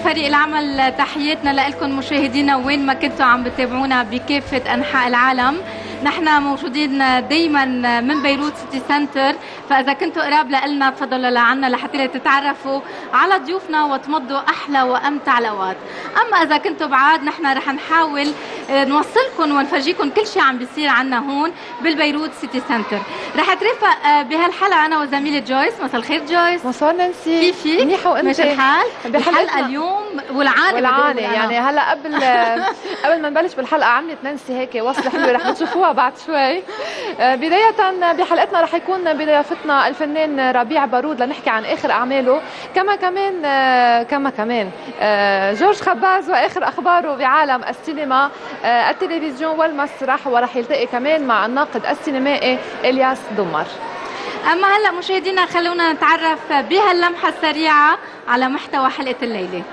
فريق العمل تحياتنا لكم مشاهدينا وين ما كنتوا عم بتابعونا بكافة أنحاء العالم. نحن موجودين دايما من بيروت سيتي سنتر، فإذا كنتوا قراب لنا تفضلوا لعنا لحتى تتعرفوا على ضيوفنا وتمضوا أحلى وأمتع الأوقات. أما إذا كنتوا بعاد نحن رح نحاول نوصلكم ونفرجيكم كل شيء عم بيصير عنا هون بالبيروت سيتي سنتر. رح اترافق بهالحلقة أنا وزميلة جويس. مساء الخير جويس. مساء نانسي. كيفك؟ منيحة وأنت؟ ماشي الحال؟ الحلقة اليوم والعاني يعني هلا قبل ما نبلش بالحلقة عملت نانسي هيك وصلة حلوة رح بتشوفوها بعد شوي. بداية بحلقتنا رح يكون بضيافتنا الفنان ربيع بارود لنحكي عن آخر أعماله، كما كمان جورج خباز وآخر أخباره بعالم السينما التلفزيون والمسرح، ورح يلتقي كمان مع الناقد السينمائي إلياس دمر. أما هلا مشاهدينا خلونا نتعرف بهاللمحة السريعة على محتوى حلقة الليلة.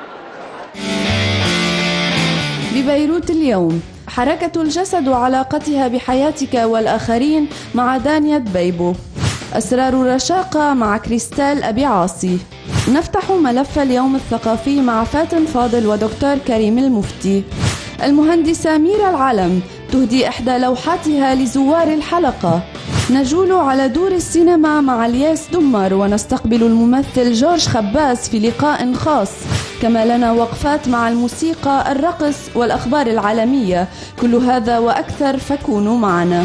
ببيروت اليوم، حركة الجسد وعلاقتها بحياتك والآخرين مع دانيا دبيبو. أسرار الرشاقة مع كريستال أبي عاصي. نفتح ملف اليوم الثقافي مع فاتن فاضل ودكتور كريم المفتي. المهندسة ميرا العلم تهدي إحدى لوحاتها لزوار الحلقة. نجول على دور السينما مع الياس دمر ونستقبل الممثل جورج خباز في لقاء خاص. كما لنا وقفات مع الموسيقى، الرقص والأخبار العالمية. كل هذا وأكثر فكونوا معنا.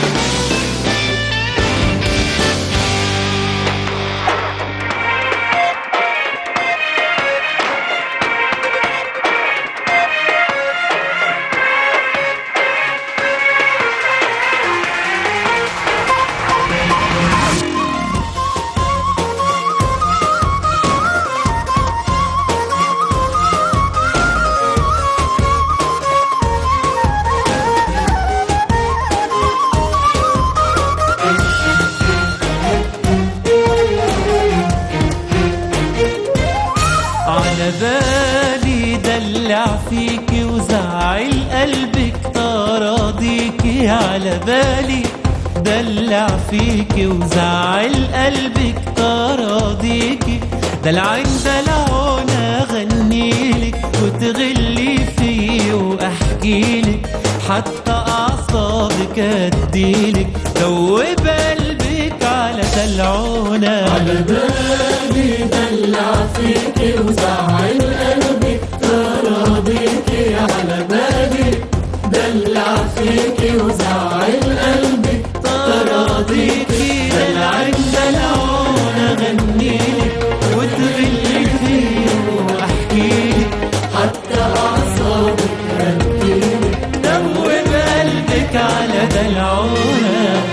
بالي دلع فيكي وزعل قلبك تراضيكي، على بالي دلع فيكي وزعل قلبك تراضيكي. دلعين دلعونا غنيلك وتغلي فيه واحكيلك، حتى اعصابك اديلك دوب قلبك على دلعونا. على بالي دلع فيكي وزعل قلبك تراضيكي، على بالي دلع فيكي وزعل قلبك تراضيكي. دلعين دلعونا غنيلك وتغلي فيه واحكيلك، حتى أعصابك هديلك دوب قلبك على دلعونا.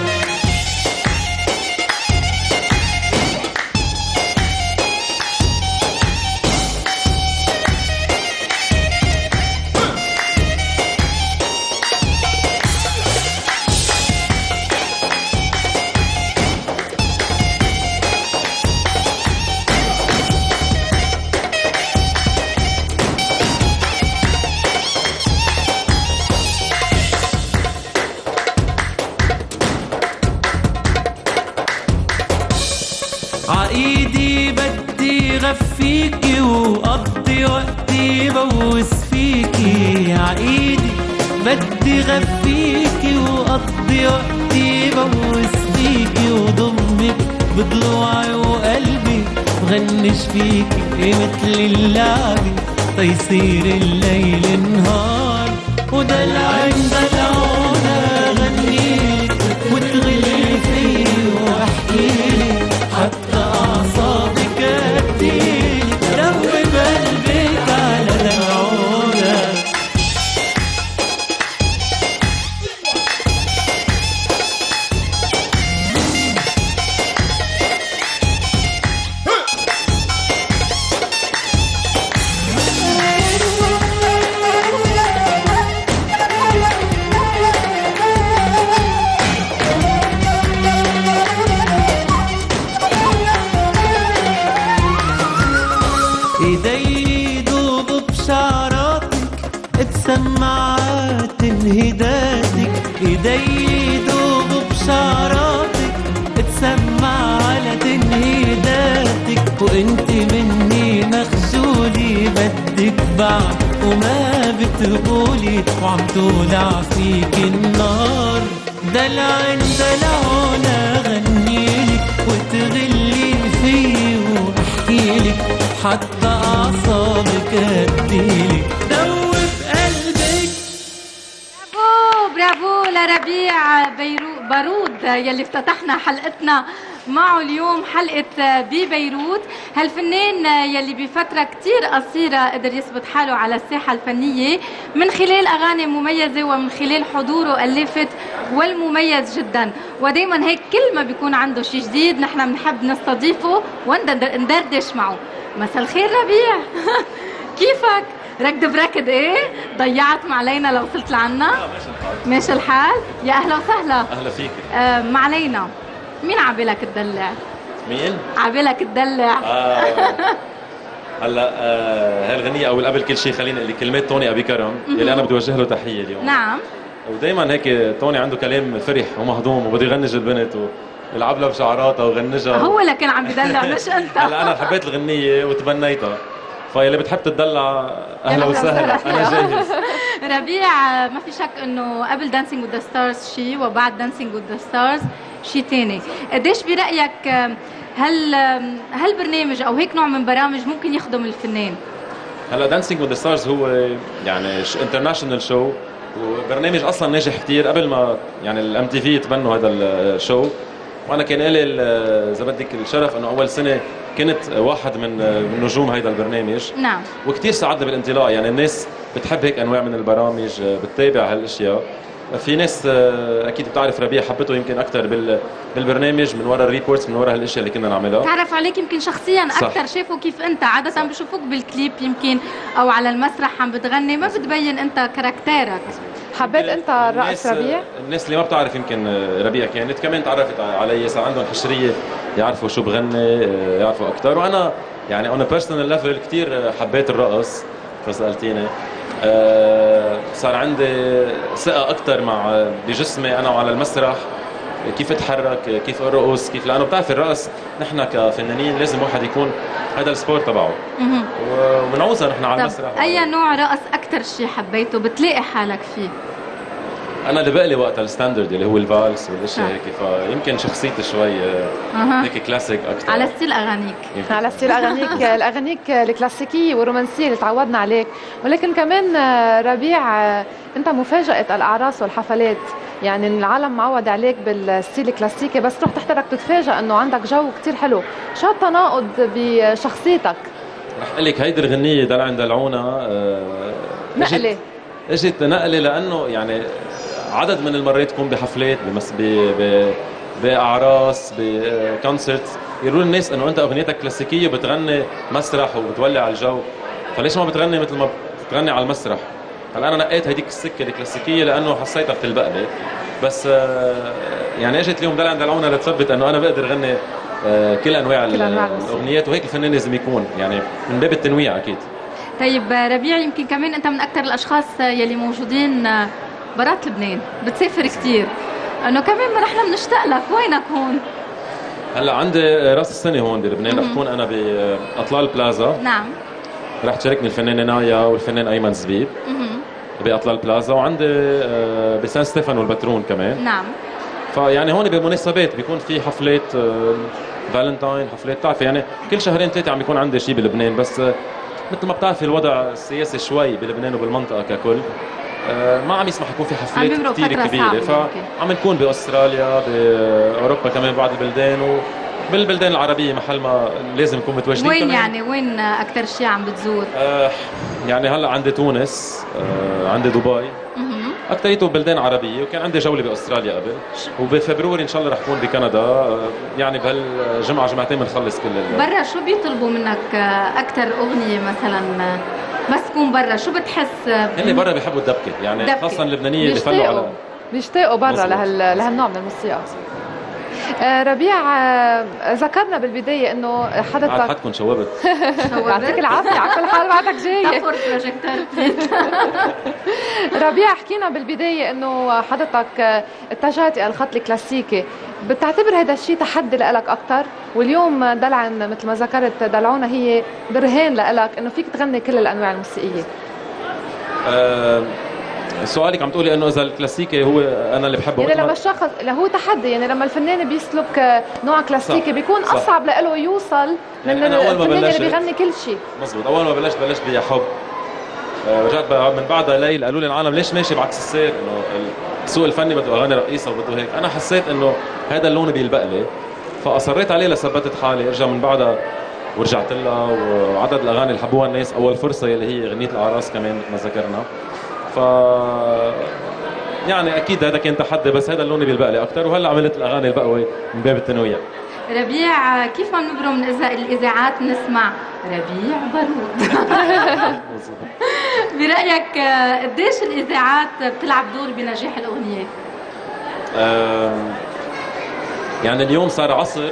عايدي بدي غفيكي وقضي وقتي بوس فيكي، عايدي بدي غفيكي وقضي وقتي بوس فيكي، وضمك بضلوعي وقلبي بغنش فيكي مثل اللعبة تيصير الليل نهار. ودلعين دلعونا غنيلك وتغلي فيه واحكيلك، حتى أعصابك أديلك دوب قلبك على دلعونا. ايدي دوب بشعراتك اتسمعات انهداتك، ايدي دوب بشعراتك اتسمعات انهداتك، وانت مني مخجولي بدي بعد وما بتقولي وعم تولع فيك النار. دلعن دلعونا غنيلك وتغلي فيه واحكيلك حتى اعصابك اديلك دوب قلبك. برافو برافو لربيع بارود يلي افتتحنا حلقتنا معه اليوم، حلقة ببيروت. هالفنان يلي بفترة كتير قصيرة قدر يثبت حاله على الساحة الفنية من خلال أغاني مميزة ومن خلال حضوره اللافت والمميز جدا، ودايما هيك كل ما بيكون عنده شيء جديد نحن بنحب نستضيفه وندردش معه. مساء الخير ربيع. كيفك؟ ركض بركض ايه؟ ضيعت ما علينا لو وصلت لعنا؟ ماشي الحال؟ يا اهلا وسهلا. اهلا فيك. ما علينا. مين عبالك تدلع؟ مين؟ عبالك تدلع. هلا هاي الغنية أول قبل كل شيء خليني أقول كلمات توني أبي كرم يلي أنا بدي أوجه له تحية اليوم. نعم. ودايما هيك توني عنده كلام فرح ومهضوم وبده يغنج البنت ويلعب لها بشعراتها ويغنجها. هو اللي كان عم بدلع مش أنت. هلا أنا حبيت الغنية وتبنيتها، فيلي بتحب تدلع أهلا وسهلا أنا جاهز. ربيع ما في شك إنه قبل دانسينج وذ ذا ستارز شيء وبعد دانسينج وذ ذا ستارز شيء ثاني. قديش برأيك هالبرنامج او هيك نوع من برامج ممكن يخدم الفنان؟ هلا دانسينج وذ ذا ستارز هو يعني انترناشونال شو وبرنامج اصلا ناجح كثير قبل ما يعني الام تي في يتبنوا هذا الشو، وانا كان لي اذا بدك الشرف انه اول سنه كنت واحد من نجوم هذا البرنامج. نعم. وكثير ساعدنا بالانطلاق، يعني الناس بتحب هيك انواع من البرامج، بتتابع هالاشياء. في ناس اكيد بتعرف ربيع حبته يمكن اكثر بالبرنامج من وراء الريبورتس، من وراء هالاشياء اللي كنا نعملها. تعرف عليك يمكن شخصيا اكثر، شافوا كيف انت عاده بشوفوك بالكليب يمكن او على المسرح عم بتغني، ما بتبين انت كاركتيرك. حبيت انت الرقص ربيع؟ الناس اللي ما بتعرف يمكن ربيع كانت كمان تعرفت علي، صار عندهم حشريه يعرفوا شو بغني، يعرفوا اكثر. وانا يعني اون بيرسونال ليفل كثير حبيت الرقص فسالتيني. صار عندي ثقة أكثر مع بجسمي أنا وعلى المسرح، كيف أتحرك، كيف أرقص، كيف، لأنه بتعرف الرقص نحن كفنانين لازم واحد يكون هذا السبورت تبعه وبنعوزها نحن على المسرح. أي نوع رقص أكثر شيء حبيته بتلاقي حالك فيه؟ أنا اللي بقلي وقت الستاندرد اللي هو الفالس والأشياء هيك، فيمكن شخصيتي شوي هيك كلاسيك أكثر. على ستيل أغانيك. على ستيل أغانيك، الأغانيك الكلاسيكية والرومانسية اللي تعودنا عليك، ولكن كمان ربيع أنت مفاجأة الأعراس والحفلات، يعني العالم معود عليك بالستيل الكلاسيكي بس تروح تحترك تتفاجأ إنه عندك جو كتير حلو، شو التناقض بشخصيتك؟ رح أقول لك هيدي الغنية دلعن دلعونا نقلة اجت نقلة لأنه يعني عدد من المرات تكون بحفلات بأعراس بكونسرت يقولوا الناس انه انت اغنيتك كلاسيكيه بتغني مسرح وبتولع الجو، فليش ما بتغني مثل ما بتغني على المسرح؟ هلا انا نقيت هديك السكه الكلاسيكيه لانه حسيتها بتلبق لي، بس يعني اجت اليوم دلعن دلعونا لتثبت انه انا بقدر غني كل انواع الاغنيات، وهيك الفنان لازم يكون يعني من باب التنويع اكيد. طيب ربيع، يمكن كمان انت من اكثر الاشخاص يلي موجودين برات لبنان، بتسافر كثير، انه كمان ما نحن بنشتاق لك، وينك هون؟ هلا عندي راس السنه هون بلبنان، رح اكون انا باطلال بلازا. نعم. رح تشاركني الفنانه نايا والفنان ايمن زبيب باطلال بلازا، وعندي بسان ستيفان والبترون كمان. نعم. فيعني هون بمناسبات بيكون في حفلات فالنتاين، حفلات بتعرفي يعني كل شهرين ثلاثه عم بيكون عندي شيء بلبنان، بس مثل ما بتعرفي الوضع السياسي شوي بلبنان وبالمنطقه ككل ما عم يسمح يكون في حفلات كثير كبيره، فعم نكون باستراليا باوروبا كمان بعض البلدان وبالبلدان العربيه محل ما لازم نكون متواجدين. وين يعني وين اكثر شيء عم بتزور؟ يعني هلا عندي تونس، عندي دبي، اكثريته بلدان عربيه، وكان عندي جوله باستراليا قبل، وبفبروري ان شاء الله رح كون بكندا، يعني بهالجمعه جمعتين بنخلص كل برا شو بيطلبوا منك اكثر اغنيه مثلا بس تكون برا؟ شو بتحس؟ هن برا بيحبوا الدبكه، يعني خاصه اللبنانيه اللي فلوا على بيشتاقوا برا لهالنوع من الموسيقى. ربيع، ذكرنا بالبداية انه حضرتك حدكم شوبت. يعطيك العافية على كل حال بعدك جاية. ربيع، حكينا بالبداية انه حضرتك اتجهت الى الخط الكلاسيكي، بتعتبر هذا الشيء تحدي لإلك أكثر؟ واليوم دلعن مثل ما ذكرت دلعونا هي برهان لإلك إنه فيك تغني كل الأنواع الموسيقية. سؤالك عم تقولي انه اذا الكلاسيكي هو انا اللي بحبه، يعني لما الشخص هو تحدي، يعني لما الفنان بيسلك نوع كلاسيكي بيكون صح. اصعب له يوصل من يعني أنا أول ما الفنان اللي بلشت- بيغني كل شيء. مزبوط. اول ما بلشت بيا حب، رجعت من بعدها ليل قالوا لي العالم ليش ماشي بعكس السير، انه السوق الفني بده اغاني رقيصه وبده هيك. انا حسيت انه هذا اللون بيلبق لي، فاصريت عليه لثبتت حالي. ارجع من بعدها ورجعت لها، وعدد الاغاني اللي حبوها الناس اول فرصه اللي هي اغنيه الاعراس كمان ما ذكرنا. ف يعني اكيد هذا كان تحدي، بس هذا اللون بيلبق لي اكثر، وهلا عملت الاغاني البقوه من باب التنويع. ربيع، كيف ما بنبرم من الاذاعات بنسمع ربيع بارود. برايك قديش الاذاعات بتلعب دور بنجاح الاغنيه؟ يعني اليوم صار عصر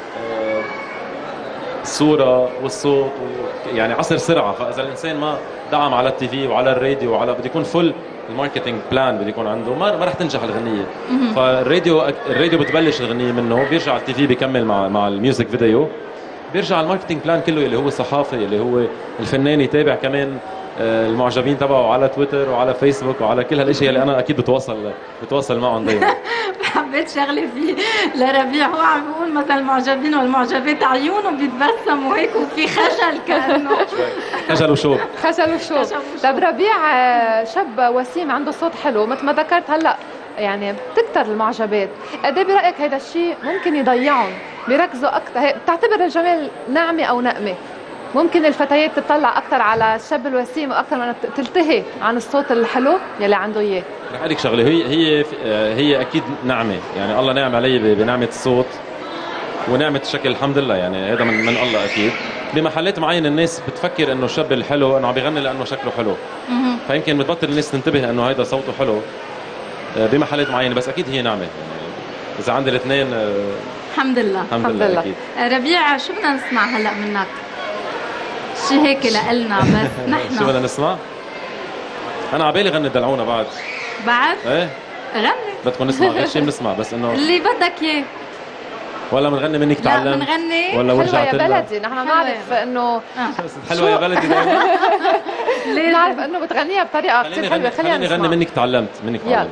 الصورة والصوت يعني عصر سرعة، فإذا الإنسان ما دعم على التي في وعلى الراديو وعلى بده يكون فل الماركتينج بلان بده يكون عنده، ما رح تنجح الغنية. فالراديو بتبلش الغنية منه، بيرجع التي في بيكمل مع الميوزك فيديو، بيرجع الماركتينج بلان كله اللي هو صحافي، اللي هو الفنان يتابع كمان المعجبين تبعه على تويتر وعلى فيسبوك وعلى كل هالاشياء اللي انا اكيد بتواصل معهم دائما. حبيت شغله فيه لربيع، هو عم بيقول مثلا المعجبين والمعجبات عيونهم بيتبسموا هيك وفي خجل كانه خجل وشوق. خجل وشوق. طب ربيع شاب وسيم عنده صوت حلو مثل ما ذكرت هلا، يعني بتكتر المعجبات، قد ايه برايك هذا الشيء ممكن يضيعهم؟ بيركزوا اكثر، بتعتبر الجمال نعمه او نقمه؟ ممكن الفتيات تطلع اكثر على الشاب الوسيم واكثر من تلتهي عن الصوت الحلو يلي عنده اياه. رح اقول لك شغله، هي اكيد نعمه، يعني الله نعم علي بنعمه الصوت ونعمه الشكل الحمد لله، يعني هذا من الله اكيد. بمحلات معينه الناس بتفكر انه الشاب الحلو انه عم بيغني لانه شكله حلو، فيمكن بتبطل الناس تنتبه انه هيدا صوته حلو بمحلات معينه، بس اكيد هي نعمه. يعني اذا عندي الاثنين الحمد لله. الحمد لله اكيد. ربيع، شو بدنا نسمع هلا منك؟ شي هيك لقلنا بس نحن شو بدنا نسمع؟ انا عبالي غني دلعونا بعد. ايه غني، بدكم نسمع غير شيء بنسمع، بس انه اللي بدك اياه. ولا بنغني منك تعلمت؟ لا بنغني ولا حلوة ورجعت يا لها؟ بلدي، نحن نعرف انه حلوه يا بلدي دائما. نعرف انه بتغنيها بطريقه كثير حلوه. خلينا نغني نسمع. منك تعلمت، منك تعلمت.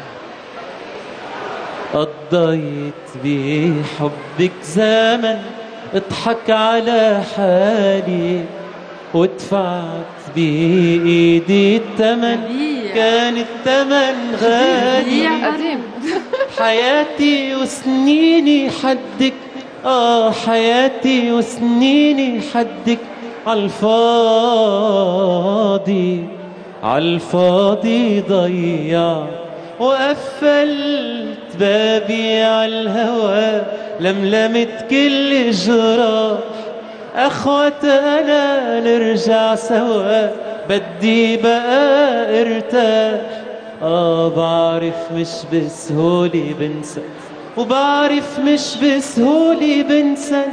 قضيت بحبك زمن اضحك على حالي، ودفعت بإيدي الثمن، كان الثمن غالي. قديم. حياتي وسنيني حدك، حياتي وسنيني حدك، عالفاضي عالفاضي ضيع، وقفلت بابي عالهوى، لملمت كل جراح، أخوات أنا نرجع سوا، بدي بقى ارتاح. بعرف مش بسهولة بنسى، وبعرف مش بسهولة بنسى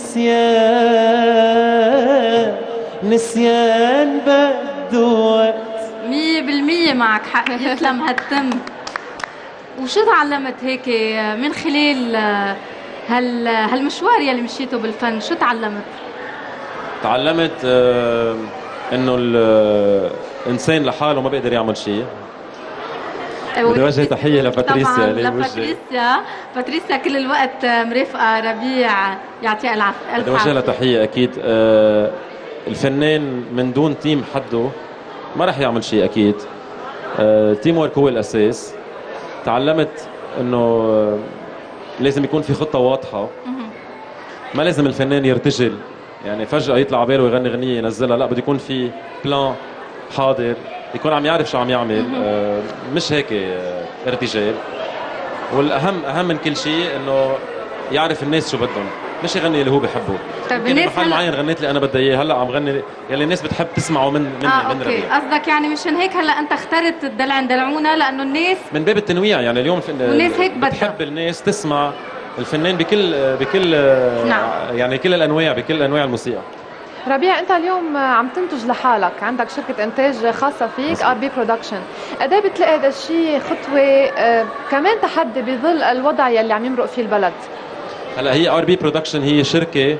النسيان، نسيان بده وقت. 100% معك حق، يسلم هالتم. وشو تعلمت هيك من خلال هالمشوار يلي مشيته بالفن؟ شو تعلمت؟ تعلمت انه الانسان لحاله ما بيقدر يعمل شيء. بدي وجه تحيه لباتريسيا. طبعا باتريسيا كل الوقت مرافقه ربيع، يعطيها الف عافيه. بدي وجه لها تحيه اكيد. الفنان من دون تيم حده ما رح يعمل شيء اكيد. تيم ورك هو الاساس. تعلمت انه لازم يكون في خطه واضحه، ما لازم الفنان يرتجل، يعني فجاه يطلع على باله يغني غنيه ينزلها، لا بده يكون في بلان حاضر، يكون عم يعرف شو عم يعمل، مش هيك ارتجال. والاهم من كل شيء انه يعرف الناس شو بدهم، مش يغني اللي هو بحبه. طيب يمكن محل معين غنيت اللي انا بدي اياه، هلا عم غني يلي الناس بتحب تسمعه من اوكي. ربيع. قصدك يعني مشان هيك هلا انت اخترت دلعونا لانه الناس من باب التنويع، يعني اليوم والناس هيك بتحب الناس تسمع الفنان بكل نعم. يعني كل الانواع، بكل انواع الموسيقى. ربيع، انت اليوم عم تنتج لحالك، عندك شركه انتاج خاصه فيك ار بي برودكشن، قد ايه بتلاقي هذا الشيء خطوه كمان تحدي بظل الوضع يلي عم يمرق فيه البلد؟ هلا هي ار بي برودكشن هي شركه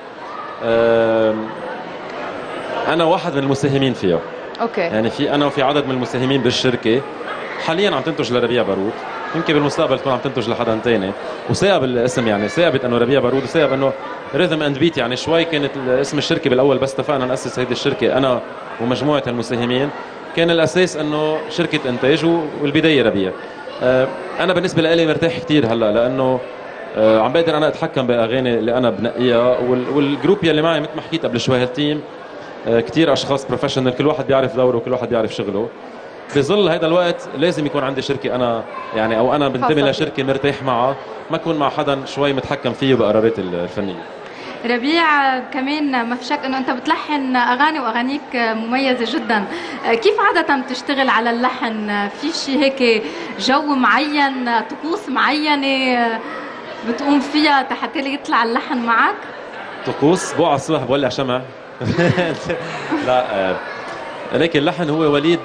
انا واحد من المساهمين فيها. اوكي. يعني في انا وفي عدد من المساهمين بالشركه حاليا عم تنتج لربيع بارود، يمكن بالمستقبل تكون عم تنتج لحدا ثاني، وثاقب الاسم يعني ثاقبت انه ربيع بارود وثاقب انه ريذم اند بيت. يعني شوي كانت اسم الشركه بالاول بس اتفقنا ناسس هيدي الشركه انا ومجموعه المساهمين، كان الاساس انه شركه انتاج والبدايه ربيع. انا بالنسبه لي مرتاح كثير هلا لانه عم بقدر انا اتحكم باغاني اللي انا بنقيها، والجروب يلي معي مثل ما حكيت قبل شوي هالتيم كثير اشخاص بروفيشنال، كل واحد بيعرف دوره وكل واحد بيعرف شغله. بظل هذا الوقت لازم يكون عندي شركه انا يعني او انا بنتمي لشركه مرتاح معها، ما اكون مع حدا شوي متحكم فيه بقراراتي الفنيه. ربيع، كمان ما في شك انه انت بتلحن اغاني واغانيك مميزه جدا، كيف عاده بتشتغل على اللحن؟ في شيء هيك جو معين، طقوس معينه بتقوم فيها حتى يطلع اللحن معك؟ طقوس بوع الصبح بولع شمع لا لكن اللحن هو وليد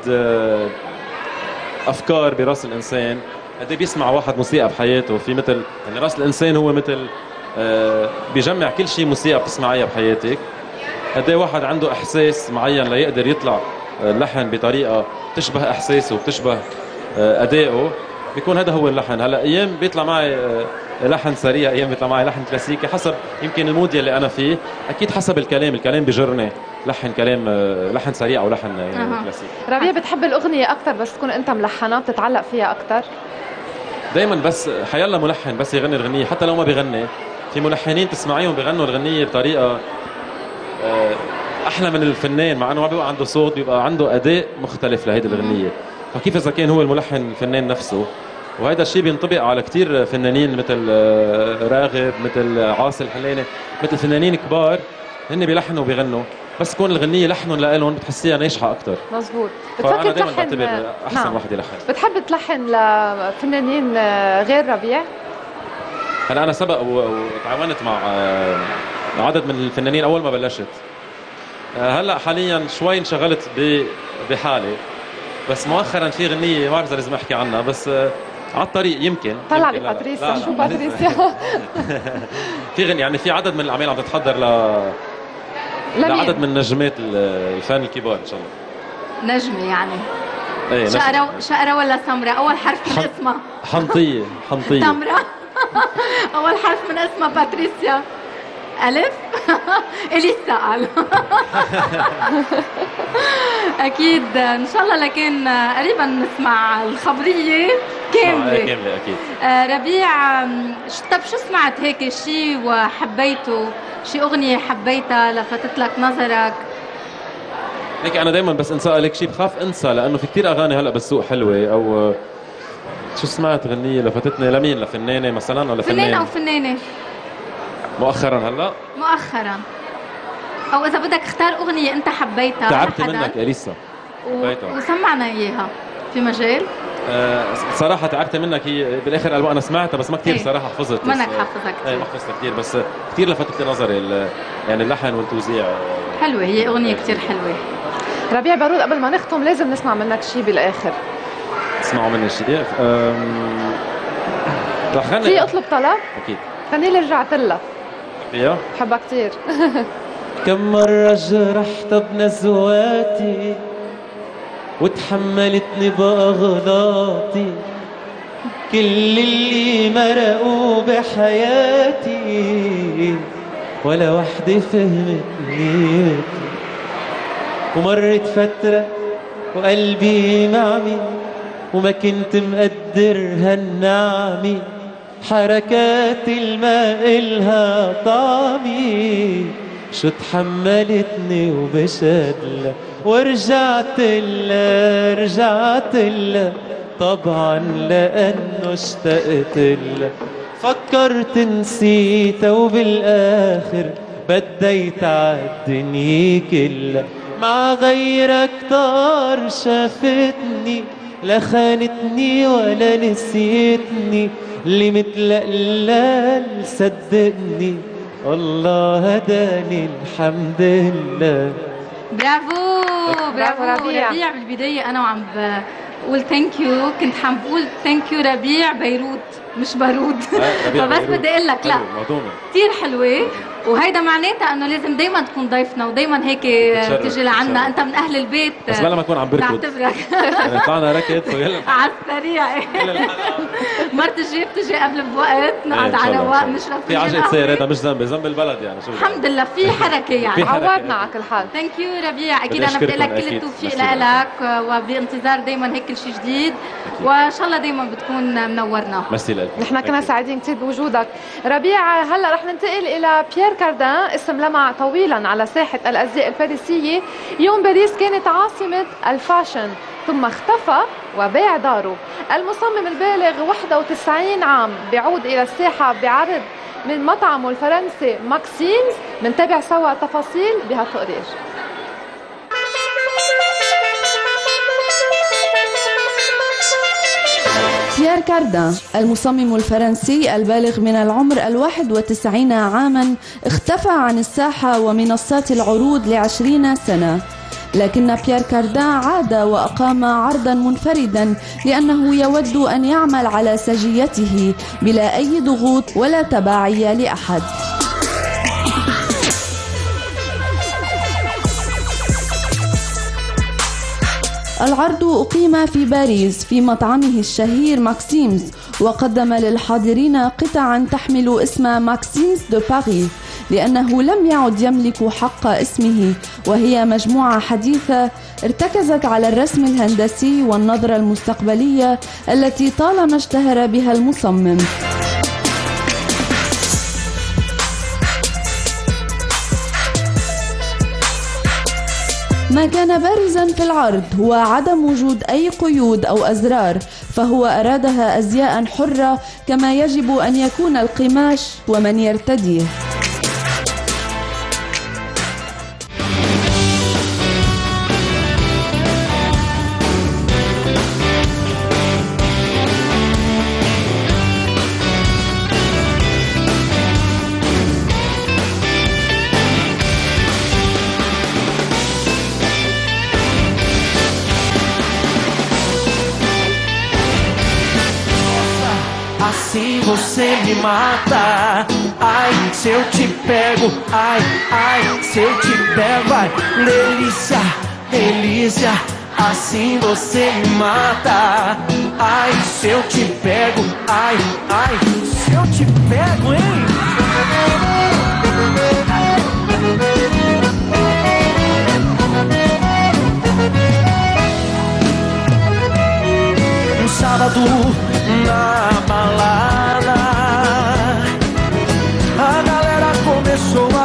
افكار براس الانسان. قد ايه بيسمع واحد موسيقى بحياته، في مثل يعني راس الانسان هو مثل بيجمع كل شيء موسيقى بتسمعيها بحياتك. قد ايه واحد عنده احساس معين ليقدر يطلع اللحن بطريقه تشبه احساسه وبتشبه ادائه، بيكون هذا هو اللحن. هلا ايام بيطلع معي لحن سريع، ايام بيطلع معي لحن كلاسيكي، حسب يمكن المود اللي انا فيه، اكيد حسب الكلام بيجرني لحن كلام لحن سريع او لحن كلاسيكي. ربيع، بتحب الاغنيه اكثر بس تكون انت ملحنها، بتتعلق فيها اكثر؟ دائما بس حيلا ملحن بس يغني الغنيه، حتى لو ما بيغني، في ملحنين تسمعيهم بيغنوا الغنيه بطريقه احلى من الفنان، مع انه ما بيبقى عنده صوت، بيبقى عنده اداء مختلف لهيدي الغنيه. فكيف اذا كان هو الملحن الفنان نفسه؟ وهذا الشيء بينطبق على كثير فنانين مثل راغب، مثل عاصي الحلاني، مثل فنانين كبار هن بيلحنوا وبيغنوا، بس تكون الغنيه لحنهم لهم بتحسيها ناجحه اكثر. مزبوط. فانا دائما بعتبر احسن واحد يلحن. بتحب تلحن لفنانين غير ربيع؟ هلا انا سبق وتعاونت مع عدد من الفنانين اول ما بلشت. هلا حاليا شوي انشغلت بحالي، بس مؤخرا في غنيه ما بعرف اذا لازم احكي عنها، بس على الطريق يمكن طلع بباتريسيا. شو باتريسيا؟ في غنية يعني في عدد من الاعمال عم تتحضر لعدد من نجمات الفن الكبار ان شاء الله. نجمه يعني؟ ايه شقرة ولا سمرة؟ اول حرف من اسمها حنطيه. سمرة. اول حرف من اسمها باتريسيا. ألف. إلي سأل. أكيد إن شاء الله، لكن قريبا نسمع الخبرية كاملة. كاملة أكيد. ربيع، طب شو سمعت هيك شيء وحبيته؟ شي أغنية حبيتها لفتت لك نظرك؟ هيك أنا دايما بس انسألك شيء بخاف أنسى، لأنه في كتير أغاني هلأ بالسوق حلوة. أو شو سمعت غنية لفتتني لمين؟ لفنانة مثلا ولا فنان أو فنانة؟ مؤخرا هلا؟ مؤخرا. او اذا بدك اختار اغنيه انت حبيتها. تعبت منك اليسا. وسمعنا اياها في مجال. صراحه تعبت منك هي بالاخر قالوا انا سمعتها بس ما كثير صراحه حفظت. منك حافظها كثير. ما حفظتها كثير، بس كثير لفتت نظري يعني اللحن والتوزيع. حلوه، هي اغنيه كثير حلوه. ربيع بارود، قبل ما نختم لازم نسمع منك شيء بالاخر. اسمعوا مني شيء. رح غني. في اطلب طلب؟ اكيد. غني لي رجعت لها. فيها؟ بحبها كثير. كم مرة جرحت بنزواتي وتحملتني بأغلاطي، كل اللي مرقوا بحياتي ولا وحدة فهمت نيتي. ومرت فترة وقلبي معمي وما كنت مقدر هالنعمة، حركات الماء إلها طعمي، شو تحملتني وبشدلها ورجعت لها طبعا لأنه اشتقت لها. فكرت نسيتها وبالآخر بديت عالدنيا كلها، مع غيرك كتار شافتني لا خانتني ولا نسيتني، اللي مثل قلال صدقني الله هداني الحمد لله. برافو برافو ربيع. ربيع بالبداية أنا وعم بقول ثانك يو، كنت حنقول ثانك يو ربيع بيروت مش بارود. فبس بدي أقول لك لا كثير حلوة، وهيدا معناتها انه لازم دايما تكون ضيفنا ودايما هيك تجي لعنا، انت من اهل البيت. بس بلا ما اكون عم بركض بعتبرك يعني طلعنا ركض ويلا على السريع. مرت الجيب تجي قبل بوقت نقعد على رواق نشرب في عجقة سير، هذا مش ذنبي، ذنب البلد يعني. شو الحمد لله في حركه يعني. عودنا على كل حال. ثانك يو ربيع، اكيد انا بدي لك كل التوفيق لك، وبانتظار دايما هيك شيء جديد، وان شاء الله دايما بتكون منورنا. ميرسي لك. نحن كنا سعيدين كثير بوجودك ربيع. هلا رح ننتقل الى بيير كاردان، اسم لمع طويلا على ساحه الازياء الباريسيه. يوم باريس كانت عاصمه الفاشن، ثم اختفى وباع داره. المصمم البالغ 91 عام بيعود الى الساحه بعرض من مطعمه الفرنسي ماكسيمز. منتابع سوا تفاصيل بهالتقرير. بيير كاردان المصمم الفرنسي البالغ من العمر 91 عاما اختفى عن الساحة ومنصات العروض ل20 سنة، لكن بيير كاردان عاد وأقام عرضا منفردا لأنه يود أن يعمل على سجيته بلا أي ضغوط ولا تبعية لأحد. العرض أقيم في باريس في مطعمه الشهير ماكسيمز، وقدم للحاضرين قطعا تحمل اسم ماكسيمز دو باريس لأنه لم يعد يملك حق اسمه، وهي مجموعة حديثة ارتكزت على الرسم الهندسي والنظرة المستقبلية التي طالما اشتهر بها المصمم. ما كان بارزا في العرض هو عدم وجود أي قيود أو أزرار، فهو أرادها أزياء حرة كما يجب أن يكون القماش ومن يرتديه. Assim você me mata. Ai, se eu te pego. Ai, ai, se eu te pego. Ai, delícia, delícia. Assim você me mata. Ai, se eu te pego. Ai, ai, se eu te pego, hein? Um sábado na balada, a galera começou a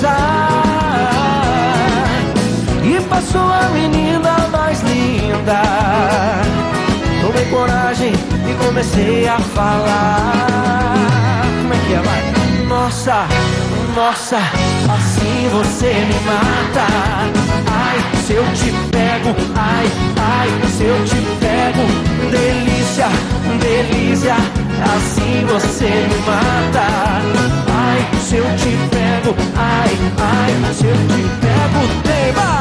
dançar e passou a menina mais linda. Tomei coragem e comecei a falar. Como é que é, vai? Nossa, nossa, assim você me mata. Ai, se eu te pego. Ai, ai, se eu te pego. Delícia, delícia, assim você me mata. Ai, se eu te pego. Ai, ai, se eu te pego. Teima!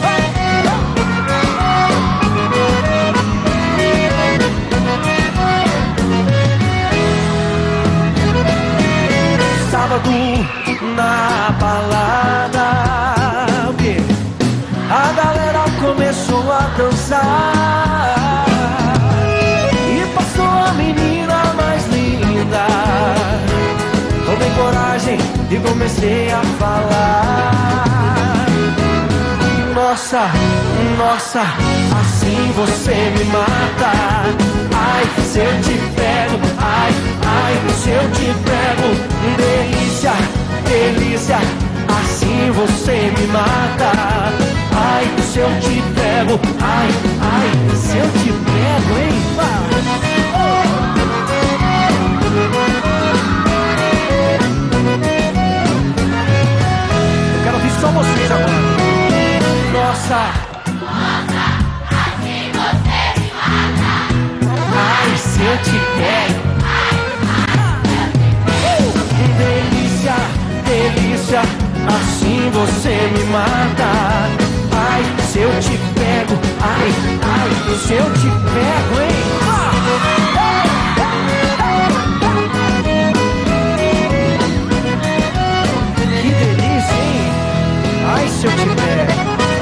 Sábado na balada, o quê? A galera começou a dançar e passou a menina mais linda. Tomei coragem e comecei a falar. Nossa, nossa, assim você me mata. Ai, se eu te pego. Ai, ai, se eu te pego. Delícia, delícia, assim você me mata. Ai, se eu te pego. Ai, ai, se eu te pego, hein? Eu quero ouvir só vocês agora. Nossa, nossa, assim você me mata. Ai, se eu te pego. Delícia, delícia. assim você me mata. Ai, se eu te pego, ai, ai, se eu te pego, hein? Que delícia, hein? Ai, se eu te pego.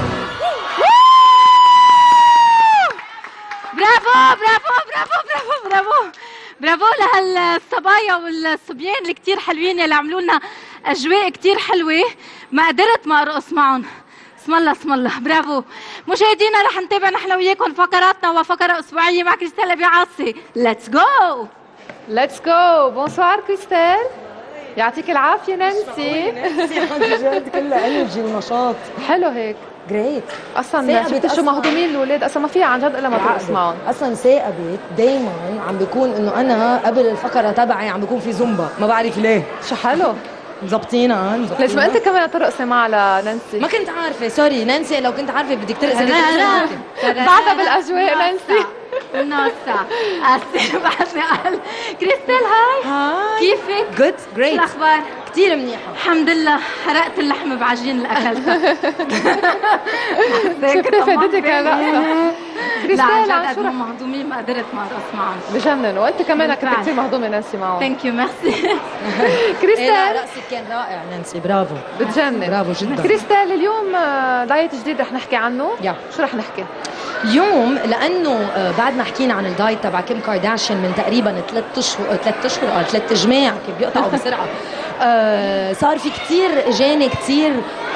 برافو برافو برافو برافو برافو برافو لهالصبايا والصبيان اللي كتير حلوين اللي عملوا لنا اجواء كتير حلوه. ما قدرت ما ارقص معهم. اسم الله اسم الله. برافو مشاهدينا، رح نتابع نحن وياكم فقراتنا وفقره اسبوعيه مع كريستال ابي عاصي. ليتس جو ليتس جو. بونسوار كريستال، يعطيك العافيه. نانسي عن جد كلها انرجي ونشاط. حلو هيك جريت. اصلا شفتي شو مهضومين الاولاد، اصلا ما فيها عن جد الا ما ترقص معهم. اصلا ثاقبت دايما عم بيكون انه انا قبل الفقره تبعي عم بيكون في زومبا، ما بعرف ليه. شو حلو. مزبطينها ليش ما انت كمان ترقصي مع لنانسي؟ ما كنت عارفه. سوري نانسي، لو كنت عارفه بدك ترقصي بعدها بالاجواء. نانسي نوسا بعدني قال كريستال هاي كيفك؟ جود جريت. شو الاخبار؟ كثير منيحه الحمد لله. حرقت اللحم بعجين اللي اكلتها. شفتي فادتك الرقصه. كريستال لا عن شو مهضومين ما قدرت ما ارقص معهم. بجنن. وانت كمان كنت كثير مهضومه نانسي معهم. ثانك يو ميرسي. كريستال رقصك كان رائع نانسي، برافو بتجنن. برافو جدا. كريستال اليوم دايت جديد رح نحكي عنه. شو رح نحكي اليوم؟ لانه بعد ما حكينا عن الدايت تبع كيم كارداشيان من تقريبا 3 اشهر 3 اجماع، كيف بيقطعوا بسرعه. صار في كتير اجاني كتير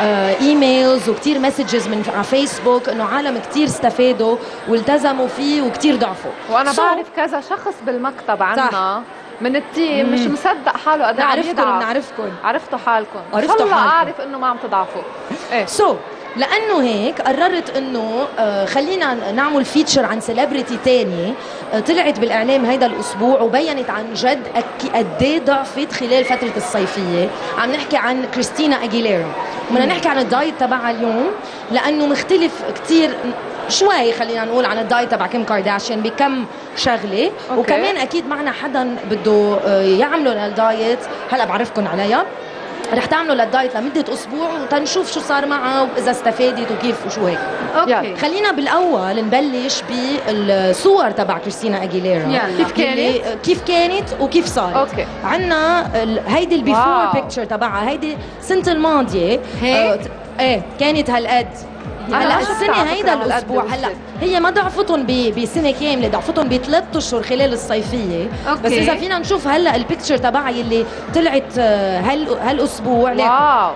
ايميلز وكتير مسجز من على فيسبوك انه عالم كتير استفادوا والتزموا فيه وكتير ضعفوا. وانا بعرف كذا شخص بالمكتب عنا من التيم مش مصدق حاله قد ايه عم يضعف. نعرفكم عرفتوا حالكم. عرفتوا حالكم. اعرف انه ما عم تضعفوا. ايه لانه هيك قررت انه خلينا نعمل فيتشر عن سيلبرتي تاني طلعت بالاعلام هيدا الاسبوع وبينت عن جد قد ايه ضعفت خلال فتره الصيفيه. عم نحكي عن كريستينا اجيليرا. بدنا نحكي عن الدايت تبعها اليوم لانه مختلف كتير شوي، خلينا نقول، عن الدايت تبع كيم كارداشيان بكم شغله. وكمان اكيد معنا حدا بده يعملوا للدايت، هلا بعرفكم عليها. رح تعملوا للدايت لمدة أسبوع وتنشوف شو صار معها وإذا استفادت وكيف وشو هيك. أوكي. خلينا بالأول نبلش بالصور تبع كريستينا أجيليرا. كيف كانت وكيف صارت. أوكي. عنا هيدي البيفور بيكتشر تبعها، هيدي السنة الماضية. ايه كانت هالقد. هلا السنة هيدا الأسبوع هلا هي ما ضعفتهم بسنة كاملة، ضعفتهم ب3 أشهر خلال الصيفية. بس إذا فينا نشوف هلا البيكتشر تبعها يلي طلعت هالأسبوع. واو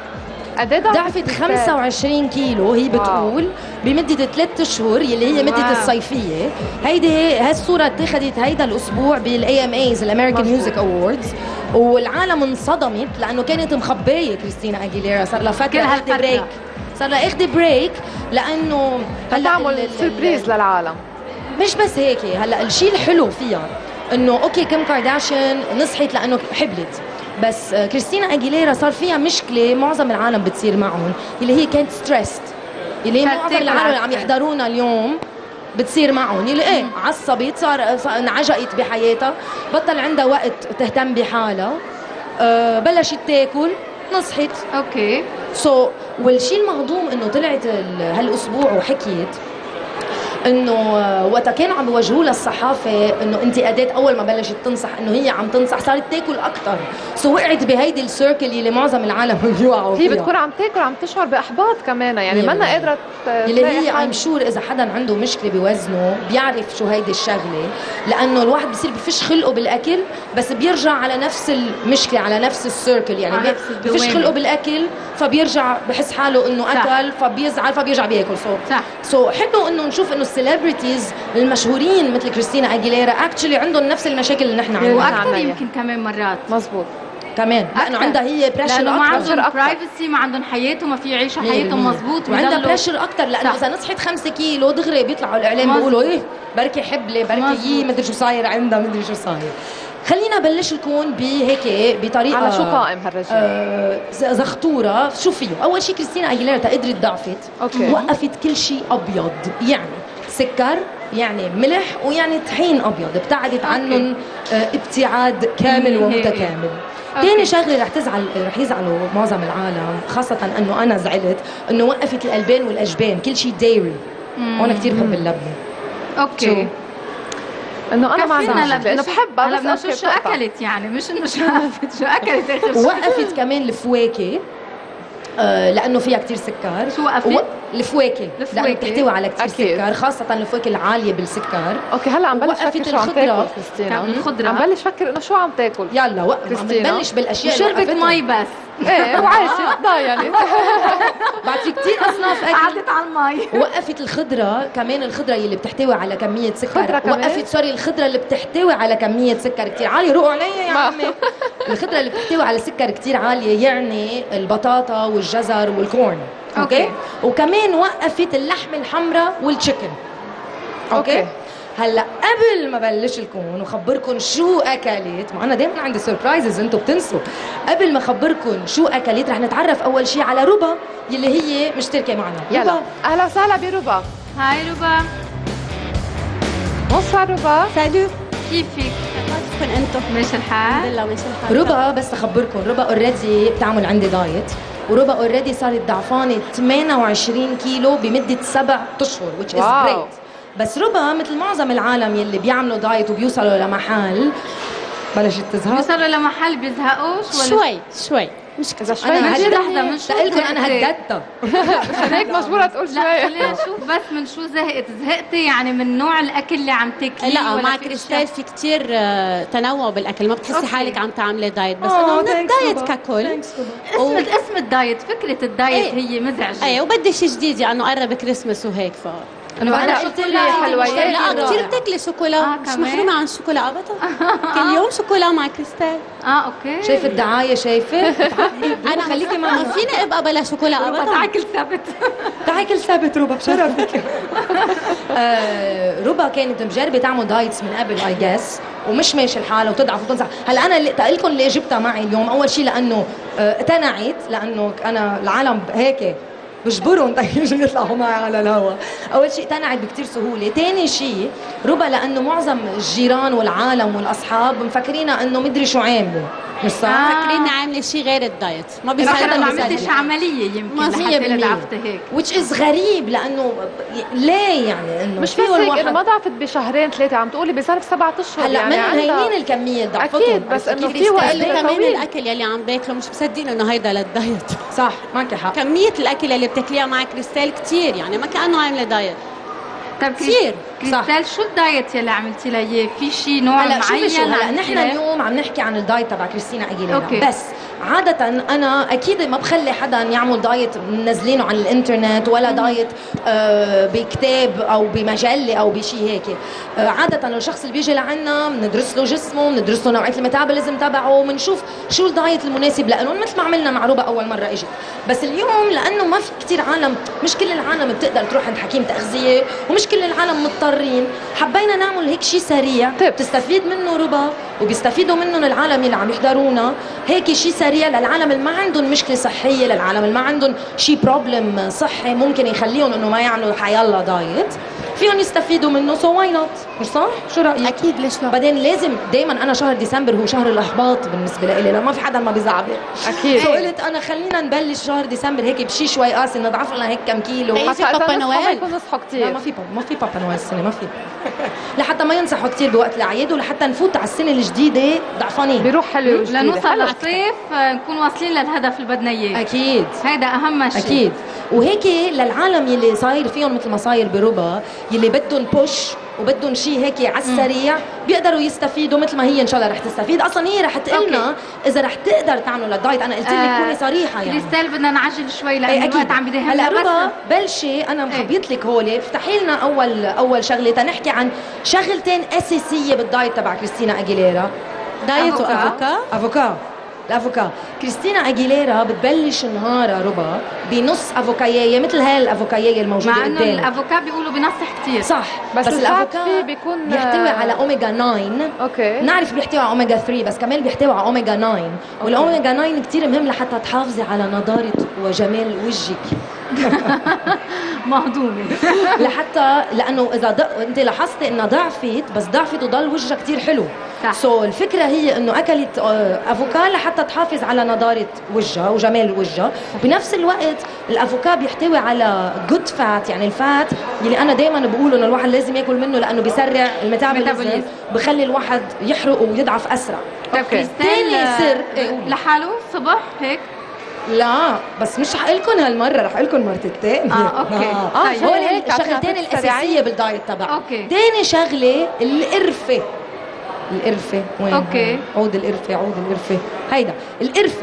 قد ضعفت 25 كيلو هي بتقول بمدة 3 أشهر يلي هي مدة الصيفية. هيدي هالصورة اتخذت هيدا الأسبوع بالAMAs الأمريكان ميوزك أووردز، والعالم انصدمت لأنه كانت مخبية كريستينا أجيليرا. صار لها فترة اخذ بريك، صار لها اخذ بريك لأنه هلا تعمل سربريز للعالم. مش بس هيك، هلا الشيء الحلو فيها انه اوكي كيم كارداشيان نصحت لانه حبلت، بس كريستينا اجيليرا صار فيها مشكله معظم العالم بتصير معهم اللي هي كانت ستريسد، اللي هي معظم العالم اللي عم يحضرونا اليوم بتصير معهم، اللي عصبت، صار انعجقت بحياتها، بطل عندها وقت تهتم بحالها، بلشت تاكل، نصحت. اوكي والشيء المهضوم انه طلعت هالاسبوع وحكيت انه وقت كانوا عم بيوجهوا لها الصحافه انه انت اديت اول ما بلشت تنصح انه هي عم تنصح صارت تاكل اكثر، وقعت بهيدي السيركل اللي معظم العالم بيوقعوا فيها. هي بتكون عم تاكل عم تشعر باحباط كمان، يعني ما لنا قادره اللي هي ايم شور اذا حدا عنده مشكله بوزنه بيعرف شو هيدي الشغله، لانه الواحد بصير بفش خلقه بالاكل بس بيرجع على نفس المشكله، على نفس السيركل، يعني بفش خلقه بالاكل فبيرجع بحس حاله انه اكل فبيزعل فبيرجع بياكل. حلو انه نشوف انه السيلبرتيز المشهورين مثل كريستينا اجيليرا اكشلي عندهم نفس المشاكل اللي نحن عندنا واكثر يمكن كمان مرات. مزبوط كمان لانه عندها هي بريشر اكثر، ما عندهم برايفسي، ما عندهم حياتهم، ما في يعيشوا حياتهم مزبوط، وعندها بريشر اكثر لانه اذا نصحت 5 كيلو دغري بيطلعوا الاعلام بيقولوا ايه بركي حبله بركي مدري شو صاير عندها مدري شو صاير. خلينا بلش لكم بهيك بطريقه على شو قائم هالرجل زخطوره. شو فيه اول شيء كريستينا اجيليرا قدرت ضعفت وقفت كل شيء ابيض، يعني سكر، يعني ملح، ويعني طحين ابيض، ابتعدت عنهم ابتعاد كامل ومتكامل. تاني شغله رح يزعلوا معظم العالم، خاصه انه انا زعلت انه وقفت الالبان والاجبان، كل شيء دايري، وانا كثير بحب اللبنه. اوكي انه انا ما عندي مشكله، انه بحبها هلا بدنا بس نشوف شو اكلت يعني، مش انه شو عرفت شو اكلت اخر شيء. وقفت كمان الفواكه لانه فيها كثير سكر. شو وقفت؟ الفواكه لانه بتحتوي على كثير سكر، خاصه الفواكه العاليه بالسكر. اوكي هلا عم بلش فكر شو عم تاكل كريستينا. الخضره عم بلش فكر انه شو عم تاكل. يلا وقف، عم بلش بالاشياء اللي شربت مي بس. ايه وعاشت ضايعني. بعد في كثير اصناف اكل. قعدت على المي. وقفت الخضره كمان، الخضره اللي بتحتوي على كميه سكر. كمان؟ وقفت سوري الخضره اللي بتحتوي على كميه سكر كثير عاليه. روقوا علي يا عمي. الخضره اللي بتحتوي على سكر كثير عاليه يعني البطاطا والجزر والكورن. اوكي وكمان وقفت اللحم الحمراء والتشيكن. اوكي هلا قبل ما بلش لكم وخبركم شو اكلت، ما انا دائما عندي سربرايزز انتم بتنسوا. قبل ما خبركم شو اكلت رح نتعرف اول شيء على ربا يلي هي مشتركه معنا. يلا اهلا وسهلا بربا. هاي ربا. بونسوار ربا. سالو، كيفك؟ كيفكم انتم؟ ماشي الحال؟ الحمد لله ماشي الحال. ربا بس اخبركم، ربا اوريدي بتعمل عندي دايت، وربا اوريدي صارت ضعفانه 28 كيلو بمده 7 اشهر which is great. بس ربا مثل معظم العالم يلي بيعملوا دايت وبيوصلوا لمحل بلشت تزهق. بيوصلوا لمحل بيزهقوش ولا شوي مش اذا شوي انا لحظه من شو قلت انا هددتها. مشان هيك مجبوره تقول لا شوي. خلينا نشوف بس من شو زهقتي يعني من نوع الاكل اللي عم تاكليه؟ لا ولا مع في كريستال في كتير تنوع بالاكل، ما بتحسي أوكي. حالك عم تعملي دايت، بس انه الدايت ككل. اسم الدايت، فكره الدايت هي مزعجه. ايه وبدي شيء جديد يعني قرب كريسمس وهيك انا أنا قلت قلت لها لها حلويات. لا كثير بتاكلي شوكولا، مش كمان؟ محرومه عن الشوكولا ابدا. كل يوم شوكولا مع كريستال. اوكي شايف الدعايه؟ شايفه؟ انا خليكي ما معنا. فيني ابقى بلا شوكولا ابدا. تاكل ثبت. تعي كل ثابت ربا بشرفك. ربا كانت مجربه تعمل دايتس من قبل اي جاس ومش ماشي الحال وتضعف وتنصح. هلا انا اللي لكم اللي جبتها معي اليوم اول شيء لانه اقتنعت، لانه انا العالم هيك بجبرهم يجوا يطلعوا معي على الهواء. اول شيء اقتنعت بكثير سهوله، ثاني شيء ربا لانه معظم الجيران والعالم والاصحاب مفكرينها انه مدري شو عامله، مش صح؟ فاكرين عامله شيء غير الدايت، ما بس انا ما بيصدقوا. عملتش عمليه يمكن ما لحتى 100%. ضعفت هيك. which is غريب لانه ليه يعني انه مش بس هيك انه ما ضعفت بشهرين ثلاثه، عم تقولي بظرف 7 اشهر. هلا يعني من هينين الكميه ضعفتهم اكيد، بس انه في وقت كمان طويل. الاكل يلي عم باكله مش مصدقين انه هيدا للدايت. صح معك حق. كميه الاكل اللي بتاكليها مع كريستال كتير، يعني ما كانه عامله دايت. طيب كثير كريستال شو الدايت يلي عملتي لها اياه؟ في شيء نوع هلا شوفي معين؟ شو، هلا عملتي نحن له؟ اليوم عم نحكي عن الدايت تبع كريستينا اجيليرا. أوكي. بس عادة أنا أكيد ما بخلي حدا يعمل دايت منزلينه على الإنترنت ولا دايت بكتاب أو بمجلة أو بشيء هيك. عادة الشخص اللي بيجي لعنا بندرس له جسمه، بندرس له نوعية الميتابوليزم تبعه، وبنشوف شو الدايت المناسب له، مثل ما عملنا مع ربا أول مرة إجت. بس اليوم لأنه ما في كتير عالم، مش كل العالم بتقدر تروح عند حكيم تغذية، ومش كل العالم مضطرين، حبينا نعمل هيك شيء سريع تستفيد منه ربا وبيستفيدوا منهم العالم اللي عم يحضرونا. هيك شيء سريع للعالم اللي ما عندهم مشكله صحيه، للعالم اللي ما عندهم شيء بروبلم صحي ممكن يخليهم انه ما يعملوا حيلا دايت، فيهم يستفيدوا منه. سو واي نوت، مش صح؟ شو رايك؟ اكيد ليش لا. بعدين لازم دائما، انا شهر ديسمبر هو شهر الاحباط بالنسبه لي، لما في حدا ما بيزعبط اكيد. فقلت انا خلينا نبلش شهر ديسمبر هيك بشي شوي قاسي، نضعف لنا هيك كم كيلو. أي حتى بابا إذا نويل؟ نصحوا ما يكون نصحوا كثير. ما في بابا نويل السنه، ما في لحتى ما ينصحوا كثير بوقت الاعياد، ولحتى نفوت على السنه الجديده ضعفانين. بيروح حلو وجديد. لنوصل للصيف نكون واصلين للهدف اللي بدنا اياه. اكيد هيدا اهم شيء. اكيد. وهيك للعالم يلي صاير فيهم مثل ما صاير بربا، يلي بدهم بوش وبدهم شيء هيك على السريع، بيقدروا يستفيدوا مثل ما هي ان شاء الله رح تستفيد. اصلا هي رح تقلنا اذا رح تقدر تعملوا للدايت. انا قلت لك كوني صريحه يعني. كريستال بدنا نعجل شوي لانه الوقت عم بدي هلا ربا بلشي انا مخبيط لك هول، افتحي لنا اول شغله تنحكي عن شغلتين اساسيه بالدايت تبع كريستينا اجيليرا. دايت وافوكا. الافوكا. كريستينا اجيليرا بتبلش نهارها ربا بنص افوكاية مثل هاي الافوكاية الموجوده مع انه قدامك. الافوكا بيقولوا بنصح كثير. صح، بس الافوكا فيه بيكون بيحتوي على اوميجا 9. اوكي. نعرف بيحتوي على اوميجا 3 بس كمان بيحتوي على اوميجا 9. والاوميجا 9 كثير مهم لحتى تحافظي على نضاره وجمال وجهك. مهضومة. لحتى لانه اذا انت لاحظتي انها ضعفت، بس ضعفت وضل وجهها كتير حلو. صح. سو الفكره هي انه اكلت افوكا لحتى تحافظ على نضاره وجهها وجمال وجهها. بنفس الوقت الافوكا بيحتوي على جود فات، يعني الفات اللي انا دائما بقول انه الواحد لازم ياكل منه لانه بيسرع الميتابوليزم، بخلي الواحد يحرق ويضعف اسرع. اوكي. تاني سر لحاله الصبح هيك؟ لا بس مش رح لكم هالمره، رح لكم مرة الثانية. اوكي. طيب هول الشغلتين الاساسيه بالدايت تبعها. اوكي. ثاني شغله القرفه. القرفه وين؟ اوكي. عود القرفه، عود القرفه، هيدا القرفه.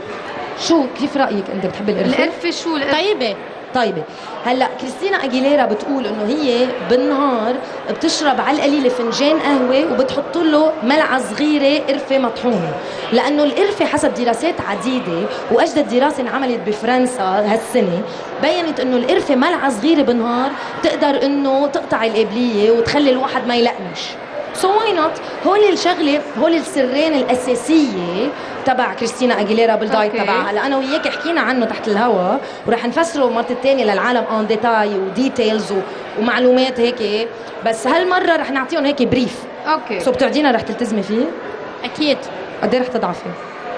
شو كيف رايك انت، بتحبي القرفه؟ القرفة شو القرفة؟ طيبه. طيبه. هلا كريستينا اجيليرا بتقول انه هي بالنهار بتشرب على القليله فنجان قهوه وبتحط له ملعقه صغيره قرفه مطحونه، لانه القرفه حسب دراسات عديده، واجدد دراسه انعملت بفرنسا هالسنه بينت انه القرفه ملعقه صغيره بالنهار تقدر انه تقطع القابليه وتخلي الواحد ما يلقمش. سو واي نوت. هول الشغله، هول السرين الاساسيه تبع كريستينا اجيليرا بالدايت تبعها. هلا انا وياك حكينا عنه تحت الهواء ورح نفسره مرة الثانيه للعالم ان ديتاي وديتيلز ومعلومات هيك، بس هالمره رح نعطيهم هيك بريف. اوكي. سو بتوعدينا رح تلتزمي فيه؟ اكيد. قد ايه رح تضعفي؟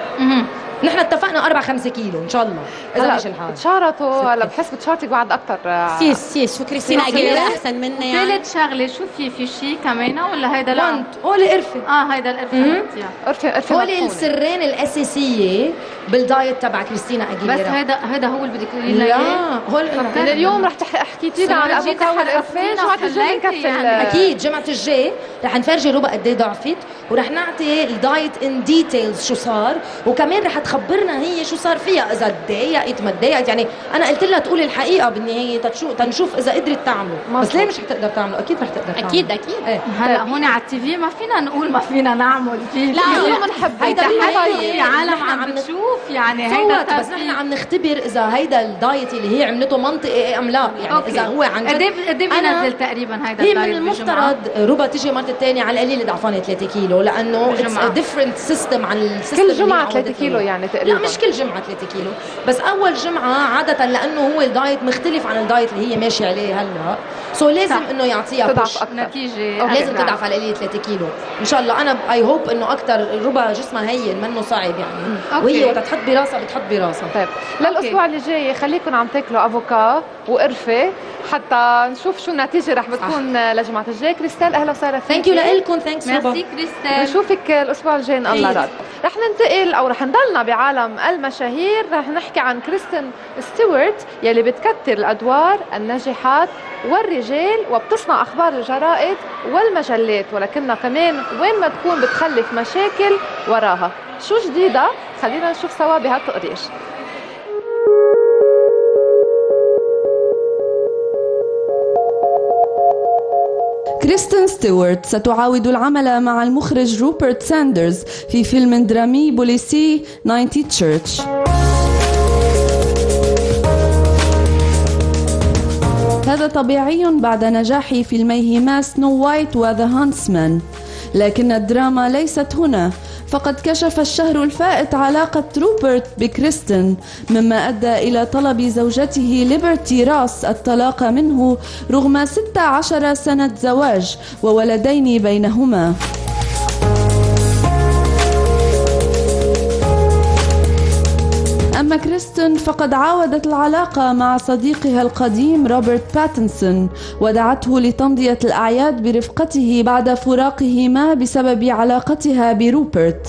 نحن اتفقنا 4-5 كيلو ان شاء الله اذا مش الحال. تشارطوا هلا بحس بتشارطك بعد اكثر. سيس شو كريستينا اجيليرا احسن منا يعني. ثالث شغله شو في شيء كمان ولا هيدا لا؟ هول قرفه. هيدا القرفة. قرفه هول السرين الاساسيه بالدايت تبع كريستينا اجيليرا. بس هيدا هو اللي بدك تقولي لنا لا اياه؟ هول من اليوم رح حكيتي لنا على الافوكا والقرفه، جمعة الجاي نكفي اكيد جمعة الجاي رح نفرجي ربا قد ايه ضعفت، ورح نعطي الدايت ان ديتيلز شو صار، وكمان رح تخبرنا هي شو صار فيها، اذا تضايقت ما تضايقت. يعني انا قلت لها تقول الحقيقه بالنهايه تنشوف اذا قدرت تعمله، بس ليه مش رح تقدر تعمله؟ اكيد رح تقدر تعمله. اكيد ايه. هلا هون على التي في ما فينا نقول ما فينا نعمل فيه. لا اليوم بنحب هيدا في عالم عم بتشوف يعني هيدا بس نحن عم نختبر اذا هيدا الدايت اللي هي عملته منطقي ام لا، يعني أوكي. اذا هو عن جد. قد ايه بينزل تقريبا هيدا هي الدايت من بالجمعة؟ المفترض ربا تيجي مرة الثانية على القليل ضعفانة 3 كيلو، لانه بالجمعة. ديفرنت سيستم عن السيستم كل جمعة 3 كيلو يعني تقريبا. لا مش كل جمعة 3 كيلو، بس اول جمعة عادة لانه هو الدايت مختلف عن الدايت اللي هي ماشية عليه هلا، سو لازم انه يعطيها تضعف push. اكثر. نتيجة لازم تضعف على القليل 3 كيلو ان شاء الله. انا اي هوب انه اكثر ربا جسمها هين منه صعب يعني. وهي وقت تحط براسها بتحط براسها. طيب للاسبوع اللي جاي خليكم عم تاكلوا افوكا وقرفه حتى نشوف شو النتيجه رح بتكون لجمعة الجاي. كريستال اهلا وسهلا فيك. ثانك يو لكم. ثانكس ربا. ميرسي كريستال. نشوفك الاسبوع الجاي ان الله راد. رح ننتقل او رح نضلنا بعالم المشاهير، رح نحكي عن كريستين ستيوارت يلي بتكتر الادوار الناجحات والرجال وبتصنع اخبار الجرائد والمجلات، ولكنها كمان وين ما تكون بتخلف مشاكل وراها. شو جديدة؟ خلينا نشوف سوا بهالتقرير. كريستين ستيوارت ستعاود العمل مع المخرج روبرت ساندرز في فيلم درامي بوليسي 90 تشيرش. هذا طبيعي بعد نجاح فيلميهما سنو وايت وذا هانسمان، لكن الدراما ليست هنا، فقد كشف الشهر الفائت علاقة روبرت بكريستين، مما أدى إلى طلب زوجته ليبرتي راس الطلاق منه رغم 16 سنة زواج وولدين بينهما. أما كريستين فقد عاودت العلاقة مع صديقها القديم روبرت باتنسون، ودعته لتمضية الأعياد برفقته بعد فراقهما بسبب علاقتها بروبرت.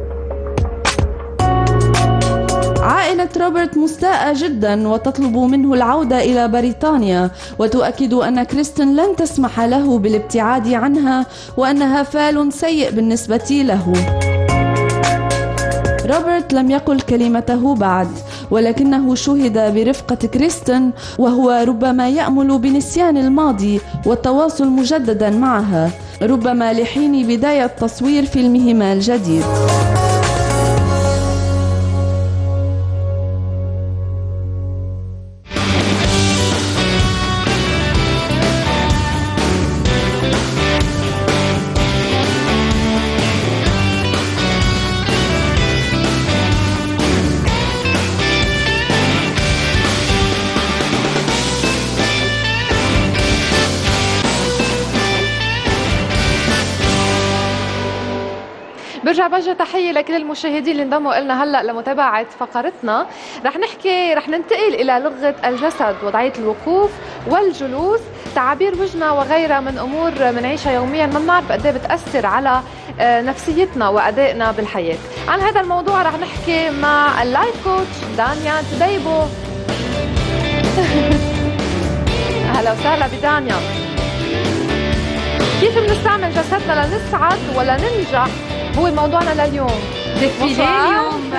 عائلة روبرت مستاءة جدا وتطلب منه العودة إلى بريطانيا، وتؤكد أن كريستين لن تسمح له بالابتعاد عنها وأنها فال سيء بالنسبة له. روبرت لم يقل كلمته بعد، ولكنه شهد برفقة كريستين وهو ربما يأمل بنسيان الماضي والتواصل مجددا معها، ربما لحين بداية تصوير فيلمهما الجديد. برجع بوجه تحيه لكل المشاهدين اللي انضموا لنا هلا لمتابعه فقرتنا. رح ننتقل الى لغه الجسد، وضعيه الوقوف والجلوس، تعابير وجهنا وغيرها من امور بنعيشها يوميا ما بنعرف قد ايه بتاثر على نفسيتنا وادائنا بالحياه. عن هذا الموضوع رح نحكي مع اللايف كوتش دانيا دبيبو. اهلا وسهلا بدانيا. كيف بنستعمل جسدنا لنسعد ولا ننجح؟ هو موضوعنا لليوم. اليوم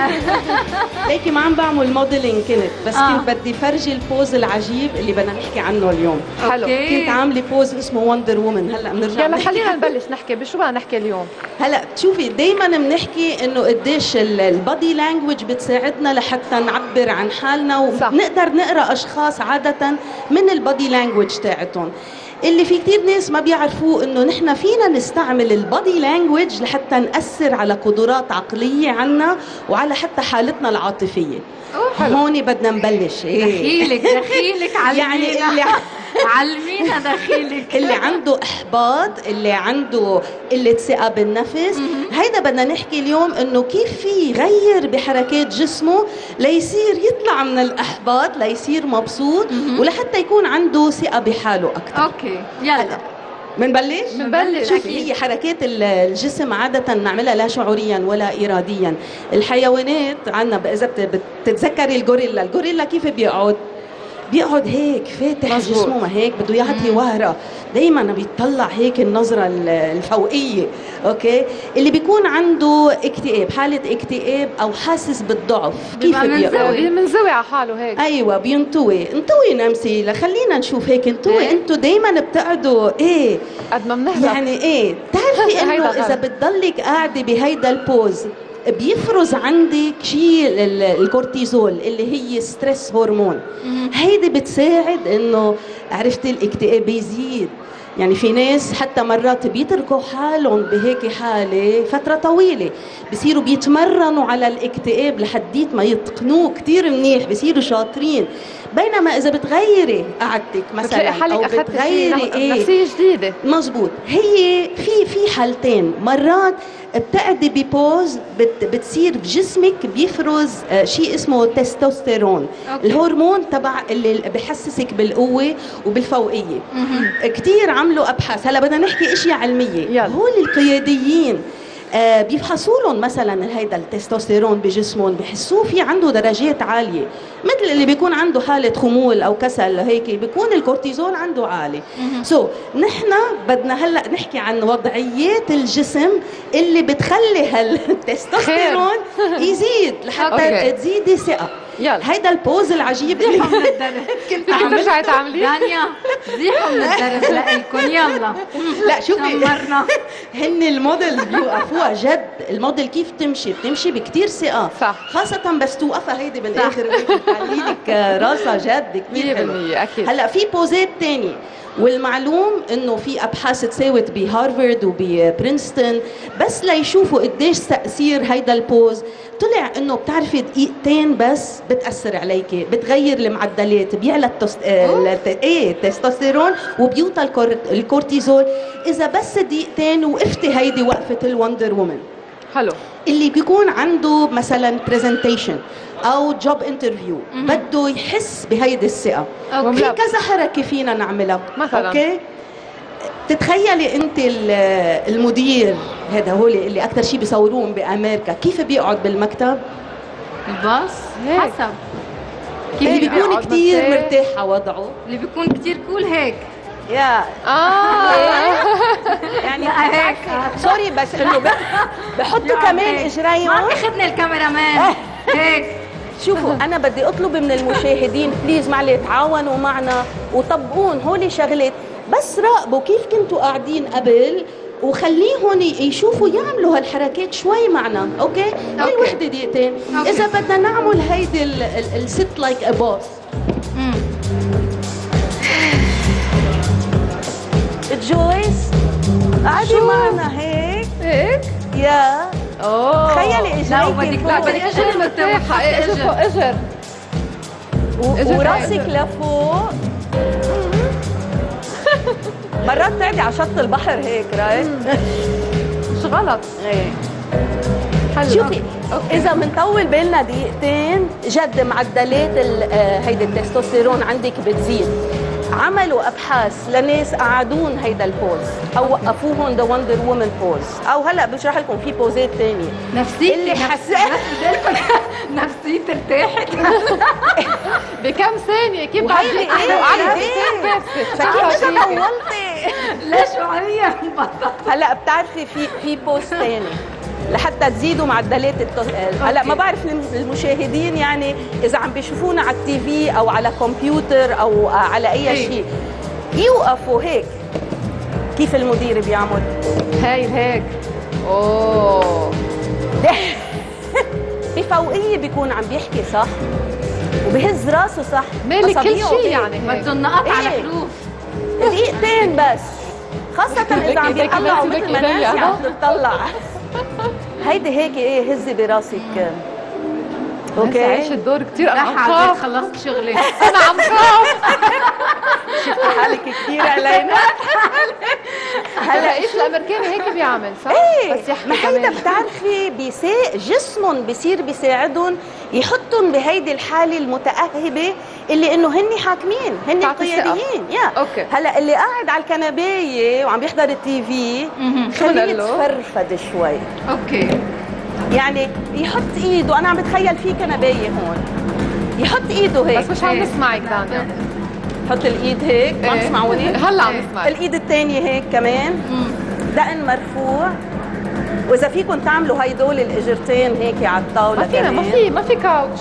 هيك ما عم بعمل موديلينج بس كنت بدي فرجي البوز العجيب اللي بدنا نحكي عنه اليوم. حلو. كنت عامله بوز اسمه وندر وومن. هلا بنرجع يلا خلينا نبلش نحكي. بشو بدنا نحكي اليوم؟ هلا شوفي دائما بنحكي انه قديش البادي لانجوج بتساعدنا لحتى نعبر عن حالنا، ونقدر نقرا اشخاص عاده من البادي لانجوج تاعتهم. اللي في كتير ناس ما بيعرفوه انه نحن فينا نستعمل البادي لانجوج لحتى نأثر على قدرات عقلية عنا وعلى حتى حالتنا العاطفية. هون بدنا نبلش. دخيلك علمينا. يعني اللي علمينا دخيلك. اللي عنده احباط، اللي عنده قله ثقه بالنفس، هيدا بدنا نحكي اليوم انه كيف في يغير بحركات جسمه ليصير يطلع من الاحباط، ليصير مبسوط ولحتى يكون عنده ثقه بحاله اكثر. اوكي يلا منبلش. شوفي هي حركات الجسم عادة نعملها لا شعوريا ولا إراديا. الحيوانات عنا إذا بتتذكري الغوريلا كيف بيقعد هيك فاتح جسمه، ما هيك بده يعطي وهرة، دايما بيطلع هيك النظرة الفوقية. اوكي، اللي بيكون عنده اكتئاب، حالة اكتئاب او حاسس بالضعف كيف بيقعد؟ منزوي على حاله هيك. ايوه بينطوي نمسي. خلينا نشوف هيك انطوي. انتوا دايما بتقعدوا قد ما بنهرب يعني بتعرفي انه اذا بتضلك قاعدة بهيدا البوز بيفرز عندك شيء الكورتيزول اللي هي ستريس هرمون. هيدي بتساعد انه عرفتي الاكتئاب يزيد. يعني في ناس حتى مرات بيتركوا حالهم بهيك حالة فترة طويلة، بصيروا بيتمرنوا على الاكتئاب لحديت ما يتقنوه كتير منيح، بصيروا شاطرين. بينما إذا بتغيري قعدتك مثلا أو بتغيري نفسية جديدة، مزبوط. هي في حالتين، مرات بتقعدي ببوز بتصير بجسمك بيفرز شيء اسمه تستوستيرون، الهرمون تبع اللي بحسسك بالقوة وبالفوقية. كتير عملوا أبحاث، هلا بدنا نحكي اشياء علمية. هول القياديين بيفحصوا لهم مثلا هيدا التستوستيرون بجسمهم، بحسوه في عنده درجات عاليه، مثل اللي بيكون عنده حاله خمول او كسل هيك بيكون الكورتيزول عنده عالي. نحن بدنا هلا نحكي عن وضعيات الجسم اللي بتخلي هالتستوستيرون يزيد لحتى تزيدي ثقه. يلا هيدا البوز العجيب زيحوا من الدرج. كنت رجعي تعمليه دانيا، زيحوا من الدرج لإلكم. يلا لا شوفي دمرنا. هن الموديل بيوقفوها جد. الموديل كيف بتمشي بكتير ثقة، صح، خاصة بس توقفها هيدي بالاخر بتعلي لك راسها جد كتير حلو. اكيد. هلا في بوزات تانية، والمعلوم انه في ابحاث تساوت بهارفارد وبرينستون بس ليشوفوا قديش تاثير هيدا البوز. طلع انه بتعرفي دقيقتين بس بتاثر عليكي، بتغير المعدلات، بيعلى التستوستيرون وبيوطى الكورتيزول اذا بس دقيقتين وقفتي هيدي وقفه الوندر وومن. حلو. اللي بيكون عنده مثلا برزنتيشن او جوب انترفيو بده يحس بهيدي الثقه، في كذا حركه فينا نعملها مثلا. اوكي، تتخيلي انت المدير هذا هو اللي اكثر شيء بيصوروهم بامريكا كيف بيقعد بالمكتب؟ الباص حسب اللي بيكون كثير مرتاح على وضعه، اللي بيكون كثير كول هيك يا يعني هيك سوري بس انه بحطوا كمان اجريهم. ما تاخذني الكاميرا مان هيك. شوفوا انا بدي اطلب من المشاهدين بليز معلي تعاونوا معنا وطبقون هولي شغلات، بس راقبوا كيف كنتوا قاعدين قبل وخليهم يشوفوا يعملوا هالحركات شوي معنا. اوكي كل وحده دقيقتين. اذا بدنا نعمل هيدي الست لايك ا بوس، جويس قعدي معنا هيك يا تخيلي اجريكي لا بدك اجر مرتاحه. اجر فوق اجر وراسك لفوق. مرات تقعدي على شط البحر هيك رايت مش غلط. شوفي اذا بنطول بالنا دقيقتين جد معدلات هيدي التستوستيرون عندك بتزيد. عملوا ابحاث لناس قعدون هيدا البوز او وقفوهم ذا وندر وومن بوز، او هلا بشرح لكم في بوزات ثانيه. نفسيتي اللي حسيت نفسيتي ارتاحت بكم ثانيه كيف بعد فكيف اذا طولتي لا شعوريا انبسطت. هلا بتعرفي في بوز ثاني لحتى تزيدوا معدلات هلا ما بعرف المشاهدين يعني اذا عم بيشوفونا على التي في او على كمبيوتر او على اي شيء يوقفوا هيك كيف المدير بيعمل هيك اوه بفوقيه بيكون عم بيحكي صح وبهز راسه صح، مالك كل شيء يعني بدهم نقط على حروف دقيقتين بس، خاصة إذا عم بيطلعوا مثل ما نانسي عم تطلع. هيدي هيك ايه هزي براسك. اوكي عايش الدور كثير. انا عم خاف خاف خلصت شغلي انا عم خاف شفتي حالك كثير علينا. هلا ايش الامريكاني هيك بيعمل صح؟ ايه بس يحكي ما هيدا كمان. بتعرفي جسمهم بصير بيساعدهم يحطهم بهيدي الحاله المتاهبه اللي انه هن حاكمين هن قياديين. اوكي هلا اللي قاعد على الكنبايه وعم بيحضر التي في خليه يتفرفد شوي. اوكي يعني يحط ايده، انا عم بتخيل في كنبايه هون يحط ايده هيك بس مش عم نسمعك دانيا. حط الايد هيك ما تسمعوني هلا عم نسمعك. الايد الثانيه هيك كمان دقن مرفوع، واذا فيكم تعملوا هيدول الاجرتين هيك على الطاوله ما فينا ما في كاوتش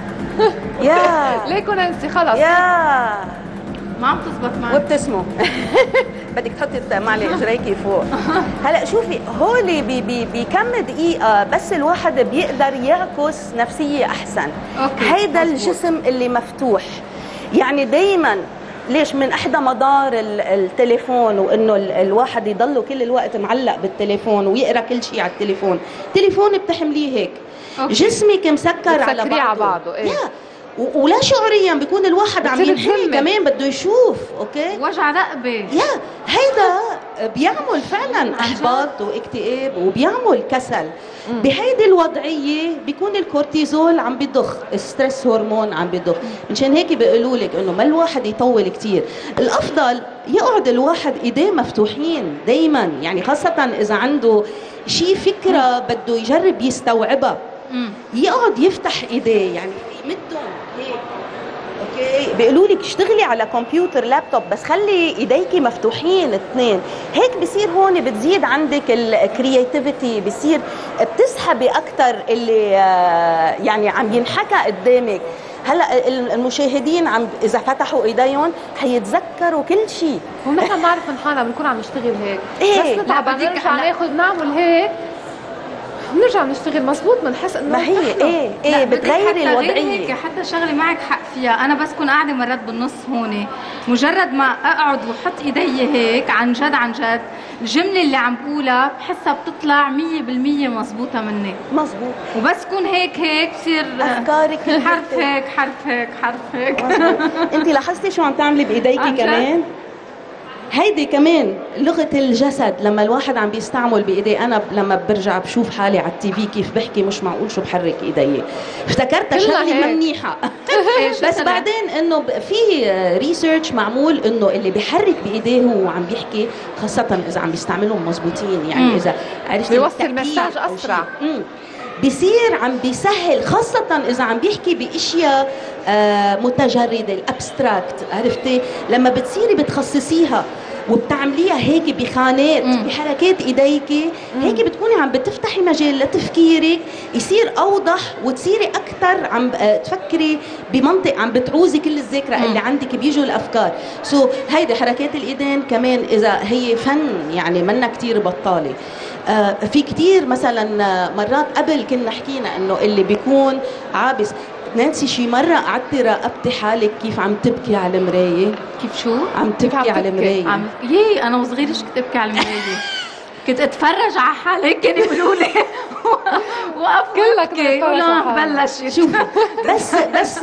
يا ليكو نانسي خلص يا ما عم تزبط معي وبتسموا بدك تحطي معلي اجريكي فوق. هلا شوفي هولي بكم دقيقه بس الواحد بيقدر يعكس نفسيه احسن. هيدا الجسم اللي مفتوح يعني دايما ليش من احدى مضار التليفون وانه الواحد يضله كل الوقت معلق بالتليفون ويقرا كل شيء على التليفون. التليفون بتحمليه هيك جسمك مسكر على بعضه ايه ولا شعوريا بيكون الواحد عم ينحني كمان بده يشوف. اوكي وجع رقبه هيدا بيعمل فعلا احباط واكتئاب وبيعمل كسل. بهيدي الوضعيه بيكون الكورتيزول عم بيضخ، الستريس هرمون عم بيضخ. مشان هيك بيقولوا لك انه ما الواحد يطول كثير، الافضل يقعد الواحد ايديه مفتوحين دائما، يعني خاصه اذا عنده شيء فكره بده يجرب يستوعبها يقعد يفتح ايديه يعني يمدهم هيك. اوكي بيقولوا لك اشتغلي على كمبيوتر لابتوب بس خلي ايديكي مفتوحين اثنين هيك بصير هون بتزيد عندك الكرياتيفيتي، بصير بتسحبي اكثر اللي يعني عم ينحكى قدامك. هلا المشاهدين اذا فتحوا ايديهم حيتذكروا كل شيء. ونحن بنعرف من حالنا بنكون عم نشتغل هيك إيه؟ بس نتعب نرجع ناخذ نعمل هيك بنرجع نشتغل مظبوط بنحس انه ما هي ايه بتغيري الوضعيه. حتى شغله معك حق فيها، انا بس كون قاعده مرات بالنص هون مجرد ما اقعد وحط ايدي هيك عن جد الجمله اللي عم بقولها بحسها بتطلع 100% مزبوطه مني مزبوط. وبس كون هيك بصير افكارك حرف هيك انت لاحظتي شو عم تعملي بايديكي كمان؟ هيدي كمان لغة الجسد لما الواحد عم بيستعمل بإيديه. أنا لما برجع بشوف حالي على التي في كيف بحكي مش معقول شو بحرك إيدي، افتكرتها شغلة ما منيحة بس بعدين إنه في ريسيرش معمول إنه اللي بيحرك بإيديه هو عم بيحكي، خاصة إذا عم بيستعملهم مزبوطين يعني إذا عرفت بيوصل مساج أسرع بيصير عم بيسهل، خاصة إذا عم بيحكي بأشياء متجردة الأبستراكت. عرفتي لما بتصيري بتخصصيها وبتعمليها هيك بخانات بحركات ايديكي هيك بتكوني عم بتفتحي مجال لتفكيرك يصير اوضح وتصيري اكثر عم تفكري بمنطق، عم بتعوزي كل الذاكره اللي عندك بيجوا الافكار. هيدي حركات الايدين كمان اذا هي فن يعني منا كثير بطاله. في كثير مثلا مرات قبل كنا حكينا انه اللي بيكون عابس. نانسي شي مرة قعدتي راقبتي حالك كيف عم تبكي على المراية؟ كيف شو؟ عم تبكي على المراية. أنا وصغيرة كنت أبكي على المراية كنت اتفرج على حالي كانوا يقولوا لي وقف كلك وابكي بلشت. شوف بس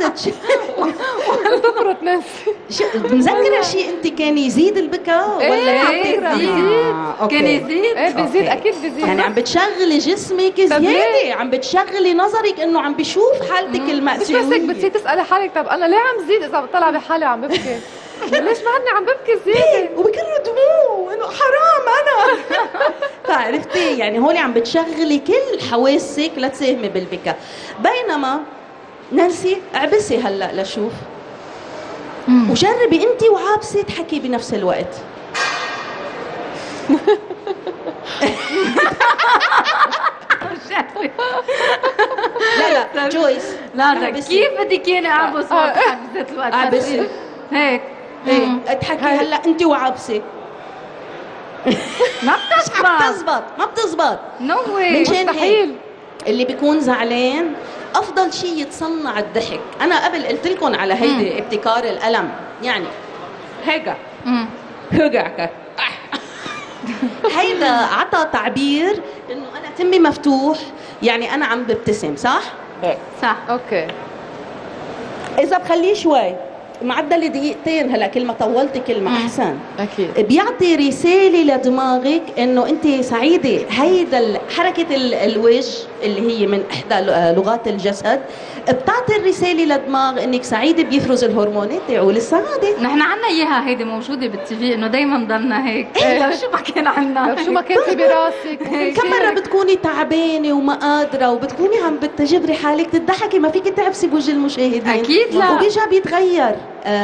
تفرط نفسي. مذكره شيء انت كان يزيد البكا ولا كان يزيد؟ ايه بيزيد اكيد بيزيد. يعني عم بتشغلي جسمك زياده، عم بتشغلي نظرك انه عم بشوف حالتك المأساوية. مش بس هيك بتصير تسالي حالك طب انا ليه عم زيد اذا بطلع بحالي وعم ببكي؟ ليش بعدني عم ببكي زياده؟ وبكر دموع انه حرام انا. فعرفتي يعني هون عم بتشغلي كل حواسك لتساهمي بالبكاء. بينما نانسي اعبسي هلا لشوف وجربي انت وعابسه تحكي بنفس الوقت. لا جويس لا كيف بدك اياني اعبس واضحك بذات الوقت؟ اعبسي هيك اضحكي هلا انت وعابسه. ما بتزبط نو واي مستحيل. اللي بيكون زعلان افضل شيء يتصنع الضحك. انا قبل قلت لكم على هيدي ابتكار القلم، يعني هيك هيك هيدا عطى تعبير انه انا تمي مفتوح، يعني انا عم ببتسم صح؟ صح اوكي. اذا بخليه شوي معدل دقيقتين، هلا كل ما طولتي كل ما احسن. اكيد بيعطي رساله لدماغك انه انت سعيده. هيدا حركه الوجه اللي هي من احدى لغات الجسد بتعطي الرساله للدماغ انك سعيده، بيفرز الهرمونات تاعو السعاده. نحن عنا اياها هيدي موجوده بالتي في انه دائما ضلنا هيك لو شو ما كان عنا، لو شو ما كان في براسك. كم مره بتكوني تعبانه وما قادره وبتكوني عم بتجبري حالك تضحكي، ما فيك تعبسي بوجه المشاهدين اكيد لا، وبيجا بيتغير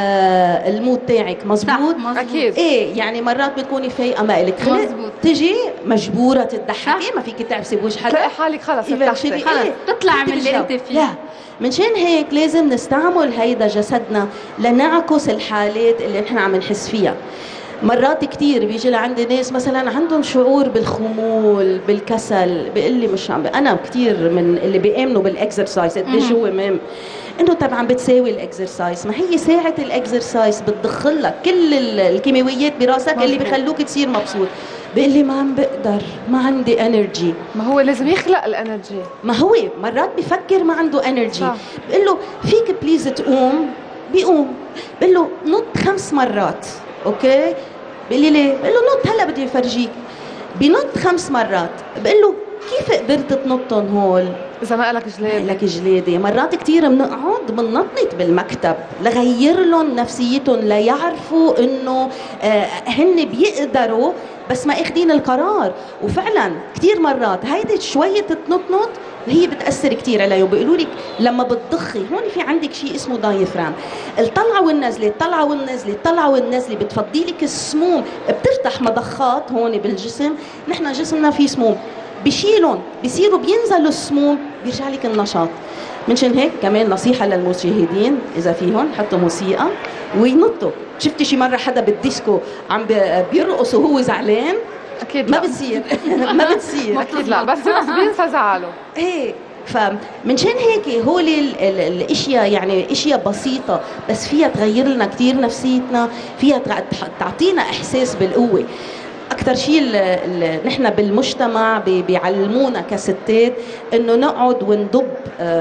المود تاعك. مزبوط اكيد. ايه يعني مرات بتكوني فايقه ما الك خلق تجي مجبوره تضحكي، ما فيك تعبسي بوجه حدا، تلاقي حالك خلص ارتحتي، خلص تطلع من اللي انت فيه. لا منشان هيك لازم نستعمل هيدا جسدنا لنعكس الحالات اللي نحن عم نحس فيها. مرات كتير بيجي لعندي ناس مثلا عندهم شعور بالخمول بالكسل، بيقول لي مش عم انا كتير من اللي بيامنوا بالاكسرسايز قديش هو مهم انه طبعا بتساوي الاكسرسايز، ما هي ساعه الاكسرسايز بتدخل لك كل الكيماويات براسك اللي بيخلوك تصير مبسوط. بيقول لي ما عم بقدر، ما عندي انرجي. ما هو لازم يخلق الانرجي. ما هو مرات بفكر ما عنده انرجي، بقول له فيك بليز تقوم، بيقوم. بقول له نط 5 مرات، اوكي؟ بقول لي ليه؟ بقول له نط هلا بدي افرجيك. بنط 5 مرات، بقول له كيف قدرت تنطن هول؟ إذا ما لك جلاد. لك جلادة. مرات كثير بنقعد بننطنط بالمكتب لغير لهم نفسيتهم، ليعرفوا إنه هن بيقدروا بس ما اخذين القرار. وفعلا كثير مرات هيدي شوية تنطنط هي بتأثر كثير عليهم. بيقولوا لك لما بتضخي هون في عندك شيء اسمه دايفرام، الطلعة والنزلة، الطلعة والنزلة، الطلعة والنزلة بتفضي لك السموم، بتفتح مضخات هون بالجسم. نحن جسمنا فيه سموم، بشيلهم بيصيروا بينزلوا السموم، بيرجع لك النشاط. منشان هيك كمان نصيحة للمشاهدين إذا فيهم حطوا موسيقى وينطوا. شفتي شي مرة حدا بالديسكو عم بيرقص وهو زعلان؟ أكيد ما بتصير. ما بتصير أكيد لا، بس بينسى زعله. إيه فمنشان هيك هول الاشياء يعني اشياء بسيطة بس فيها تغير لنا كثير نفسيتنا، فيها تعطينا إحساس بالقوة. أكثر شيء نحن بالمجتمع بيعلمونا كستات إنه نقعد وندب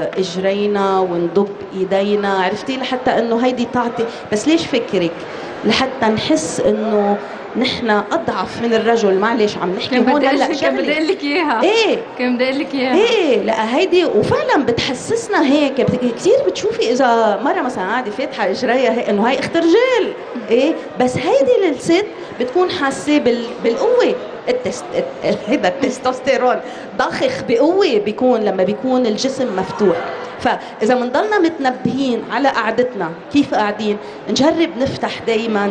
إجرينا وندب إيدينا، عرفتي؟ لحتى إنه هيدي تعطي، بس ليش فكرك؟ لحتى نحس إنه نحن أضعف من الرجل. معلش عم نحكي هون هلا كان بدي أقول لك إياها. إيه كان بدي أقول لك إياها. إيه لا هيدي وفعلا بتحسسنا هيك. كثير بتشوفي إذا مرة مثلا قاعدة فاتحة إجريها هيك إنه هاي أخت رجال، إيه بس هيدي للست بتكون حاسة بالقوة. هيدا التستوستيرون ضخخ بقوة بيكون لما بيكون الجسم مفتوح. فإذا منضلنا متنبهين على قعدتنا كيف قاعدين، نجرب نفتح دايما،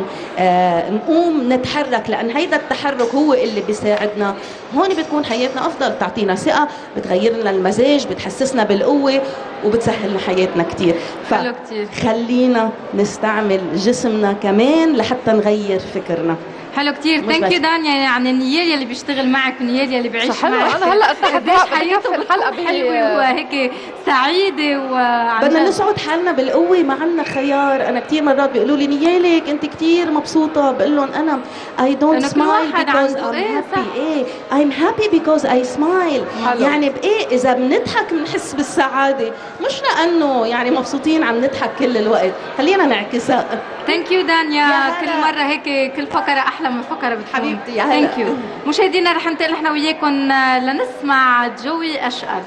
نقوم نتحرك، لأن هيدا التحرك هو اللي بيساعدنا. هون بتكون حياتنا أفضل، تعطينا ثقة، بتغير لنا المزاج، بتحسسنا بالقوة وبتسهل لنا حياتنا كتير. فخلينا نستعمل جسمنا كمان لحتى نغير فكرنا. حلو كتير. ثانك يو دانيا. يعني نيال يلي بيشتغل معك ونيال يلي بيعيش حلو. معك. انا هلا قديش حياته الحلقه حلوه وهيك سعيده بدنا نسعد حالنا بالقوه، ما عندنا خيار. انا كثير مرات بيقولوا لي نيالك انت كثير مبسوطه، بقول لهم انا I don't smile because I'm happy. ايه I'm happy because I smile. يعني بايه اذا بنضحك بنحس بالسعاده، مش لانه يعني مبسوطين عم نضحك كل الوقت. خلينا نعكسها. ثانك يو دانيا. كل مره هيك كل فقره احلى من فقره بتكون. حبيبتي يا هلا. ثانك يو. مشاهدينا رح ننتقل نحن وياكم لنسمع جوي اشقر.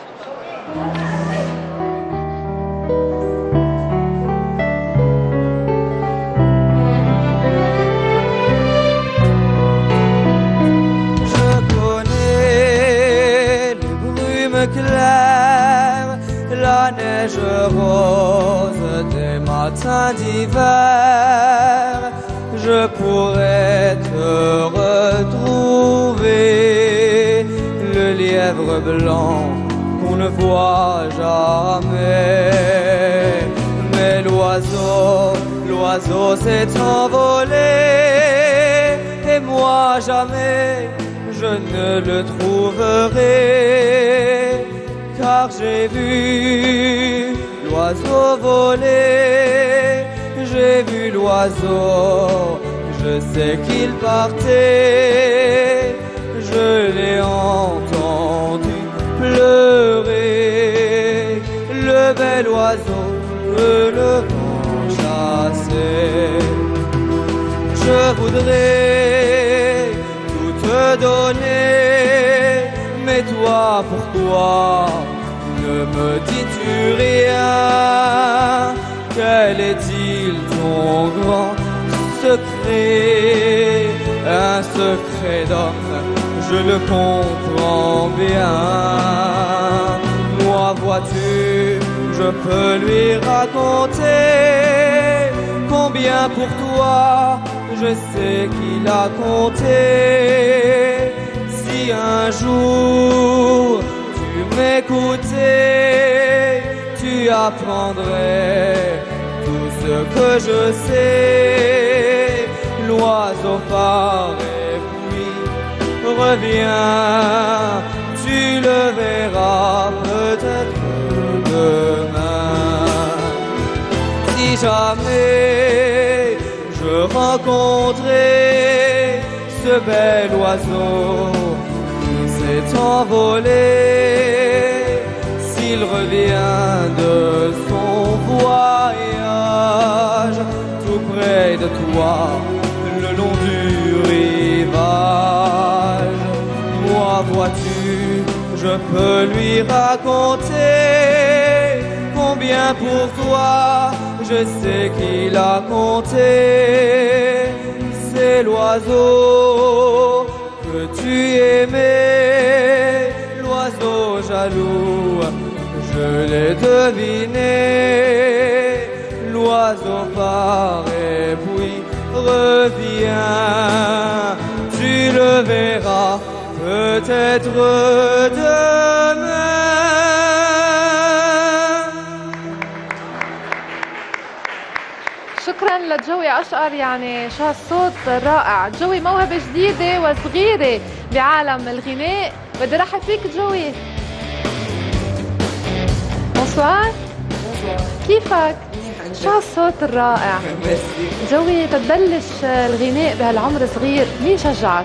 clair, la neige rose des matins d'hiver. Je pourrais te retrouver, le lièvre blanc qu'on ne voit jamais. Mais l'oiseau s'est envolé, et moi jamais je ne le trouverai, car j'ai vu l'oiseau voler, j'ai vu l'oiseau, je sais qu'il partait, je l'ai entendu pleurer, le bel oiseau que le vent chassait. Je voudrais tout te donner, mais toi, pourquoi ne me dis-tu rien? Quel est-il ton grand secret? Un secret d'homme, je le comprends bien. Moi, vois-tu, je peux lui raconter combien pour toi je sais qu'il a compté. Si un jour tu m'écoutais, tu apprendrais tout ce que je sais. L'oiseau part et puis revient, tu le verras peut-être demain. Si jamais je rencontrais ce bel oiseau qui s'est envolé, s'il revient de son voyage tout près de toi, le long du rivage, moi vois-tu, je peux lui raconter combien pour toi je sais qu'il a compté. C'est l'oiseau que tu aimais, l'oiseau jaloux, je l'ai deviné. L'oiseau part et puis revient, tu le verras peut-être demain. شكرا لجوي أشقر. يعني شو هالصوت رائع. جوي موهبة جديدة وصغيرة بعالم الغناء. بدي رحب فيك جوي. بونسوار. كيفك؟ شو هالصوت الرائع. جوي تبلش الغناء بهالعمر صغير، مين شجعك؟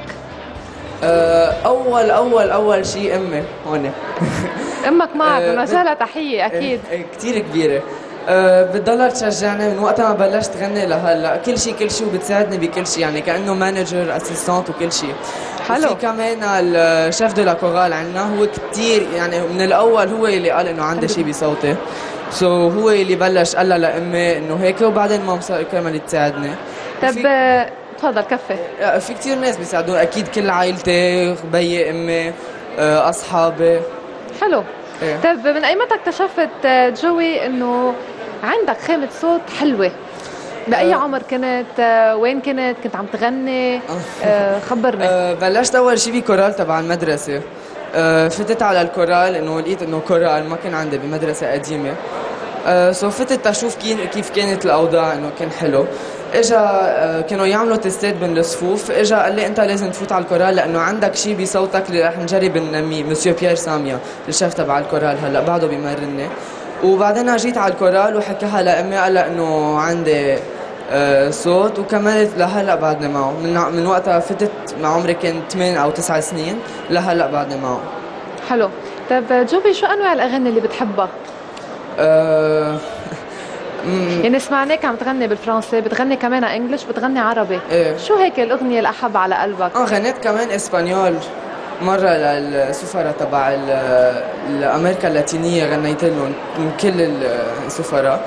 أول شيء أمي هون. أمك معك بنوجه لها تحية أكيد. كتير كبيرة. بتضلها تشجعني من وقتها ما بلشت غني لهلا، كل شيء وبتساعدني بكل شيء، يعني كأنه مانجر اسيستانت وكل شيء. حلو. في كمان الشيف دو لا كورال عندنا، هو كتير يعني من الاول هو اللي قال انه عنده شيء بصوتي، هو اللي بلش قال لامي انه هيك، وبعدين ماما كمان تساعدني. طب تفضل كفي. في كتير ناس بيساعدوني اكيد، كل عائلتي، بيي، امي، اصحابي. حلو. إيه. طب من ايمتى اكتشفت جوي انه عندك خامة صوت حلوة؟ بأي عمر كنت؟ وين كنت عم تغني؟ خبرني. بلشت أول شيء بكورال تبع المدرسة. فتت على الكورال إنه لقيت إنه كورال ما كان عندي بمدرسة قديمة. فتت أشوف كيف كانت الأوضاع، إنه كان حلو. اجا كانوا يعملوا تيستات بين الصفوف، اجا قال لي انت لازم تفوت على الكورال لانه عندك شيء بصوتك اللي رح نجرب ننميه. مسيو بيير ساميا الشيف تبع الكورال هلا بعده بيمرني. وبعدين جيت على الكورال وحكاها لامي، قال انه عندي صوت، وكملت لهلا بعدني معه من وقتها فتت مع عمري كان 8 أو 9 سنين لهلا بعدني معه. حلو. طيب جوبي، شو انواع الاغاني اللي بتحبها؟ يعني سمعناك عم تغني بالفرنسي، بتغني كمان انجلش، بتغني عربي. ايه. شو هيك الاغنيه الاحب على قلبك؟ غنيت كمان اسبانيول مرة للسفراء تبع الأمريكا اللاتينية، غنيت لهم من كل السفراء.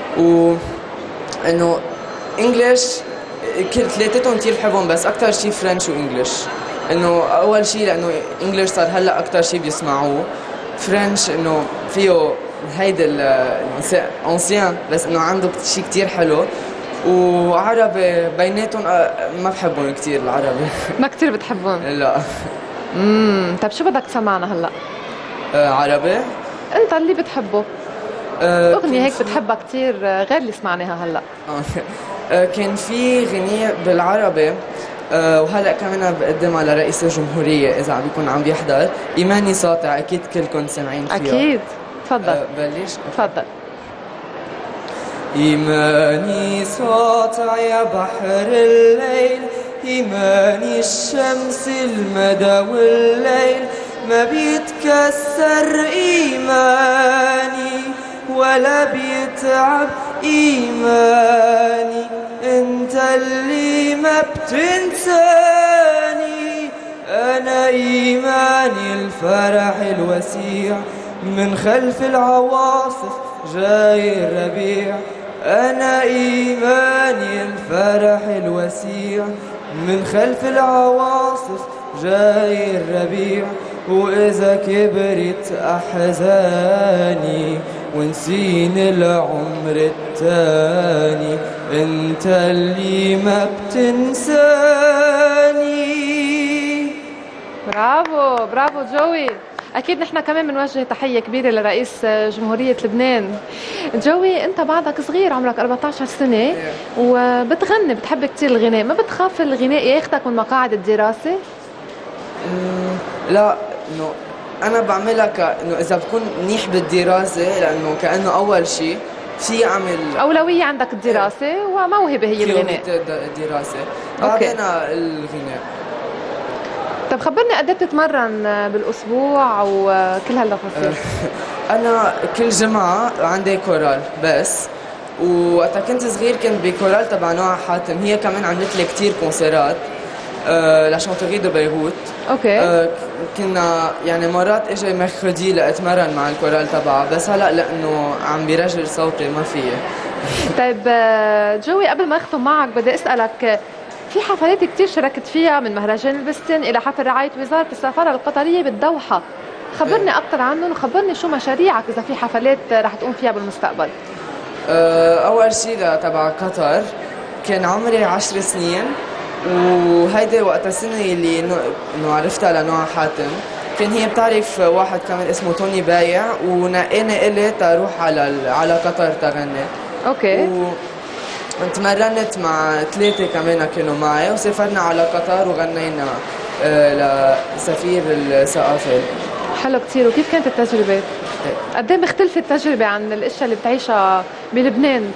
وإنه إنجليش كل ثلاثتهم كثير بحبهم، بس أكثر شيء فرنش وإنجليش. إنه أول شيء لأنه إنجليش صار هلا أكثر شيء بيسمعوه. فرنش إنه فيه هيدا أنسيان بس إنه عنده شيء كثير حلو. وعربي بيناتهم ما بحبهم كثير العربي. ما كثير بتحبهم؟ لا. طيب شو بدك تسمعنا هلا؟ عربي؟ انت اللي بتحبه. اغنية هيك بتحبها كثير غير اللي سمعناها هلا. كان في غنية بالعربي وهلا كمان بقدمها لرئيس الجمهورية إذا عم بيكون عم بيحضر، إيماني ساطع، أكيد كلكم سامعين فيها. أكيد. تفضل. بلش؟ تفضل. إيماني ساطع يا بحر الليل، إيماني الشمس المدى والليل، ما بيتكسر إيماني ولا بيتعب إيماني، أنت اللي ما بتنساني. أنا إيماني الفرح الوسيع، من خلف العواصف جاي الربيع. أنا إيماني الفرح الوسيع، من خلف العواصف جاي الربيع. وإذا كبرت أحزاني ونسيني العمر التاني، أنت اللي ما بتنساني. برافو برافو جوي. أكيد نحن كمان بنوجه تحية كبيرة لرئيس جمهورية لبنان. جوي، أنت بعدك صغير، عمرك 14 سنة وبتغني، بتحب كتير الغناء، ما بتخاف الغناء ياخدك من مقاعد الدراسة؟ لا، إنه أنا بعملها إنه إذا بكون منيح بالدراسة، لأنه كأنه أول شيء في أعمل أولوية عندك الدراسة وموهبة هي الغناء. الدراسة بعدين الغناء. طب خبرني قد ايه بتتمرن بالاسبوع وكل هالتفاصيل؟ انا كل جمعه عندي كورال بس، وقتها كنت صغير كنت بكورال تبع نوع حاتم، هي كمان عملت لي كثير كونسيرات لشانتوري دو بيروت. اوكي. كنا يعني مرات اجي ميركودي لاتمرن مع الكورال تبعها، بس هلا لانه عم بيرجل صوتي ما فيي. طيب جوي، قبل ما اختم معك بدي اسالك، في حفلات كتير شاركت فيها من مهرجان البستن إلى حفل رعاية وزارة السفارة القطرية بالدوحة، خبرني أكثر عنهم وخبرني شو مشاريعك إذا في حفلات رح تقوم فيها بالمستقبل. أول شيء تبع قطر كان عمري 10 سنين، وهيدي وقت السنة اللي إنه عرفتها لنوع حاتم، كان هي بتعرف واحد كمان اسمه توني بايع ونقاني إلي تروح على قطر تغني. أوكي. تمرنت مع 3 كمان كانوا معي، وسافرنا على قطر وغنينا لسفير الثقافة. حلو كثير. وكيف كانت التجربة؟ قد ايه مختلفة التجربة عن الاشياء اللي بتعيشها بلبنان؟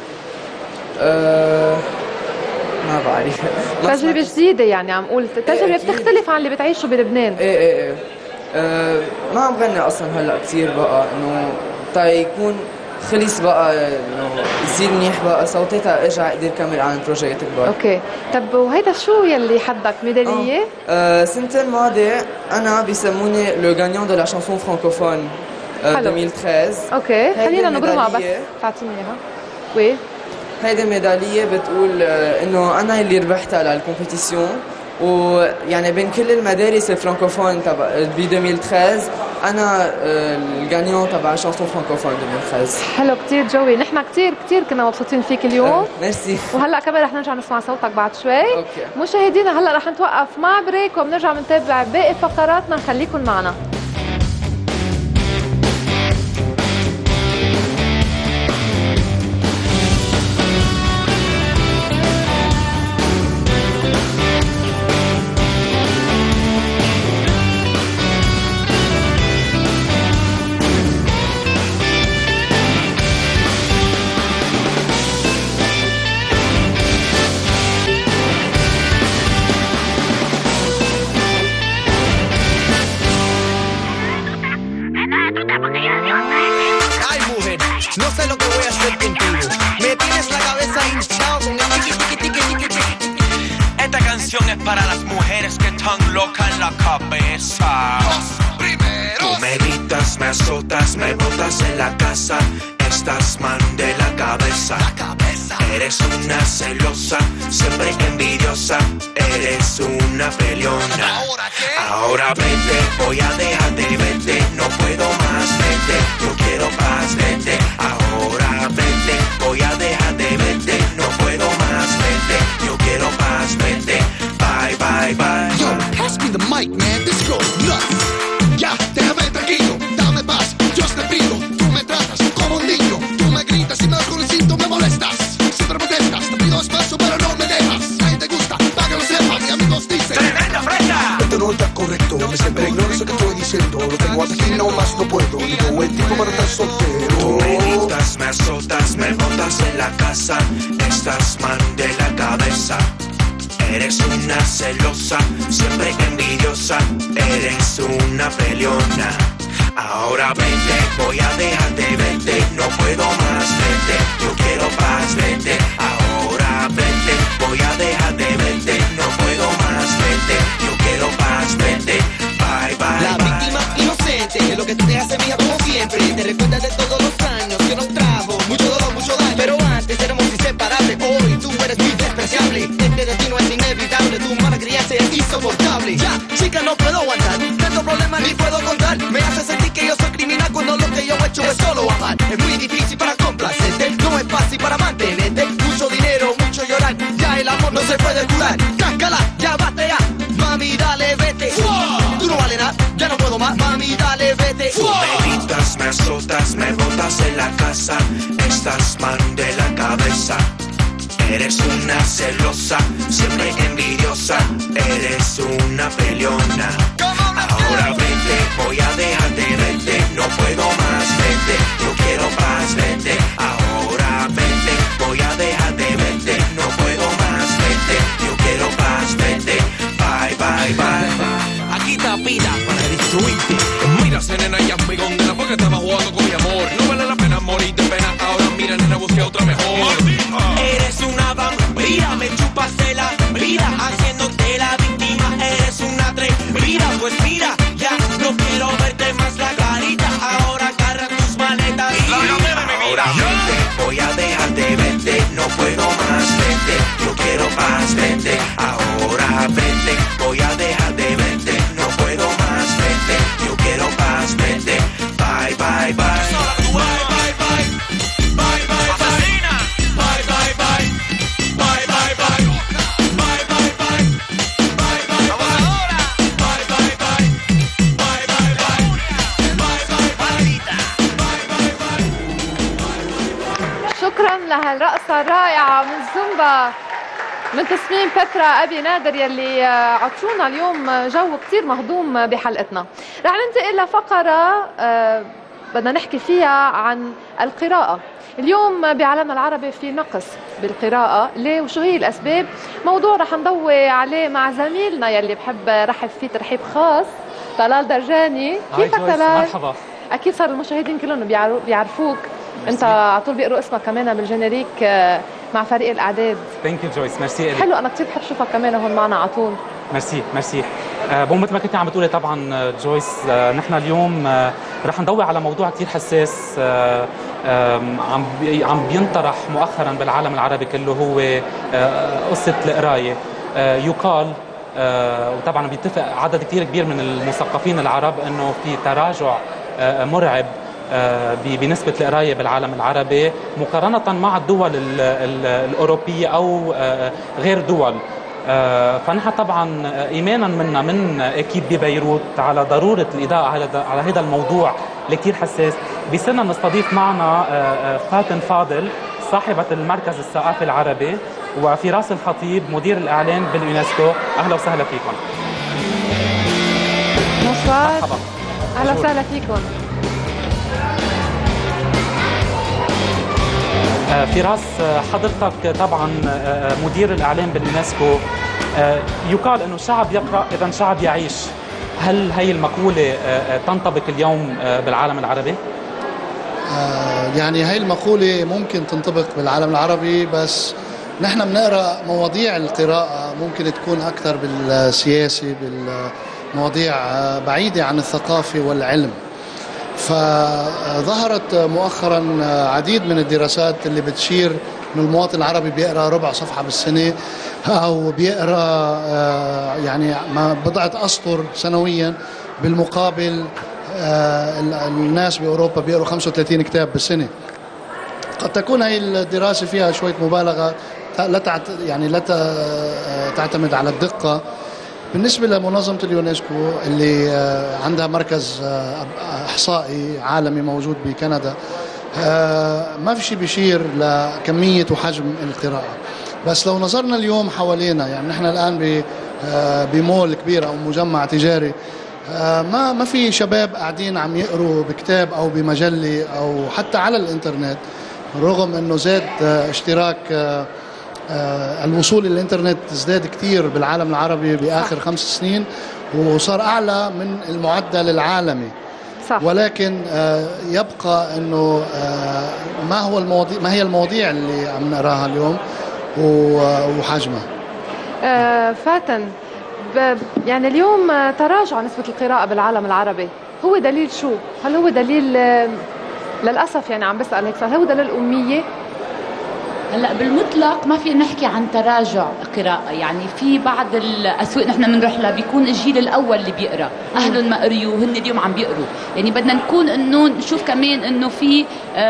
ما بعرف. تجربة جديدة يعني، عم قول تجربة بتختلف عن اللي بتعيشه بلبنان. ايه ما عم غني اصلا هلا كثير بقى، انه يكون خلص بقى انه يصير منيح بقى صوتي ارجع اقدر كمل عن بروجيكت كبار. اوكي. طب وهيدا شو يلي حدك ميدالية؟ سنة الماضية انا بيسموني لو غانيون دو لا شانسون فرانكوفون 2013. اوكي، خلينا نبرمها بس تعطيني اياها. وي هيدي ميدالية بتقول انه انا اللي ربحتها للكومبيتيسيون، ويعني بين كل المدارس الفرانكوفون تبع ب 2013 انا الغانيون تبع شانسون فرانكوفون 2013. حلو كثير جوي، نحن كثير كنا مبسوطين فيك اليوم. ميرسي. وهلا كمان رح نرجع نسمع صوتك بعد شوي. اوكي. مشاهدينا هلا رح نتوقف مع بريك وبنرجع بنتابع باقي فقراتنا، خليكن معنا. Ay, mujer, no sé lo que voy a hacer contigo. Me tienes la cabeza hinchado con el tiqui, tiqui, tiqui, tiqui, tiqui. Esta canción es para las mujeres que están locas en la cabeza. Tú me gritas, me azotas, me botas en la casa. Estás mal de la cabeza. Eres una celosa, siempre envidiosa. Eres una peleona. Ahora vete, voy a dejar de verte. No puedo más verte, yo quiero paz, vete. Ahora vete, voy a dejar de verte. No puedo más verte, yo quiero paz, vete. Bye, bye, bye. Yo, pass me the mic, man, this goes nuts. Ya, déjame tranquilo, dame paz, yo te pido. Tú me tratas como un niño, tú me gritas y me das con el cinto, me molestas. Siempre protestas, te pido espacio pero no me dejas. Nadie te gusta, para que lo sepas, mis amigos dicen ¡Tremenda fresa! esto no está correcto, me siempre ignoro eso que estoy diciendo. Lo tengo hasta aquí, no más no puedo. Digo el tipo para estar soltero. Tú me gritas, me azotas, me botas en la casa. Estás mal de la cabeza. Eres una celosa, siempre envidiosa. Eres una peleona. Ahora vete, voy a dejar de verte. No puedo más verte, yo quiero paz, vete. Ahora vete, voy a dejar de verte. No puedo más verte, yo quiero paz, vete. Bye, bye, La bye. víctima inocente, que es lo que te hace mía como siempre. Te recuerdas de todos los años que nos trajo mucho dolor, mucho daño. Pero antes éramos inseparables, hoy tú eres muy despreciable. Este destino es inevitable, tu mala crianza es insoportable. Ya, chica, no puedo aguantar, tanto problema ni puedo contar. Me hace sentir que yo soy criminal cuando lo que yo he hecho es solo amar. Es muy difícil para complacerte, no es fácil para mantenerte. Mucho dinero, mucho llorar, ya el amor no se puede curar. Cáscala, ya basta ya, mami dale vete. Tú no vale nada, ya no puedo más, mami dale vete. Tú me gritas, me azotas, me botas en la casa. Estás mal de la cabeza. Eres una celosa, siempre envidiosa. Eres una peleona. Ahora vete, voy a dejar de verte. No puedo más verte, yo quiero paz, vete. Ahora vete, voy a dejar de verte. No puedo más verte, yo quiero paz, vete. Bye, bye, bye. Aquí está vida para destruirte. Mira, nena, y hazme condena porque estaba jugando con mi amor. No vale la pena morir de pena. Ahora mira, nena, busqué otra mejor. Eres una vampira, me chupas de la vida, haciéndote la víctima. Eres una atrevida, pues mira, ya no quiero verte más la carita. Ahora agarra tus maletas y ahora vete, voy a dejar de verte. No puedo más verte, yo quiero paz, vete. Ahora vete, voy a dejar de verte. No puedo más verte, yo quiero paz, vete. Bye, bye, bye. Bye, bye, bye. Bye, bye, bye. Bye, bye, bye. Bye, bye, bye. Bye, bye, bye. Bye, bye, bye. Bye, bye, bye. Bye, bye, bye. Bye, bye, bye. شكرا لهالرقصة الرائعة من زومبا من تصميم بترا أبي نادر يلي عطونا اليوم جو كتير مهضوم بحلقتنا. رح ننتقل لفقرة بدنا نحكي فيها عن القراءة. اليوم بعالمنا العربي في نقص بالقراءة، ليه وشو هي الأسباب؟ موضوع رح نضوي عليه مع زميلنا يلي بحب رحب فيه ترحيب خاص، طلال درجاني. كيفك طلال؟ مرحبا. أكيد صار المشاهدين كلهم بيعرفوك. انت على طول بيقروا اسمك كمان بالجينيريك مع فريق الاعداد. ثانك يو جويس، ميرسي إلي. حلو، انا كثير بحب اشوفك كمان هون معنا على طول. ميرسي ميرسي. بون مثل ما كنت عم بتقولي طبعا جويس، نحن اليوم رح نضوي على موضوع كثير حساس عم بينطرح مؤخرا بالعالم العربي كله، هو قصه القرايه. يقال وطبعا بيتفق عدد كثير كبير من المثقفين العرب انه في تراجع مرعب بنسبة القراية بالعالم العربي مقارنة مع الدول الأوروبية أو غير دول. فنحن طبعا إيمانا منا من أكيد ببيروت على ضرورة الإضاءة على هذا الموضوع اللي كثير حساس، بصيرنا نستضيف معنا فاتن فاضل صاحبة المركز الثقافي العربي وفراس الخطيب مدير الإعلام باليونسكو. أهلا وسهلا فيكم. مرحبا. أهلا وسهلا فيكم. فراس، حضرتك طبعا مدير الإعلام باليونسكو. يقال أنه شعب يقرأ إذا شعب يعيش. هل هي المقولة تنطبق اليوم بالعالم العربي؟ يعني هاي المقولة ممكن تنطبق بالعالم العربي، بس نحن بنقرأ مواضيع القراءة ممكن تكون أكثر بالسياسي، بالمواضيع بعيدة عن الثقافة والعلم. فظهرت مؤخرا عديد من الدراسات اللي بتشير إنه المواطن العربي بيقرأ ربع صفحة بالسنة، أو بيقرأ يعني بضعة أسطر سنويا، بالمقابل الناس بأوروبا بيقرأوا 35 كتاب بالسنة. قد تكون هي الدراسة فيها شوية مبالغة، لا تعتمد على الدقة. بالنسبة لمنظمة اليونسكو اللي عندها مركز إحصائي عالمي موجود بكندا، ما في شيء بيشير لكمية وحجم القراءة. بس لو نظرنا اليوم حوالينا، يعني نحن الآن بمول كبير أو مجمع تجاري، ما في شباب قاعدين عم يقروا بكتاب أو بمجلة أو حتى على الإنترنت، رغم أنه زاد اشتراك الوصول للإنترنت ازداد كتير بالعالم العربي بآخر 5 سنين، وصار أعلى من المعدل العالمي. صح. ولكن يبقى أنه ما هي المواضيع اللي عم نقراها اليوم وحجمها. فاتن، يعني اليوم تراجع نسبة القراءة بالعالم العربي، هو دليل شو؟ هل هو دليل للأسف، يعني عم بسأل هيك، هل هو دليل الأمية؟ هلا بالمطلق ما في نحكي عن تراجع قراءة، يعني في بعض الأسواق نحن بنروح لها بيكون الجيل الأول اللي بيقرأ، أهلهم ما قريوا وهن اليوم عم بيقروا، يعني بدنا نكون إنه نشوف كمان إنه في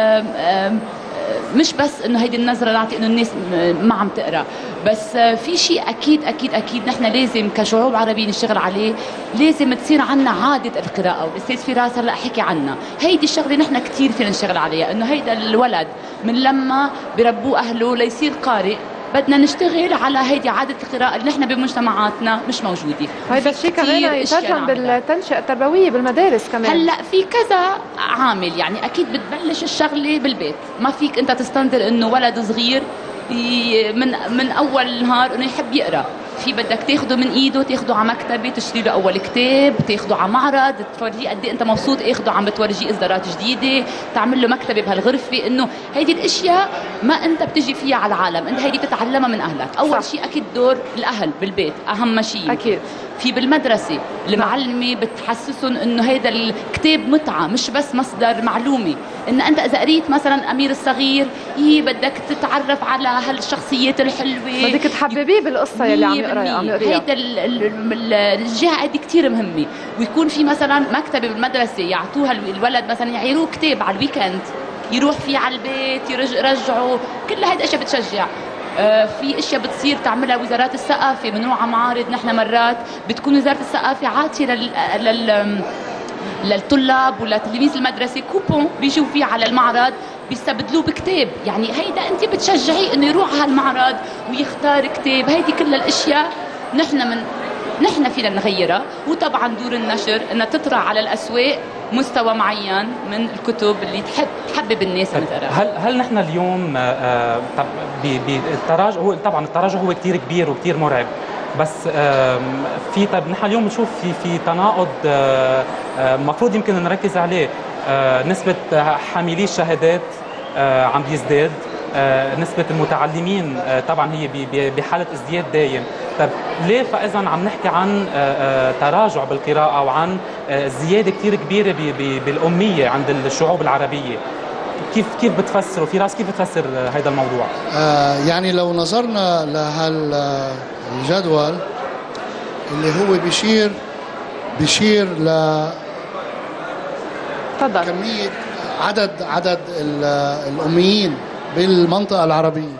مش بس انه هيدي النظره نعطي انه الناس ما عم تقرا، بس في شيء اكيد اكيد اكيد نحن لازم كشعوب عربيه نشتغل عليه، لازم تصير عنا عاده القراءه، والاستاذ فراس هلا حكي عنها، هيدي الشغله نحن كثير فينا نشتغل عليها، انه هيدا الولد من لما بربوه اهله ليصير قارئ، بدنا نشتغل على هيدي عادة القراءة اللي نحن بمجتمعاتنا مش موجودة. هيدا الشيء كمان يترجم بالتنشئة التربوية بالمدارس كمان. هلا في كذا عامل، يعني أكيد بتبلش الشغلة بالبيت، ما فيك أنت تستنظر إنه ولد صغير من أول نهار إنه يحب يقرأ، في بدك تاخده من ايده، تاخده على مكتبه، تشتري له اول كتاب، تاخده على معرض، تفرجيه قد ايه انت مبسوط، اخده عم بتورجيه اصدارات جديده، تعمل له مكتبه بهالغرفه، انه هيدي الاشياء ما انت بتجي فيها على العالم، انت هيدي بتتعلمها من اهلك. اول شيء اكيد دور الاهل بالبيت اهم شيء اكيد. في بالمدرسه المعلمه بتحسسهم انه هيدا الكتاب متعه مش بس مصدر معلومه، ان انت اذا قريت مثلا امير الصغير بدك تتعرف على هالشخصيات الحلوه، بدك تحببيه بالقصه يلي عم يقراها. هيدا الجهه هذه كثير مهمه، ويكون في مثلا مكتبه بالمدرسه يعطوها الولد، مثلا يعيروه كتاب على الويكند يروح فيه على البيت يرجعه، كل هيدا اشياء بتشجع. في اشياء بتصير تعملها وزارات الثقافه، بنروح على معارض، نحن مرات بتكون وزاره الثقافه عاطيه للطلاب ولتلاميذ المدرسه كوبون بيجوا فيه على المعرض بيستبدلوه بكتاب، يعني هيدا انت بتشجعي انه يروح على المعرض ويختار كتاب. هيدي كل الاشياء نحن فينا نغيرها، وطبعا دور النشر انها تطرح على الاسواق مستوى معين من الكتب اللي تحبب الناس ان تقراها. هل نحن اليوم بالتراجع، هو طبعا التراجع هو كثير كبير وكثير مرعب، بس في طيب نحن اليوم بنشوف في تناقض المفروض يمكن نركز عليه، نسبة حاملي الشهادات عم بيزداد، نسبة المتعلمين طبعا هي بحالة ازدياد دايم. طيب ليه فإذا عم نحكي عن تراجع بالقراءة وعن زيادة كثير كبيرة بالأمية عند الشعوب العربية؟ كيف بتفسروا فراس، كيف بتفسر هذا الموضوع؟ يعني لو نظرنا لهالجدول اللي هو بيشير ل كمية عدد الأميين بالمنطقة العربية،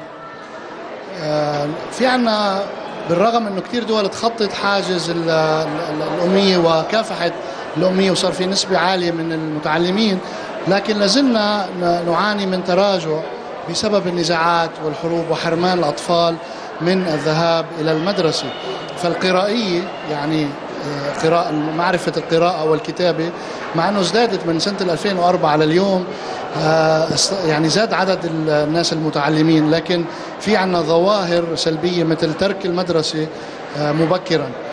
في عنا بالرغم انه كثير دول تخطت حاجز الأمية وكافحت الأمية وصار في نسبة عالية من المتعلمين، لكن لازلنا نعاني من تراجع بسبب النزاعات والحروب وحرمان الأطفال من الذهاب إلى المدرسة. فالقرائية يعني معرفة القراءة والكتابة مع أنه ازدادت من سنة 2004 على اليوم، يعني زاد عدد الناس المتعلمين، لكن في عنا ظواهر سلبية مثل ترك المدرسة مبكرا.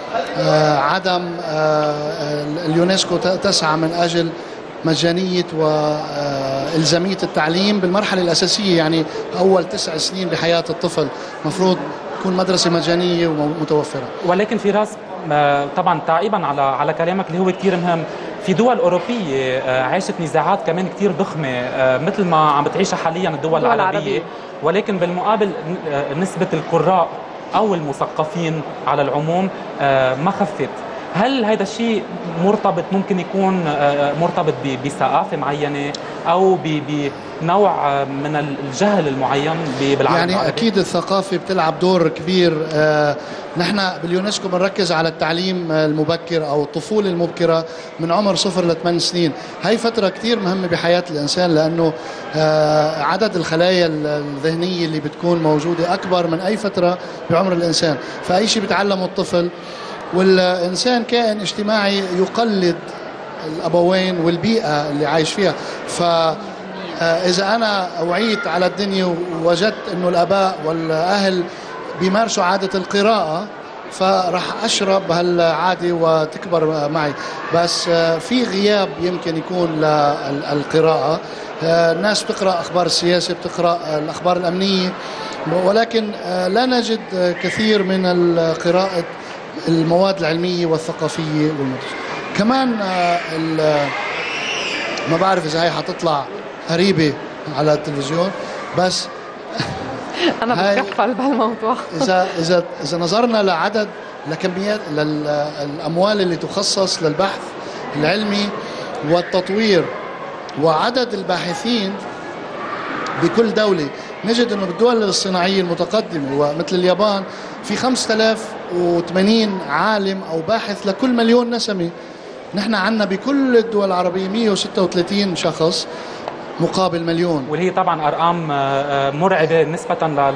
عدم اليونسكو تسعى من أجل مجانية وإلزامية التعليم بالمرحلة الأساسية، يعني أول 9 سنين بحياة الطفل مفروض تكون مدرسة مجانية ومتوفرة. ولكن فراس طبعا تعقيبا على كلامك اللي هو كثير مهم، في دول أوروبية عاشت نزاعات كمان كثير ضخمة مثل ما عم بتعيشها حاليا الدول العربية، ولكن بالمقابل نسبة القراء أو المثقفين على العموم ما خفت. هل هذا الشيء مرتبط، ممكن يكون مرتبط بثقافة معينة أو بنوع من الجهل المعين بالعالم يعني العربي؟ أكيد الثقافة بتلعب دور كبير. نحن باليونسكو بنركز على التعليم المبكر أو الطفولة المبكرة من عمر 0 ل 8 سنين. هاي فترة كتير مهمة بحياة الإنسان، لأنه عدد الخلايا الذهنية اللي بتكون موجودة أكبر من أي فترة بعمر الإنسان، فأي شيء بتعلمه الطفل. والإنسان كائن اجتماعي يقلد الأبوين والبيئة اللي عايش فيها. فإذا أنا وعيت على الدنيا ووجدت أنه الآباء والأهل بيمارسوا عادة القراءة، فرح أشرب هالعادة وتكبر معي. بس في غياب يمكن يكون للقراءة. الناس بتقرأ أخبار السياسة، بتقرأ الأخبار الأمنية، ولكن لا نجد كثير من قراءة المواد العلمية والثقافية والمدرسة. كمان ما بعرف إذا هي حتطلع قريبة على التلفزيون، بس أنا بتكفل بهالموضوع. إذا نظرنا لعدد لكميات الأموال اللي تخصص للبحث العلمي والتطوير وعدد الباحثين بكل دولة، نجد أنه بالدول الصناعية المتقدمة ومثل اليابان في 5080 عالم أو باحث لكل مليون نسمة. نحن عندنا بكل الدول العربية 136 شخص مقابل مليون، واللي هي طبعا أرقام مرعبة نسبة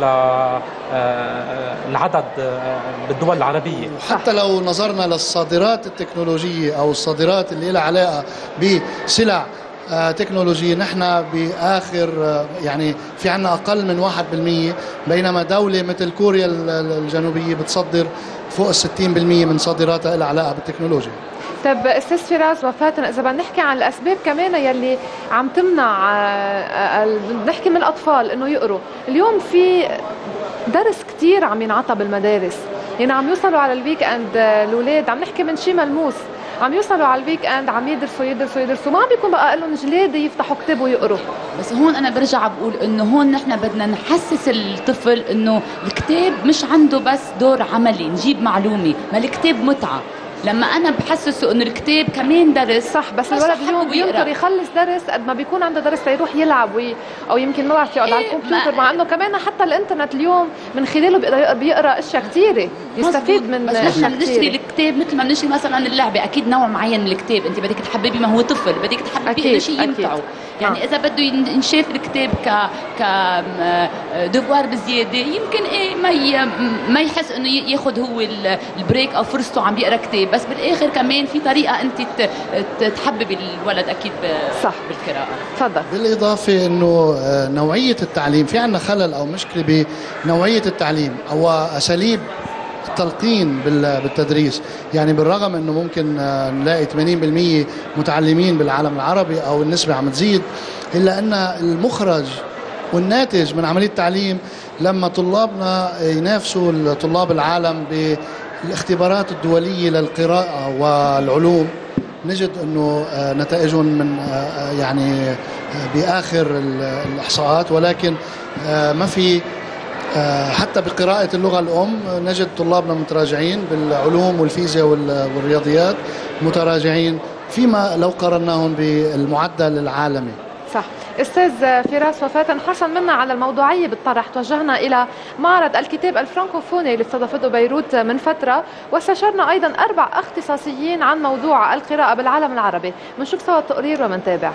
للعدد بالدول العربية. وحتى لو نظرنا للصادرات التكنولوجية أو الصادرات اللي لها علاقة بسلع تكنولوجيا، نحن بآخر يعني في عنا أقل من 1%، بينما دولة مثل كوريا الجنوبية بتصدر فوق 60% من صادراتها لها علاقة بالتكنولوجيا. طيب استاذ فراس وفاة، اذا بدنا نحكي عن الاسباب كمان يلي عم تمنع نحكي من الاطفال انه يقروا، اليوم في درس كثير عم ينعطى بالمدارس، يعني عم يوصلوا على الويك اند الاولاد، عم نحكي من شيء ملموس، عم يوصلوا على الويك اند عم يدرسوا ما عم بيكون بقى لهم جلاد يفتحوا كتاب ويقروا. بس هون انا برجع بقول انه هون نحن بدنا نحسس الطفل انه الكتاب مش عنده بس دور عملي نجيب معلومه، ما الكتاب متعه. لما انا بحسسه انه الكتاب كمان درس، صح، بس الولد اليوم بيقدر يخلص درس قد ما بيكون عنده درس ليروح يلعب او يمكن ما بعرف يقعد على الكمبيوتر، مع انه كمان حتى الانترنت اليوم من خلاله بيقرا اشياء كثيره، يستفيد من اشياء كثيره. بس نشتري الكتاب مثل ما بنشتري مثلا اللعبه، اكيد نوع معين من الكتاب انت بدك تحببي، ما هو طفل بدك تحببي شيء يمتعه. يعني اذا بده ينشاف الكتاب ديفوار بزياده، يمكن ما يحس انه ياخذ هو البريك او فرصته عم بيقرا كتاب، بس بالاخر كمان في طريقه انت تحببي الولد اكيد صح بالقراءه. تفضل. بالاضافه انه نوعيه التعليم، في عندنا خلل او مشكله بنوعيه التعليم او اساليب التلقين بالتدريس. يعني بالرغم انه ممكن نلاقي 80% متعلمين بالعالم العربي او النسبه عم تزيد، الا ان المخرج والناتج من عمليه التعليم لما طلابنا ينافسوا طلاب العالم بالاختبارات الدوليه للقراءه والعلوم، نجد انه نتائجهم من يعني باخر الاحصاءات. ولكن ما في حتى بقراءة اللغة الأم نجد طلابنا متراجعين، بالعلوم والفيزياء والرياضيات متراجعين فيما لو قارناهم بالمعدل العالمي. صح. استاذ فراس وفاة، حرصا منا على الموضوعية بالطرح توجهنا إلى معرض الكتاب الفرنكوفوني اللي استضافته بيروت من فترة، واستشرنا أيضا 4 اختصاصيين عن موضوع القراءة بالعالم العربي. بنشوف سوا التقرير ومنتابع.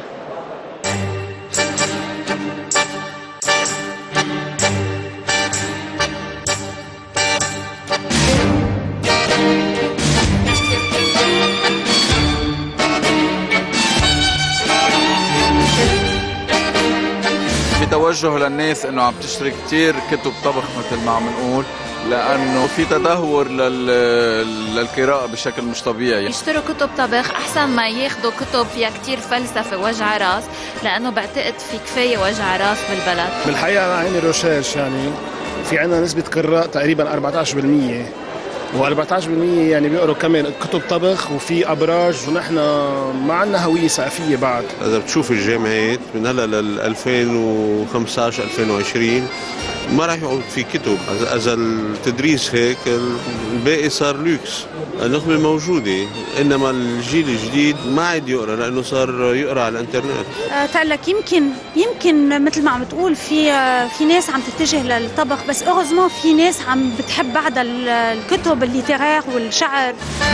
توجه للناس انه عم تشتري كتير كتب طبخ مثل ما عم نقول، لانه في تدهور للقراءه بشكل مش طبيعي. يشتروا كتب طبخ احسن ما ياخذوا كتب فيها كتير فلسفه وجع راس، لانه بعتقد في كفايه وجع راس بالبلد. بالحقيقه انا عيني رشاش، يعني في عندنا نسبه قراء تقريبا 14%، و14% يعني بيقروا كمان كتب طبخ وفي ابراج، ونحن ما عندنا هويه ثقافيه بعد. اذا بتشوف الجامعات من هلا لل 2015 2020 ما راح يقعد في كتب، اذا التدريس هيك الباقي صار لوكس، النخبه موجوده، انما الجيل الجديد ما عاد يقرا لانه صار يقرا على الانترنت. تقلك يمكن مثل ما عم بتقول في ناس عم تتجه للطبخ، بس اوغزمون في ناس عم بتحب بعد الكتب الليترير والشعر.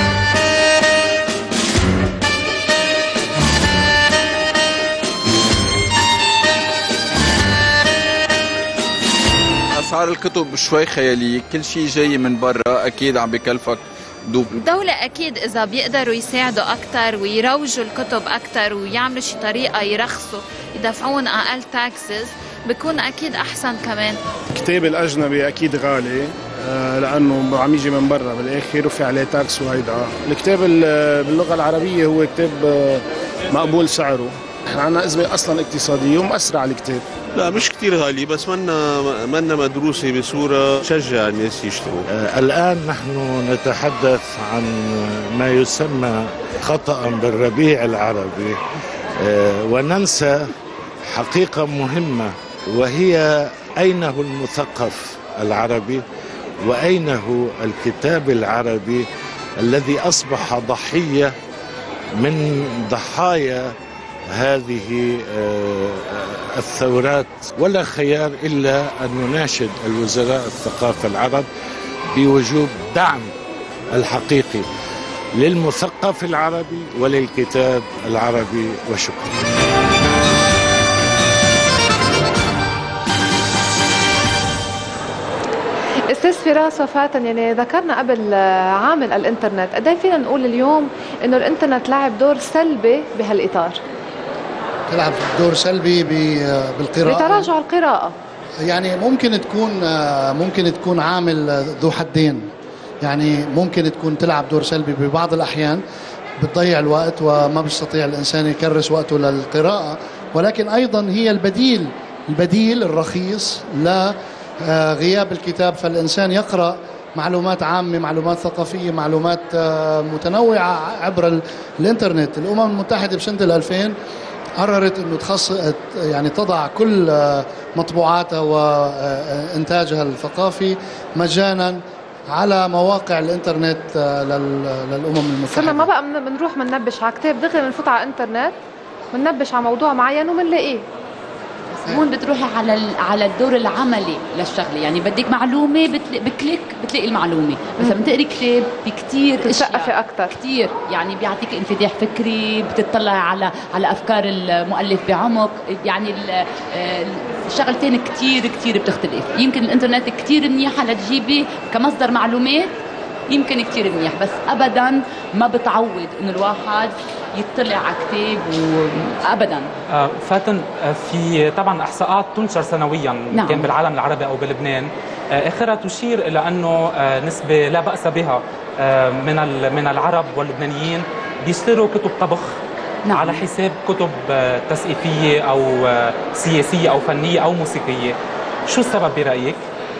اسعار الكتب شوي خياليه، كل شيء جاي من برا اكيد عم بكلفك دوب. الدولة أكيد إذا بيقدروا يساعدوا أكتر ويروجوا الكتب أكتر ويعملوا شي طريقة يرخصوا يدفعون أقل تاكسز، بكون أكيد أحسن كمان. الكتاب الأجنبي أكيد غالي لأنه عم يجي من برا بالآخر وفي عليه تاكس وهيدا. الكتاب باللغة العربية هو كتاب مقبول سعره. نحن عندنا أزمة أصلا اقتصادية ومأثرة على الكتاب. لا مش كتير غالي، بس منا مدروسة بصورة تشجع الناس يشتروا. الآن نحن نتحدث عن ما يسمى خطأ بالربيع العربي، وننسى حقيقة مهمة، وهي أين هو المثقف العربي وأين هو الكتاب العربي الذي أصبح ضحية من ضحايا هذه الثورات. ولا خيار إلا أن نناشد الوزراء الثقافة العرب بوجوب دعم الحقيقي للمثقف العربي وللكتاب العربي. وشكرا. استاذ فراس وفاة، يعني ذكرنا قبل عامل الانترنت، قد ايه فينا نقول اليوم انه الانترنت لعب دور سلبي بهالاطار؟ تلعب دور سلبي بالقراءة، بتراجع القراءة. يعني ممكن تكون عامل ذو حدين، يعني ممكن تكون تلعب دور سلبي ببعض الأحيان، بتضيع الوقت وما بيستطيع الإنسان يكرس وقته للقراءة، ولكن أيضا هي البديل الرخيص لغياب الكتاب، فالإنسان يقرأ معلومات عامة، معلومات ثقافية، معلومات متنوعة عبر الإنترنت. الأمم المتحدة بسنة 2000 قررت انه يعني تضع كل مطبوعاتها وانتاجها الثقافي مجانا على مواقع الانترنت للامم المتحده. صرنا ما بقى بنروح بننبش على كتاب، دغري بنفوت على الانترنت بننبش على موضوع معين وبنلاقيه. هون بتروحي على الدور العملي للشغله، يعني بدك معلومه بكليك بتلاقي المعلومه، بس لما تقري كتاب بكثير بتثقفي اكثر كثير، يعني بيعطيك انفتاح فكري، بتطلع على افكار المؤلف بعمق، يعني الشغلتين كثير بتختلف. يمكن الانترنت كثير منيحه لتجيبي كمصدر معلومات، يمكن كثير منيح، بس ابدا ما بتعود انه الواحد يطلع على كتاب ابدا. فاتن، في طبعا احصاءات تنشر سنويا، نعم. كان بالعالم العربي او بلبنان، اخرها تشير الى انه نسبه لا باس بها من العرب واللبنانيين بيشتروا كتب طبخ، نعم. على حساب كتب تثقيفيه او سياسيه او فنيه او موسيقيه. شو السبب برايك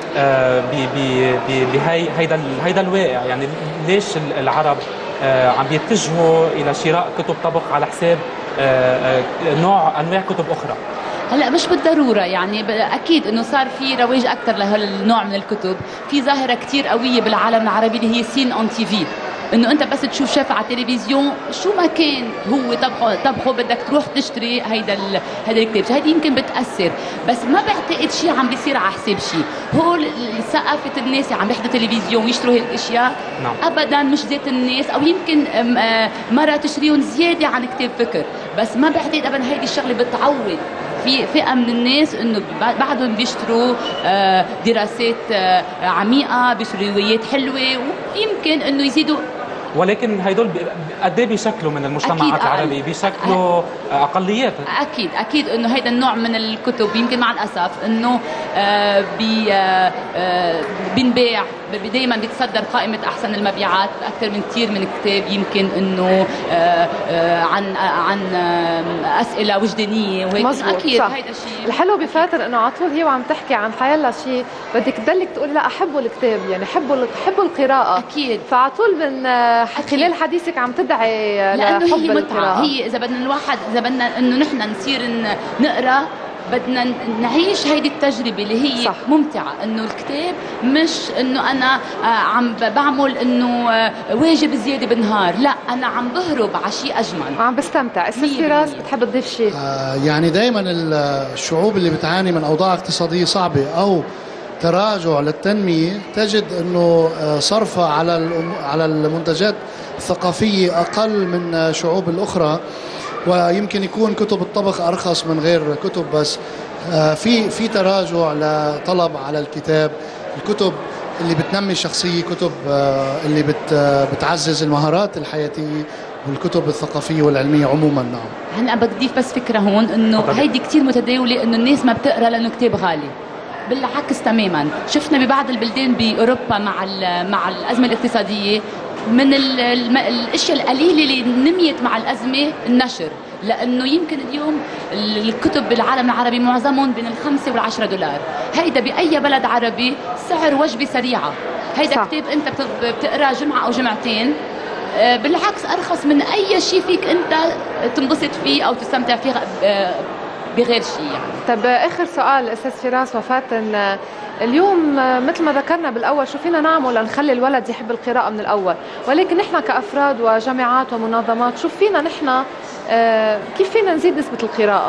بهيدا الواقع؟ يعني ليش العرب عم بيتجهوا الى شراء كتب طبخ على حساب انواع كتب اخرى؟ هلا مش بالضروره، يعني اكيد انه صار في رواج اكثر لهالنوع من الكتب. في ظاهره كثير قويه بالعالم العربي اللي هي سين اون تي في، انه انت بس تشوف شيف على التلفزيون شو ما كان هو طبخه بدك تروح تشتري هيدا الكتاب. هيدي يمكن بتاثر، بس ما بعتقد شيء عم بيصير على حساب شيء. هول ثقافه الناس اللي عم يحضروا تلفزيون ويشتروا هي الاشياء، نعم. ابدا مش ذات الناس، او يمكن مره تشتريهم زياده عن كتاب فكر، بس ما بعتقد ابدا هيدي الشغله بتعود في فئه من الناس انه بعدهم بيشتروا دراسات عميقه، بيشتروا روايات حلوه، ويمكن انه يزيدوا. ولكن هيدول قد ايه بيشكلوا من المجتمعات العربي؟ بيشكلوا اقليات. اكيد انه هيدا النوع من الكتب يمكن مع الاسف انه بينباع دائما بيتصدر قائمه احسن المبيعات اكثر من كثير من كتاب يمكن انه عن اسئله وجدانيه وهيك. اكيد هيدا شيء الحلو بفاتن انه على طول هي وعم تحكي عن حيلا شيء بدك تضلك تقولي لا احبوا الكتاب، يعني حبوا القراءه. اكيد. فعلى طول خلال حديثك عم تدعي لانه هي متعه. هي اذا بدنا الواحد اذا بدنا انه نحن نصير نقرا بدنا نعيش هيدي التجربة اللي هي صح. ممتعة. انه الكتاب مش انه انا عم بعمل انه واجب زيادة بالنهار، لا انا عم بهرب على شيء اجمل وعم بستمتع. استاذ فراس بتحب تضيف شيء؟ يعني دايما الشعوب اللي بتعاني من اوضاع اقتصادية صعبة او تراجع للتنمية تجد انه صرفها على المنتجات الثقافية اقل من شعوب الاخرى، ويمكن يكون كتب الطبخ ارخص من غير كتب، بس في تراجع لطلب على الكتاب. الكتب اللي بتنمي الشخصيه، كتب اللي بتعزز المهارات الحياتيه، والكتب الثقافيه والعلميه عموما. نعم. هلا بدي اضيف بس فكره هون انه هيدي كثير متداوله انه الناس ما بتقرا لانه كتاب غالي. بالعكس تماما، شفنا ببعض البلدان باوروبا مع الازمه الاقتصاديه من الاشياء القليله اللي نميت مع الازمه النشر، لانه يمكن اليوم الكتب بالعالم العربي معظمهم بين $5 و$10. هيدا باي بلد عربي سعر وجبه سريعه. هيدا صح. كتاب انت بتقراه جمعه او جمعتين، بالعكس ارخص من اي شيء فيك انت تنبسط فيه او تستمتع فيه بغير شيء يعني. طب اخر سؤال استاذ فراس وفاتن، اليوم مثل ما ذكرنا بالاول شو فينا نعمل لنخلي الولد يحب القراءه من الاول، ولكن نحن كافراد وجامعات ومنظمات شو فينا نحن كيف فينا نزيد نسبه القراءه؟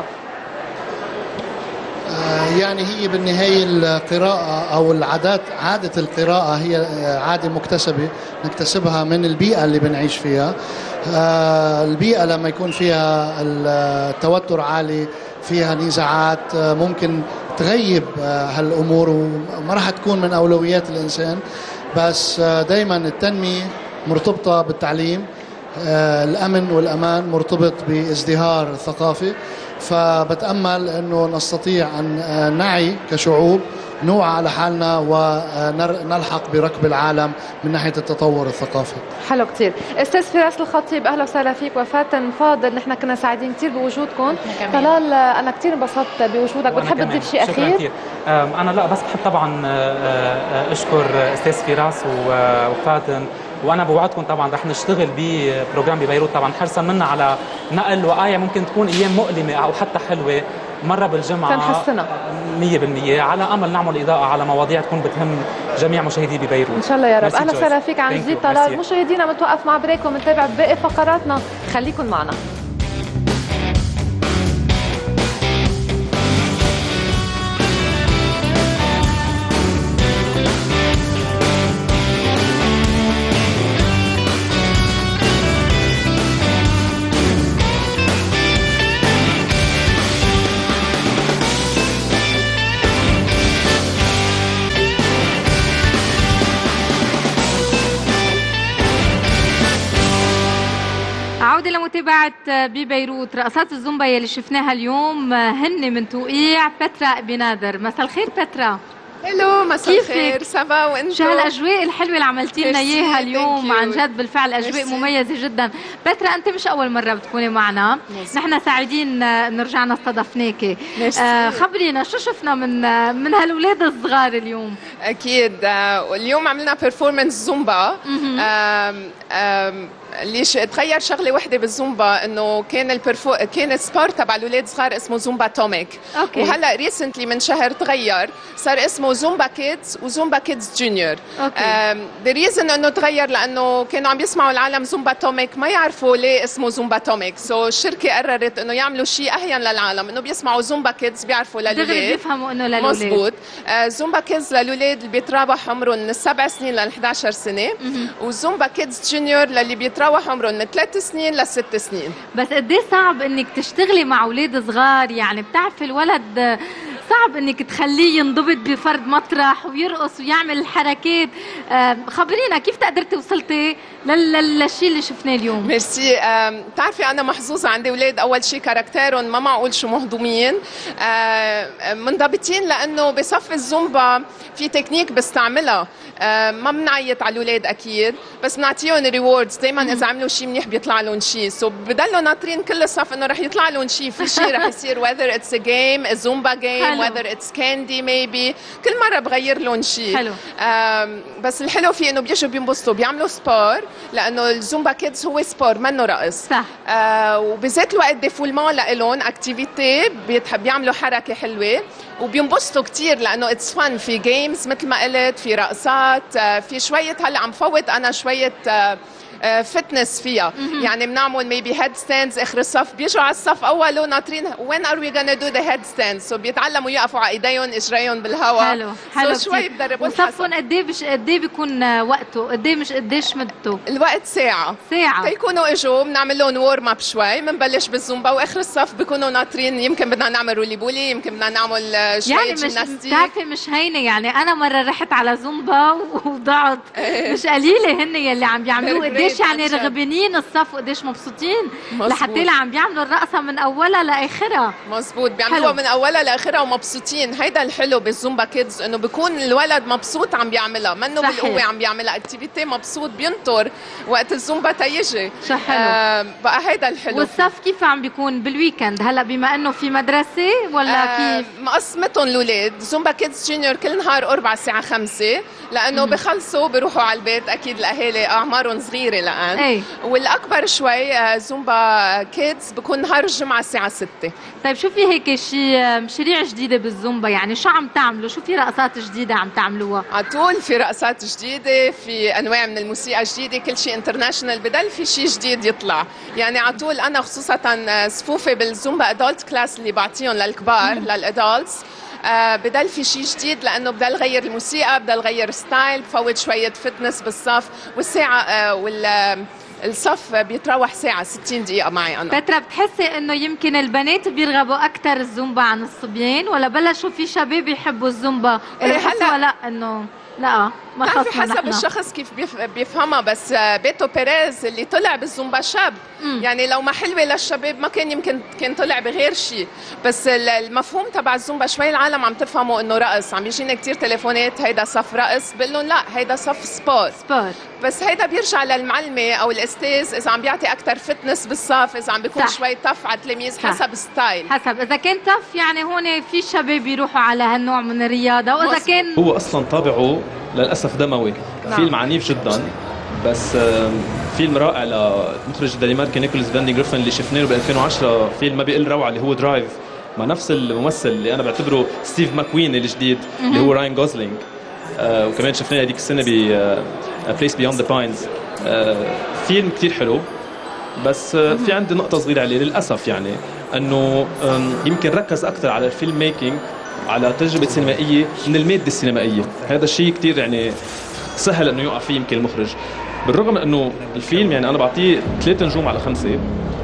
يعني هي بالنهاية القراءة أو عادة القراءة هي عادة مكتسبة نكتسبها من البيئة اللي بنعيش فيها. البيئة لما يكون فيها التوتر عالي، فيها نزاعات، ممكن تغيب هالأمور وما راح تكون من أولويات الإنسان. بس دايما التنمية مرتبطة بالتعليم، الأمن والأمان مرتبط بازدهار الثقافة. فبتأمل أنه نستطيع أن نعي كشعوب نوعى على حالنا ونلحق بركب العالم من ناحية التطور الثقافي. حلو كتير. أستاذ فراس الخطيب أهلا وسهلا فيك. وفاتن فاضل، نحن كنا سعيدين كتير بوجودكم. طلال أنا كتير انبسطت بوجودك. بتحب تضيف شيء أخير؟ كتير. أنا لا بس بحب طبعا أشكر أستاذ فراس وفاتن، وانا بوعدكم طبعا رح نشتغل ببروجرام ببيروت طبعا حرصا منا على نقل وقاية ممكن تكون ايام مؤلمه او حتى حلوه مره بالجمعه تنحسنا 100%، على امل نعمل اضاءه على مواضيع تكون بتهم جميع مشاهدي ببيروت ان شاء الله يا رب. اهلا وسهلا فيك عن جديد طلال. مشاهدينا متوقف مع بريك ومنتابع باقي فقراتنا، خليكم معنا. لمتابعة ببيروت. رقصات الزومبا يلي شفناها اليوم هن من توقيع بترا بنادر. مساء الخير بترا. هلو مساء الخير. سبا وانتو؟ شو هالاجواء الحلوه اللي عملتي لنا اياها اليوم؟ عن جد بالفعل اجواء مميزه جدا. بترا انت مش اول مره بتكوني معنا، نحن سعيدين رجعنا استضفناكي. خبرينا شو شفنا من هالولاد الصغار اليوم؟ اكيد اليوم عملنا بيرفورمانس زومبا. ليش تغير شغله وحده بالزومبا انه كان السبور تبع الاولاد الصغار اسمه زومبا توميك. وهلا ريسنتلي من شهر تغير صار اسمه زومبا كيدز وزومبا كيدز جونيور. ذا ريزن انه تغير لانه كانوا عم يسمعوا العالم زومبا توميك ما يعرفوا ليه اسمه زومبا توميك، سو الشركه قررت انه يعملوا شيء اهين للعالم، انه بيسمعوا زومبا كيدز بيعرفوا للاولاد دغري بيفهموا انه للاولاد. مزبوط. زومبا كيدز للاولاد اللي بيتراوح عمرهم من 7 سنين ل 11 سنه، وزومبا كيدز جونيور للي بيتراوح عمرهم من 3 سنين ل 6 سنين. بس قد ايه صعب انك تشتغلي مع اولاد صغار، يعني بتعرفي الولد صعب انك تخليه ينضبط بفرد مسرح ويرقص ويعمل الحركات. خبرينا كيف قدرتي وصلتي للشيء اللي شفناه اليوم؟ ميرسي. بتعرفي انا محظوظه، عندي اولاد اول شيء كاركتيرهم ما معقول شو مهضومين، منضبطين، لانه بصف الزومبا في تكنيك بستعملها. ما بنعيط على الاولاد اكيد، بس بنعطيهم ريوردز دائما. اذا عملوا شيء منيح بيطلع لهم شيء، سو بضلوا ناطرين كل الصف انه رح يطلع لهم شيء، في شيء رح يصير whether it's a game, a Zumba game, whether it's candy maybe. كل مرة بغير لهم شيء. حلو. بس الحلو فيه انه بيجوا بينبسطوا، بيعملوا سبور، لانه الزومبا كيدز هو سبور منه رقص. صح. وبذات الوقت ديفولمون لهم اكتيفيتي، بيعملوا حركة حلوة وبينبسطوا كتير، لانه اتس فن. في جيمز مثل ما قلت، في رقصات، في شوية هلا عم فوت انا شوية فتنس فيها. يعني بنعمل ميبي هيد ستاندز اخر الصف، بيجوا على الصف اوله ناطرين وين ار وي غانا دو ذا هيد ستاندز، سو بيتعلموا يقفوا على ايديهم اجريهم بالهواء. حلو حلو. شوي بدربوا. وصفهم قد ايه بيكون وقته؟ قد ايه قديش مدته؟ الوقت ساعة. تيكونوا اجوا بنعمل لهم وورم اب شوي، بنبلش بالزومبا واخر الصف بيكونوا ناطرين. يمكن بدنا نعمل رولي بولي، يمكن بدنا نعمل شوية يعني جيمناستيك. بتعرفي مش هينه. يعني انا مرة رحت على زومبا وضعت. مش قليلة هن يلي عم بيعملوه. قديش يعني رغبانين الصف وقديش مبسوطين لحتى اللي عم بيعملوا الرقصة من أولها لآخرها. مزبوط، بيعملوها من أولها لآخرها ومبسوطين. هيدا الحلو بالزومبا كيدز، إنه بيكون الولد مبسوط عم بيعملها، منه بالقوة عم بيعملها، اكتيفيتي مبسوط بينطر وقت الزومبا تيجي. شو حلو. بقى هيدا الحلو. والصف كيف عم بيكون بالويكند هلا، بما إنه في مدرسة ولا كيف؟ مقسمتهم الأولاد زومبا كيدز جونيور كل نهار 4 الساعة 5، لأنه بخلصوا بيروحوا على البيت. أكيد الأهالي أعمارهم صغيرة الآن. والاكبر شوي زومبا كيدز بكون نهار الجمعه الساعه 6. طيب شو في هيك شيء مشاريع جديده بالزومبا؟ يعني شو عم تعملوا؟ شو في رقصات جديده عم تعملوها؟ على طول في رقصات جديده، في انواع من الموسيقى جديده، كل شيء انترناشونال، بضل في شيء جديد يطلع. يعني على طول انا خصوصا صفوفي بالزومبا ادولت كلاس اللي بعطيهم للكبار للادولتس، بدل في شيء جديد، لانه بدل غير الموسيقى، بدل غير ستايل، بفوت شويه فتنس بالصف. والساعه الصف بيتراوح ساعة 60 دقيقة معي أنا. بترا، بتحسي إنه يمكن البنات بيرغبوا أكثر الزومبا عن الصبيان، ولا بلشوا في شباب يحبوا الزومبا؟ ولا هلا لا إنه لا ما خصنا حسب نحن. الشخص كيف بيفهمها. بس بيتو بيريز اللي طلع بالزومبا شاب. يعني لو ما حلوة للشباب ما كان يمكن كان طلع بغير شيء. بس المفهوم تبع الزومبا شوي العالم عم تفهموا انه رقص. عم يجينا كتير تليفونات هيدا صف رقص، بقول لهم لا هيدا صف سبور. بس هيدا بيرجع للمعلمة او الاستاذ، اذا عم بيعطي اكثر فتنس بالصف، اذا عم بيكون شوي طف على التلاميذ، حسب ستايل. حسب اذا كان طف يعني هون في شباب يروحوا على هالنوع من الرياضة، واذا كان هو اصلا طابعه للاسف دموي. فيلم عنيف جدا، بس فيلم رائع لمخرج الدنماركي نيكولاس فاندين جريفن اللي شفناه ب 2010، فيلم ما بيقل روعه اللي هو درايف، مع نفس الممثل اللي انا بعتبره ستيف ماكوين الجديد اللي هو راين غوزلينج. وكمان شفناه هذيك السنه ب بليس بيوند ذا باينز. فيلم كثير حلو، بس في عندي نقطه صغيره عليه للاسف، يعني انه يمكن ركز اكثر على الفيلم ميكينج، على تجربه سينمائيه من الماده السينمائيه. هذا الشيء كثير يعني سهل انه يوقع فيه يمكن المخرج، بالرغم من انه الفيلم يعني انا بعطيه 3 نجوم على 5.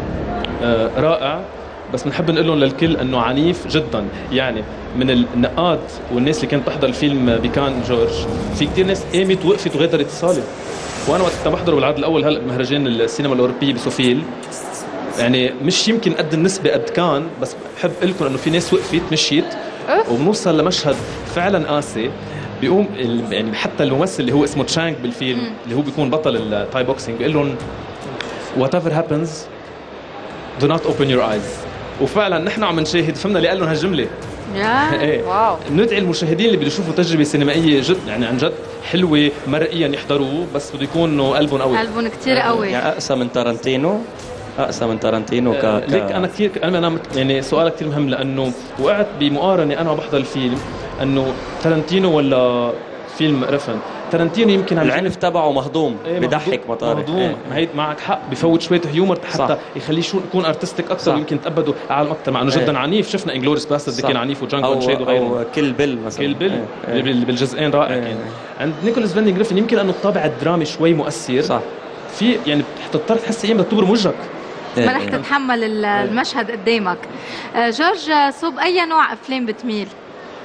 رائع، بس بنحب نقول لهم للكل انه عنيف جدا. يعني من النقاد والناس اللي كانت تحضر الفيلم بكان جورج، في كثير ناس قامت وقفت وغادرت الصاله. وانا وقت كنت بحضره بالعرض الاول هلا بمهرجان السينما الاوروبيه بسوفيل، يعني مش يمكن قد النسبه قد كان، بس بحب اقول لكم انه في ناس وقفت مشيت، وبنوصل لمشهد فعلا قاسي. بيقوم يعني حتى الممثل اللي هو اسمه تشانك بالفيلم اللي هو بيكون بطل التاي بوكسينج، بيقول لهم whatever happens do not open your eyes. وفعلا نحن عم نشاهد فهمنا اللي قال لهم هالجمله. ايه واو. ندعي المشاهدين اللي بده يشوفوا تجربه سينمائيه جد يعني عن جد حلوه مرئيا يحضروه، بس بده يكونوا قلبهم قوي. قلبهم كثير قوي. يعني اقسى من تارانتينو. ليك انا كثير انا يعني سؤالك كثير مهم، لانه وقعت بمقارنه انا وبحضر الفيلم انه تارانتينو ولا فيلم رفن. تارانتينو يمكن العنف تبعه مهضوم، بضحك مطاري مهضوم. هي معك حق، بفوت شويه هيومر حتى يخليه يكون ارتستيك اكثر، ويمكن تقبدوا عالم اكثر، مع انه جدا عنيف. شفنا انجلوريس باسترد اللي كان عنيف، وجانجو انشيد وغيره، او كيل بيل مثلا. كيل بيل بالجزئين رائع كان. عند نيكولاس فاندين جريفن يمكن انه الطابع الدرامي شوي مؤثر. صح. في يعني بتضطر تحس ايام بدك تبرم وجهك، ما رح تتحمل المشهد قدامك. جورج، صوب اي نوع افلام بتميل؟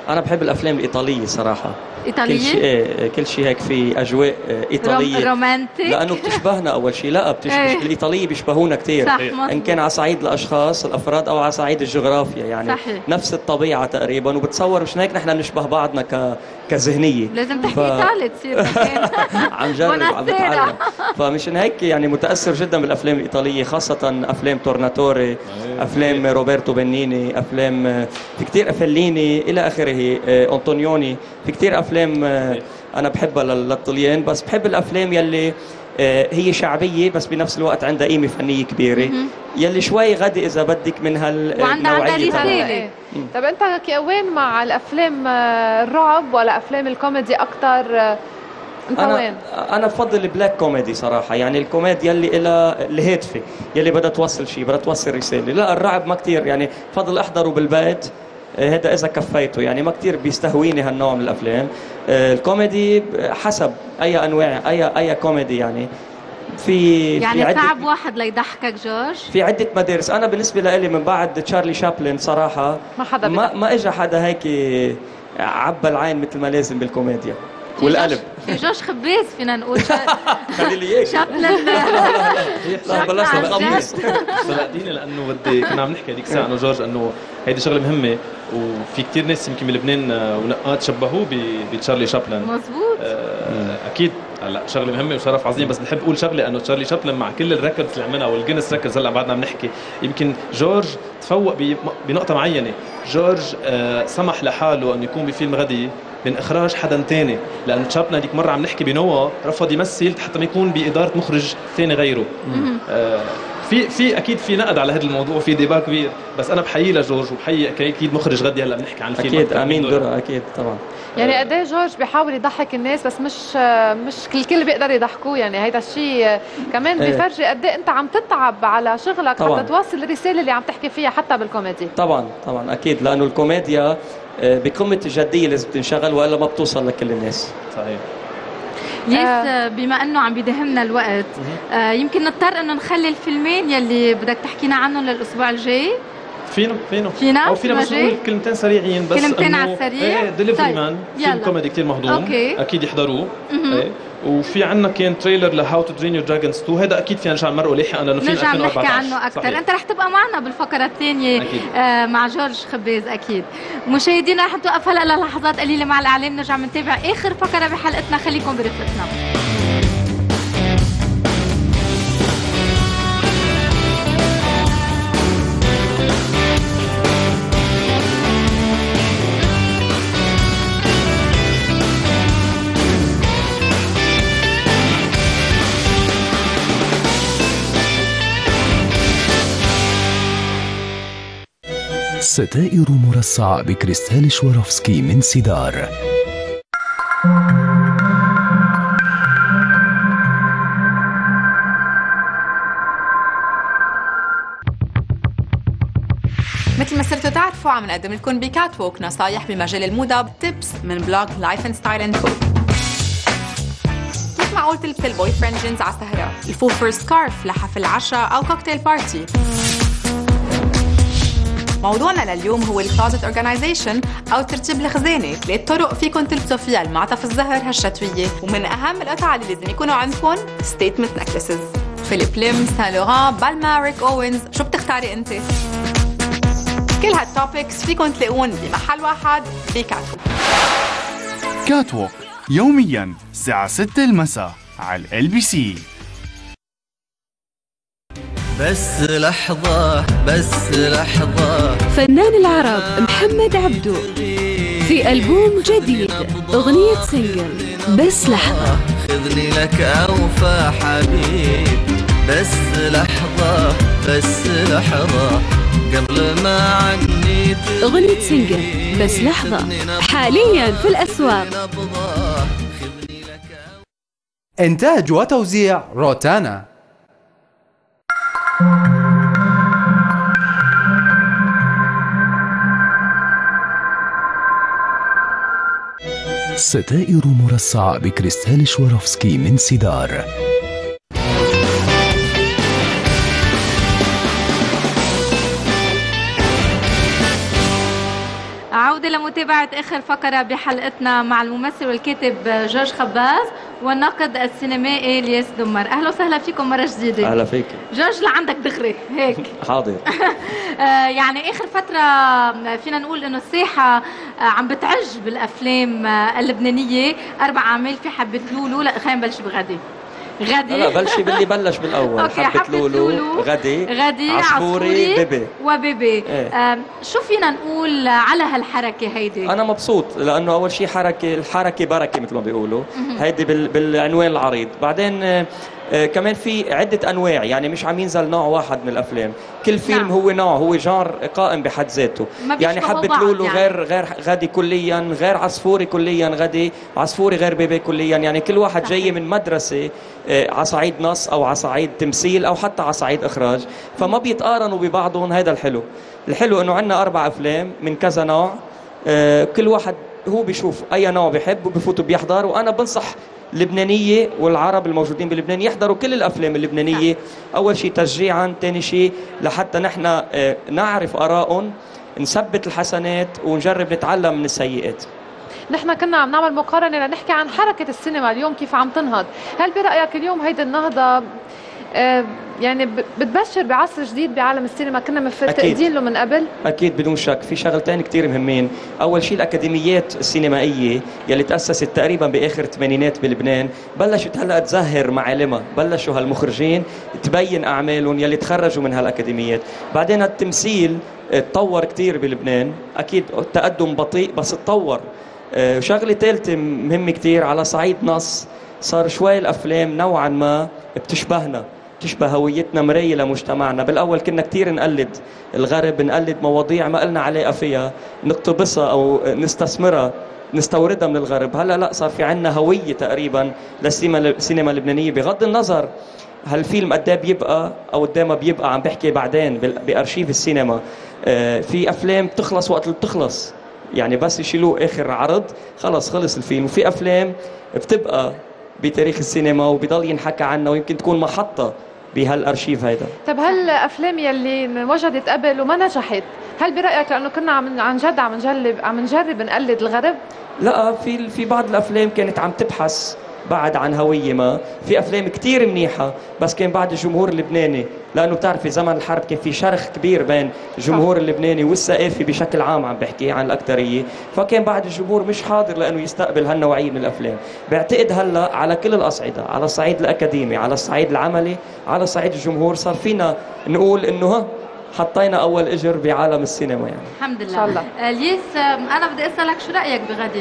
انا بحب الافلام الايطاليه صراحه. إيطالية؟ كل شيء كل شيء هيك في اجواء ايطاليه رومانتيك، لانه بتشبهنا اول شيء. لا الايطاليه بيشبهونا كثير، ان كان على صعيد الاشخاص الافراد او على صعيد الجغرافيا، يعني صحيح. نفس الطبيعه تقريبا. وبتصور مشان هيك نحن بنشبه بعضنا كذهنيه. لازم تحكي ايطالي تصير عم جرب عم بتعلم. فمشان هيك يعني متاثر جدا بالافلام الايطاليه، خاصه افلام تورناتوري، افلام روبرتو بنيني، افلام في كثير فليني الى اخره، انطونيوني، في كثير افلام انا بحبها للطليان. بس بحب الافلام يلي هي شعبيه بس بنفس الوقت عندها قيمه فنيه كبيره، يلي شوي غدي اذا بدك من هالنوعيه. رساله. طب انت وين مع الافلام الرعب ولا افلام الكوميدي اكثر؟ انت وين؟ انا بفضل البلاك كوميدي صراحه، يعني الكوميديا اللي لها الهادفه، يلي بدها توصل شيء، بدها توصل رساله. لا الرعب ما كثير، يعني بفضل احضره بالبيت، هذا اذا كفيته، يعني ما كثير بيستهويني هالنوع من الافلام. الكوميدي حسب اي انواع، اي كوميدي يعني يعني صعب واحد ليضحكك جورج. في عده مدارس. انا بالنسبه لي من بعد تشارلي شابلن صراحه ما اجى حدا هيك عبى العين مثل ما لازم بالكوميديا والقلب. في جورج خباز فينا نقول. خلي لي اياك شابلن. لا بلشنا بقميص. صدقتيني لانه كنا عم نحكي هذيك الساعه انه جورج انه هيدي شغله مهمه، وفي كثير ناس يمكن بلبنان ونقاد شبهوه بتشارلي شابلن. مزبوط. اكيد هلا شغله مهمه وشرف عظيم، بس بحب اقول شغله انه تشارلي شابلن مع كل الريكوردز اللي عملها والجينيس ريكوردز هلا بعدنا عم نحكي، يمكن جورج تفوق بنقطه معينه. جورج سمح لحاله انه يكون بفيلم غدي من اخراج حدا ثاني، لانه تشابلن هذيك مره عم نحكي بنوا رفض يمثل حتى ما يكون باداره مخرج ثاني غيره. في اكيد في نقد على هذا الموضوع، في ديبا كبير، بس انا بحيي لجورج وبحيي اكيد مخرج غدي هلا بنحكي عن الفيلم. اكيد امين درة اكيد طبعا. يعني قد ايه جورج بيحاول يضحك الناس، بس مش الكل بيقدر يضحكوه، يعني هيدا الشيء كمان بيفرجي قد ايه انت عم تتعب على شغلك حتى توصل الرساله اللي عم تحكي فيها حتى بالكوميدي. طبعا اكيد، لانه الكوميديا بقمه الجديه لازم تنشغل والا ما بتوصل لكل الناس. صحيح. يس بما انه عم بيدهمنا الوقت، يمكن نضطر انه نخلي الفيلمين يلي بدك تحكينا عنهم للاسبوع الجاي. فينا او فينا بس نقول كلمتين سريعين، بس كلمتين على السريع. دليفري مان فيلم كوميدي كثير مهضوم، اكيد يحضروه. وفي عنا كان تريلر لهاو تو ترين يور دراجونز 2، هذا اكيد فينا نرجع نمرقه لاحقا لانه في 2014 نرجع نحكي عنه اكثر. انت رح تبقى معنا بالفقره الثانيه مع جورج خباز اكيد. مشاهدينا رح نتوقف هلا للحظات قليله مع الاعلام، نرجع بنتابع اخر فقره بحلقتنا. خليكم برفقتنا. ستائر مرصعة بكريستال شواروفسكي من سيدار. مثل ما صرتوا تعرفوا عم نقدم لكم بكات ووك نصايح بمجال الموضة تيبس من بلوج لايف اند ستايل اند كو. كيف معقول تلبس البوي فريند جينز على سهرة، الفول فور سكارف لحفل عشاء أو كوكتيل بارتي. موضوعنا لليوم هو الكلوزت اورجانيزيشن او ترتيب الخزانه، 3 طرق فيكم تلبسوا فيها المعطف الزهر هالشتويه، ومن اهم القطع اللي لازم يكونوا عندكم ستيتمنت نكلسز. فيليب ليم، سان لوران، بالما، ريك اوينز، شو بتختاري انت؟ كل هالتوبكس فيكم تلاقون بمحل واحد بكاتوك. كاتوك يوميا الساعة 6 المساء على LBC. بس لحظة بس لحظة. فنان العرب محمد عبدو في ألبوم جديد، أغنية سنجل بس لحظة. خذني لك أوفى حبيب، بس لحظة بس لحظة قبل ما عني. أغنية سنجل بس لحظة حاليا في الأسواق. إنتاج وتوزيع روتانا. ستائر مرصعة بكريستال شواروفسكي من سيدار. عودة لمتابعة آخر فقرة بحلقتنا مع الممثل والكاتب جورج خباز والناقد السينمائي الياس دمر. أهلا وسهلا فيكم مرة جديدة. أهلا فيك جورج، لعندك دغري هيك. حاضر. يعني آخر فترة فينا نقول إنه الساحة عم بتعج بالأفلام اللبنانية. 4 أعمال في حبة لولو. لا خلينا نبلش بغدي. لا بلشي باللي بلش بالاول. حبة لولو، غدي عصفوري بيبي وبيبي. شو فينا نقول على هالحركه هيدي؟ انا مبسوط لانه اول شيء الحركه بركه مثل ما بيقولوا. هيدي بالعنوان العريض. بعدين كمان في عدة أنواع، يعني مش عم ينزل نوع واحد من الأفلام. كل فيلم هو نوع، هو جار قائم بحد ذاته. يعني حبة لولو يعني. غير غادي كليا، غير عصفوري كليا غادي، عصفوري غير بيبي كليا. يعني كل واحد جاي من مدرسة على صعيد نص أو على صعيد تمثيل أو حتى على صعيد إخراج، فما بيتقارنوا ببعضهم. هذا الحلو إنه عندنا 4 أفلام من كذا نوع. كل واحد هو بيشوف أي نوع بيحب وبفوت وبيحضر. وأنا بنصح اللبنانية والعرب الموجودين بلبنان يحضروا كل الأفلام اللبنانية. أول شيء تشجيعا، ثاني شيء لحتى نحن نعرف آرائهم، نثبت الحسنات ونجرب نتعلم من السيئات. نحن كنا عم نعمل مقارنة لنحكي عن حركة السينما اليوم كيف عم تنهض. هل برأيك اليوم هيدي النهضة يعني بتبشر بعصر جديد بعالم السينما كنا مفتقدين له من قبل؟ أكيد بدون شك. في شغلتين كتير مهمين. أول شيء الأكاديميات السينمائية يلي تأسست تقريبا بآخر الثمانينات بلبنان بلشت هلأ تزهر معالمها. بلشوا هالمخرجين تبين أعمالهم يلي تخرجوا من هالأكاديميات. بعدين التمثيل تطور كتير بلبنان. أكيد تقدم بطيء بس تطور. شغلة ثالثة مهمة كتير على صعيد نص، صار شوي الأفلام نوعا ما بتشبهنا، تشبه هويتنا، مراية لمجتمعنا. بالأول كنا كتير نقلد الغرب، نقلد مواضيع ما لنا علاقة فيها، نقتبسها أو نستثمرها، نستوردها من الغرب. هلا لا، صار في عنا هوية تقريبا للسينما اللبنانية. بغض النظر هالفيلم قد ايه بيبقى او قد ما بيبقى، عم بحكي بعدين بأرشيف السينما. في أفلام بتخلص وقت اللي بتخلص، يعني بس يشيلوه آخر عرض خلص خلص الفيلم. وفي أفلام بتبقى بتاريخ السينما وبيضل ينحكى عنها ويمكن تكون محطة بهالأرشيف هيدا. طب هالأفلام يلي وجدت قبل وما نجحت، هل برأيك لأنه كنا عن جد عم نجرب نقلد الغرب؟ لا، في بعض الأفلام كانت عم تبحث بعد عن هوية ما. في أفلام كتير منيحة بس كان بعد الجمهور اللبناني، لأنه بتعرفي زمن الحرب كان في شرخ كبير بين الجمهور اللبناني والثقافي بشكل عام، عم بحكي عن الأكترية. فكان بعد الجمهور مش حاضر لأنه يستقبل هالنوعية من الأفلام. بعتقد هلأ على كل الأصعدة، على الصعيد الأكاديمي، على الصعيد العملي، على صعيد الجمهور، صار فينا نقول إنه حطينا أول إجر بعالم السينما. يعني الحمد لله. إن شاء الله. الياس، أنا بدي أسألك شو رأيك بغدي؟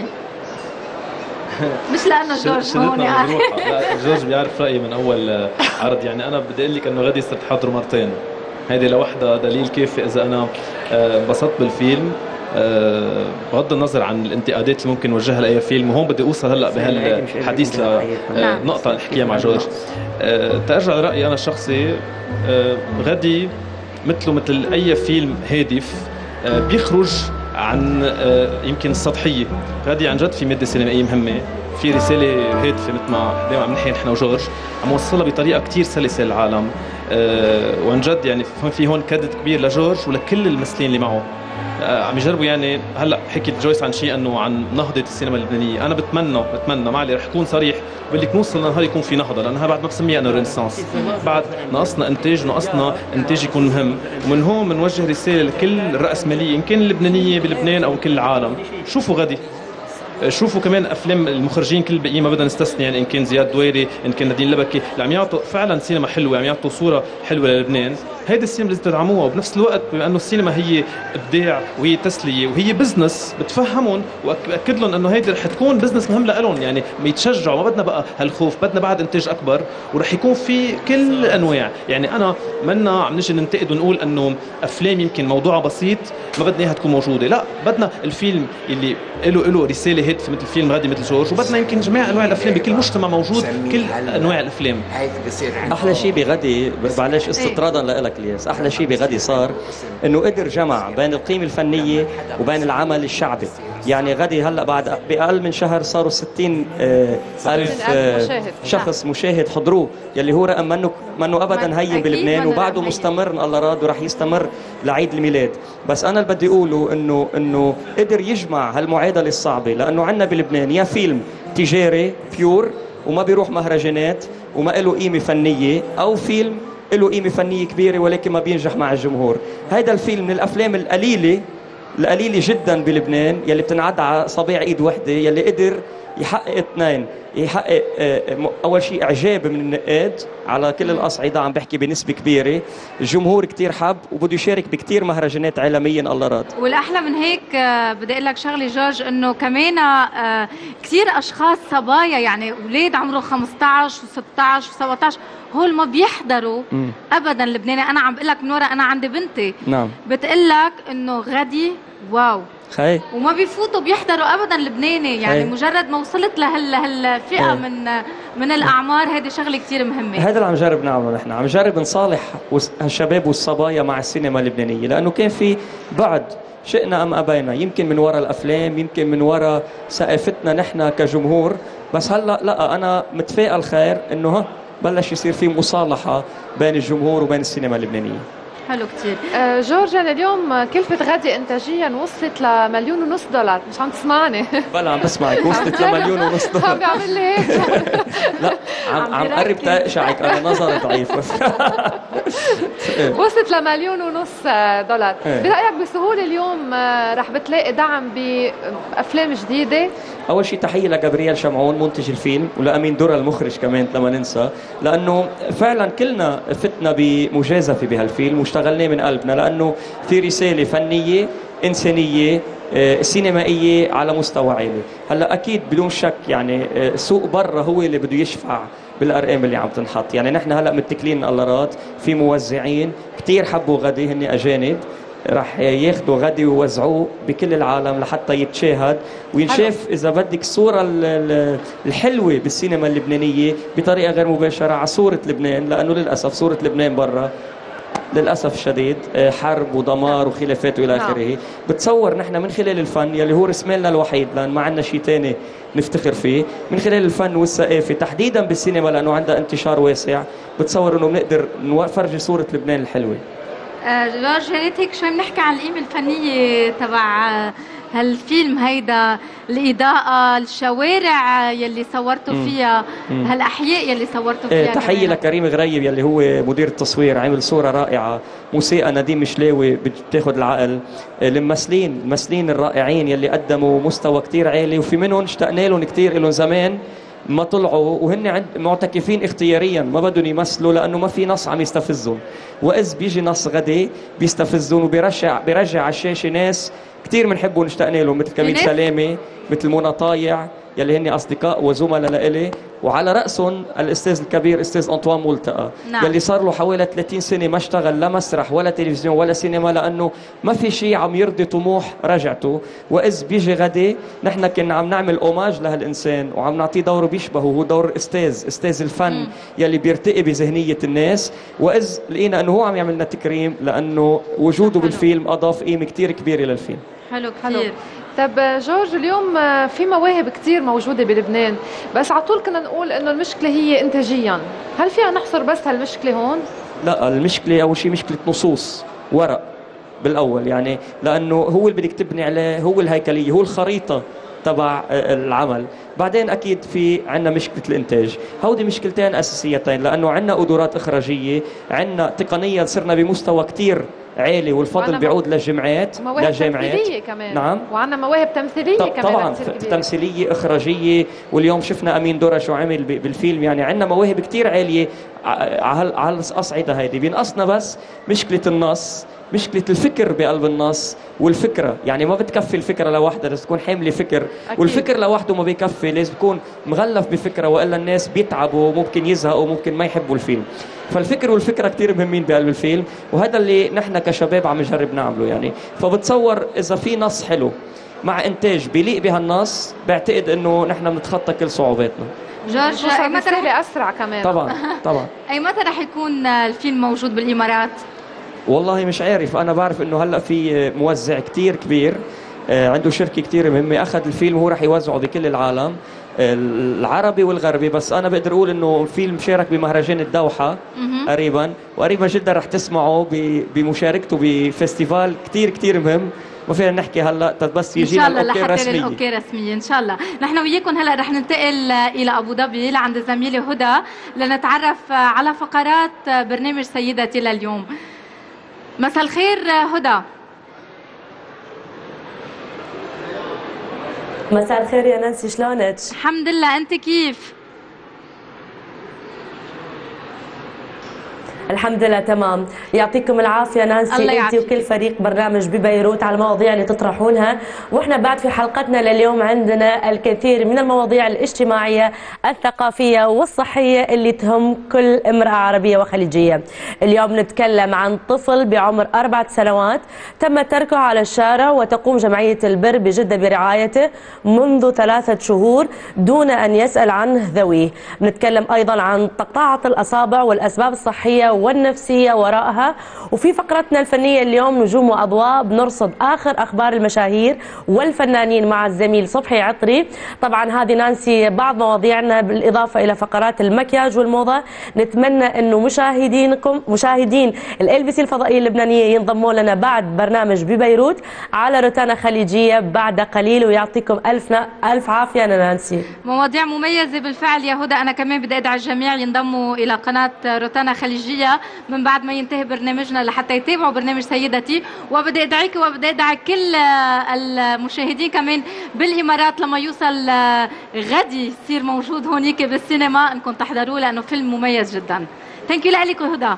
مش لانه جورج هون يعني. جورج بيعرف رايي من اول عرض. يعني انا بدي اقول لك انه غادي صرت حاضره مرتين. هيدي لوحدها دليل كافي اذا انا انبسطت بالفيلم، بغض النظر عن الانتقادات اللي ممكن نوجهها لاي فيلم. وهون بدي اوصل هلا بهالحديث لنقطه نحكيها مع جورج. ترجع لرايي انا الشخصي، غادي مثل اي فيلم هادف بيخرج عن يمكن السطحيه. غادي عن جد في ماده سينمائيه مهمه، في رساله هادفه مثل ما دائما عم نحكي نحن وجورج، عم وصلها بطريقه كثير سلسه للعالم. وعن جد يعني في هون كريدت كبير لجورج ولكل الممثلين اللي معه. عم يجربوا. يعني هلا حكيت جويس عن شيء انه عن نهضه السينما اللبنانيه. انا بتمنى معلي رح اكون صريح، بدي نوصل لنهار يكون في نهضه، لانها بعد ما بسميها انا رينيسانس. بعد ناقصنا انتاج، ناقصنا انتاج يكون مهم. ومن هون بنوجه رساله لكل الراسماليه ان كان اللبنانيه بلبنان او كل العالم. شوفوا غدي، شوفوا كمان افلام المخرجين كل الباقيين ما بدنا نستثني، يعني ان كان زياد دويري، ان كان نادين لبكي، اللي عم يعطوا فعلا سينما حلوه، عم يعطوا صوره حلوه للبنان. هيدي السينما لازم تدعموها. وبنفس الوقت بما انه السينما هي ابداع وهي تسليه وهي بزنس، بتفهمهم واكد لهم انه هيدي رح تكون بزنس مهم لهم. يعني يتشجعوا، ما بدنا بقى هالخوف، بدنا بعد انتاج اكبر ورح يكون في كل الانواع. يعني انا منا عم نجي ننتقد ونقول انه افلام يمكن موضوعها بسيط ما بدنا اياها تكون موجوده. لا، بدنا الفيلم اللي له رساله هادفه مثل فيلم غادي مثل جورج، وبدنا يمكن جميع انواع الافلام بكل مجتمع موجود كل انواع الافلام. احلى شيء بغدي، معلش استطرادا لك الياس، احلى شيء بغدي صار انه قدر جمع بين القيمه الفنيه وبين العمل الشعبي. يعني غدي هلا بعد باقل من شهر صاروا 60 ألف شخص مشاهد حضروه، يلي هو رقم منه ابدا هين بلبنان، وبعده مستمر ان الله راد وراح يستمر لعيد الميلاد. بس انا اللي بدي اقوله انه قدر يجمع هالمعادله الصعبه، لانه عندنا بلبنان يا فيلم تجاري بيور وما بيروح مهرجانات وما له قيمه فنيه، او فيلم له قيمه فنيه كبيره ولكن ما بينجح مع الجمهور. هيدا الفيلم من الافلام القليله جدا بلبنان يلي بتنعد على صابع ايد وحده، يلي قدر يحقق اثنين، يحقق اول شيء اعجاب من النقاد على كل الاصعده، عم بحكي بنسبه كبيره، الجمهور كثير حب وبده يشارك بكثير مهرجانات عالميا الله راد. والاحلى من هيك بدي اقول لك شغله جورج، انه كمان كثير اشخاص صبايا، يعني اولاد عمرهم 15 و16 و17 هول ما بيحضروا ابدا لبناني. انا عم بقول لك من ورا، انا عندي بنتي نعم بتقول لك انه غدي واو خي، وما بيفوتوا بيحضروا ابدا لبناني، يعني خي. مجرد ما وصلت لهالفئه من الاعمار، هذه شغله كثير مهمه. هذا اللي عم نجرب نعمله نحن، عم نجرب نصالح الشباب والصبايا مع السينما اللبنانيه، لانه كان في بعد شئنا ام ابينا، يمكن من وراء الافلام، يمكن من وراء ثقافتنا نحن كجمهور، بس هلا لا، انا متفائل خير انه بلش يصير في مصالحه بين الجمهور وبين السينما اللبنانيه. حلو كثير. جورج، أنا اليوم كلفة غدي إنتاجيا وصلت $1.5 مليون، مش عم تسمعني؟ بلا عم بسمعك، وصلت $1.5 مليون. عم بيعمل لي هيك. لا عم قرب تقشعك، أنا نظري ضعيف بس. وصلت $1.5 مليون. برأيك بسهولة اليوم رح بتلاقي دعم بأفلام جديدة؟ أول شيء تحية لجابرييل شمعون منتج الفيلم، ولأمين درة المخرج كمان لما ننسى، لأنه فعلا كلنا فتنا بمجازفة بهالفيلم واشتغلناه من قلبنا، لأنه في رسالة فنية إنسانية سينمائية على مستوى عالي. هلا أكيد بدون شك يعني سوق برا هو اللي بده يشفع بالأرقام اللي عم تنحط، يعني نحن هلا متكلين الله راد، في موزعين كتير حبوا غدي، هن أجانب رح ياخذوا غدي ويوزعوه بكل العالم لحتى يتشاهد وينشاف اذا بدك الصوره الحلوه بالسينما اللبنانيه بطريقه غير مباشره على صوره لبنان، لانه للاسف صوره لبنان برا للاسف الشديد حرب ودمار وخلافات والى اخره. بتصور نحن من خلال الفن يلي هو رسمالنا الوحيد، لان ما عندنا شيء ثاني نفتخر فيه، من خلال الفن والثقافه تحديدا بالسينما لانه عندها انتشار واسع، بتصور انه بنقدر نفرجي صوره لبنان الحلوه. جورج، يا ريت هيك شوي بنحكي عن القيمة الفنية تبع هالفيلم هيدا، الإضاءة، الشوارع يلي صورتوا فيها، هالأحياء يلي صورتوا فيها. تحية لكريم غريب يلي هو مدير التصوير، عمل صورة رائعة، موسيقى نديم مشلاوي بتاخذ العقل، الممثلين الرائعين يلي قدموا مستوى كتير عالي، وفي منهم اشتقنا لهم كتير، لهم زمان ما طلعوا وهن معتكفين اختياريا، ما بدهم يمثلوا لانه ما في نص عم يستفزهم، واذ بيجي نص غدي بيستفزهم وبيرجع على الشاشه ناس كثير بنحبهم ونشتقنا لهم، مثل كميل سلامه، مثل منى طايع يلي هن اصدقاء وزملاء لإلي، وعلى راسهم الاستاذ الكبير استاذ انطوان ملتقى يلي صار له حوالي 30 سنه ما اشتغل لا مسرح ولا تلفزيون ولا سينما، لانه ما في شيء عم يرضي طموح رجعته، واذ بيجي غدي نحن كنا عم نعمل اوماج لهالانسان وعم نعطيه دور بيشبهه، هو دور استاذ الفن يلي بيرتقي بذهنيه الناس، واذ لقينا انه هو عم يعمل لنا تكريم لانه وجوده بالفيلم اضاف قيمه كثير كبيره للفيلم. حلو كثير. طب جورج، اليوم في مواهب كتير موجودة بلبنان، بس على طول كنا نقول انه المشكلة هي انتاجيا، هل فيها نحصر بس هالمشكلة هون؟ لا، المشكلة اول شيء مشكلة نصوص ورق بالاول، يعني لانه هو اللي بدك تبني عليه، هو الهيكلية، هو الخريطة تبع العمل، بعدين اكيد في عندنا مشكله الانتاج، هودي مشكلتين اساسيتين، لانه عندنا قدرات اخراجيه، عندنا تقنيا صرنا بمستوى كتير عالي، والفضل بيعود للجامعات تمثيلية كمان. نعم، وعندنا مواهب تمثيلية كمان طبعا تمثيلية إخراجية، واليوم شفنا أمين درة شو عمل بالفيلم، يعني عندنا مواهب كتير عالية على الأصعدة هيدي، بينقصنا بس مشكلة النص، مشكلة الفكر بقلب النص والفكرة، يعني ما بتكفي الفكرة لوحدها، لازم تكون حاملة فكر أكيد. والفكر لوحده ما بيكفي، لازم يكون مغلف بفكرة، وإلا الناس بيتعبوا وممكن يزهقوا وممكن ما يحبوا الفيلم، فالفكر والفكرة كتير مهمين بقلب الفيلم، وهذا اللي نحن كشباب عم نجرب نعمله يعني. فبتصور إذا في نص حلو مع إنتاج بيليق بهالنص، بعتقد إنه نحن بنتخطى كل صعوباتنا. جورج، أي متى رح أسرع كمان؟ طبعا أي متى رح يكون الفيلم موجود بالإمارات؟ والله مش عارف، أنا بعرف إنه هلأ في موزع كتير كبير عنده شركة كتير مهمة، أخذ الفيلم وهو رح يوزعه بكل العالم العربي والغربي. بس أنا بقدر أقول إنه الفيلم شارك بمهرجان الدوحة قريبا، وقريبا جدا رح تسمعه بمشاركته بفستيفال كتير كتير مهم. ما فينا نحكي هلا بس يجينا الأوكي الرسمية. الأوكي رسمية إن شاء الله. نحن وياكم هلا رح ننتقل إلى أبو ظبي لعند زميلي هدى لنتعرف على فقرات برنامج سيدتي لليوم. مساء الخير هدى. مساء الخير يا نانسي، شلونك؟ الحمد لله، أنت كيف؟ الحمد لله تمام. يعطيكم العافيه نانسي انت وكل فريق برنامج ببيروت على المواضيع اللي تطرحونها. واحنا بعد في حلقتنا لليوم عندنا الكثير من المواضيع الاجتماعيه الثقافيه والصحيه اللي تهم كل امراه عربيه وخليجيه. اليوم نتكلم عن طفل بعمر 4 سنوات تم تركه على الشارع وتقوم جمعيه البر بجده برعايته منذ 3 شهور دون ان يسال عنه ذويه. نتكلم ايضا عن تقطعه الاصابع والاسباب الصحيه والنفسية وراءها. وفي فقرتنا الفنية اليوم نجوم وأضواء بنرصد آخر أخبار المشاهير والفنانين مع الزميل صبحي عطري. طبعا هذه نانسي بعض مواضيعنا بالإضافة إلى فقرات المكياج والموضة. نتمنى أنه مشاهدين الLBC الفضائية اللبنانية ينضموا لنا بعد برنامج ببيروت على روتانا خليجية بعد قليل. ويعطيكم ألف عافية أنا نانسي. مواضيع مميزة بالفعل يا هدى. أنا كمان بدي أدعي الجميع ينضموا إلى قناة روتانا خليجية من بعد ما ينتهي برنامجنا لحتى يتابعوا برنامج سيدتي. وبدي ادعيك وبدي ادعي كل المشاهدين كمان بالامارات لما يوصل غدي يصير موجود هونيك بالسينما انكم تحضروه لانه فيلم مميز جدا. ثانك يو لك هدى.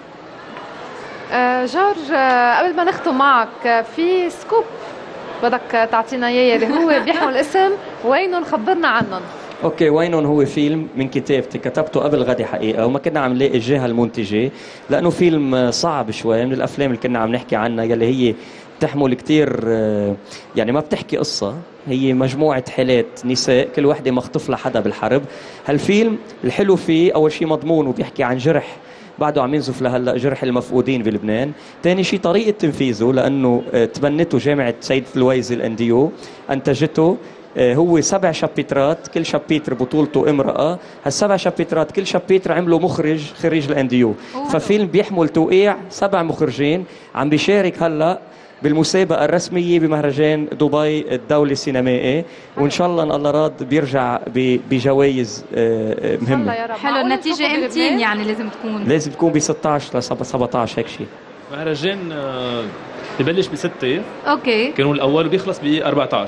جورج، قبل ما نختم معك في سكوب بدك تعطينا اياه اللي هو بيحمل اسم وينهم، خبرنا عنهم. اوكي، وينهم هو فيلم من كتابتي كتبته قبل غدي حقيقه، وما كنا عم نلاقي الجهه المنتجه لانه فيلم صعب شوي من الافلام اللي كنا عم نحكي عنها يلي هي تحمل كتير يعني ما بتحكي قصه، هي مجموعه حالات نساء كل وحده مخطوف لحدا بالحرب. هالفيلم الحلو فيه اول شيء مضمون وبيحكي عن جرح بعده عم ينزف لهلا، جرح المفقودين بلبنان. ثاني شيء طريقه تنفيذه لانه تبنته جامعه سيد الويزي الانديو، انتجته. هو 7 شابيترات، كل شابيتر بطولته امرأة. هال7 شابيترات كل شابيتر عمله مخرج خريج الانديو. ففيلم بيحمل توقيع 7 مخرجين عم بيشارك هلا بالمسابقة الرسمية بمهرجان دبي الدولي السينمائي، وإن شاء الله إن الله راد بيرجع بجوائز مهمة. حلو. النتيجة امتين يعني لازم تكون ب 16 ل 17 هيك شيء. مهرجان ببلش ب6 اوكي كانوا الأول وبيخلص ب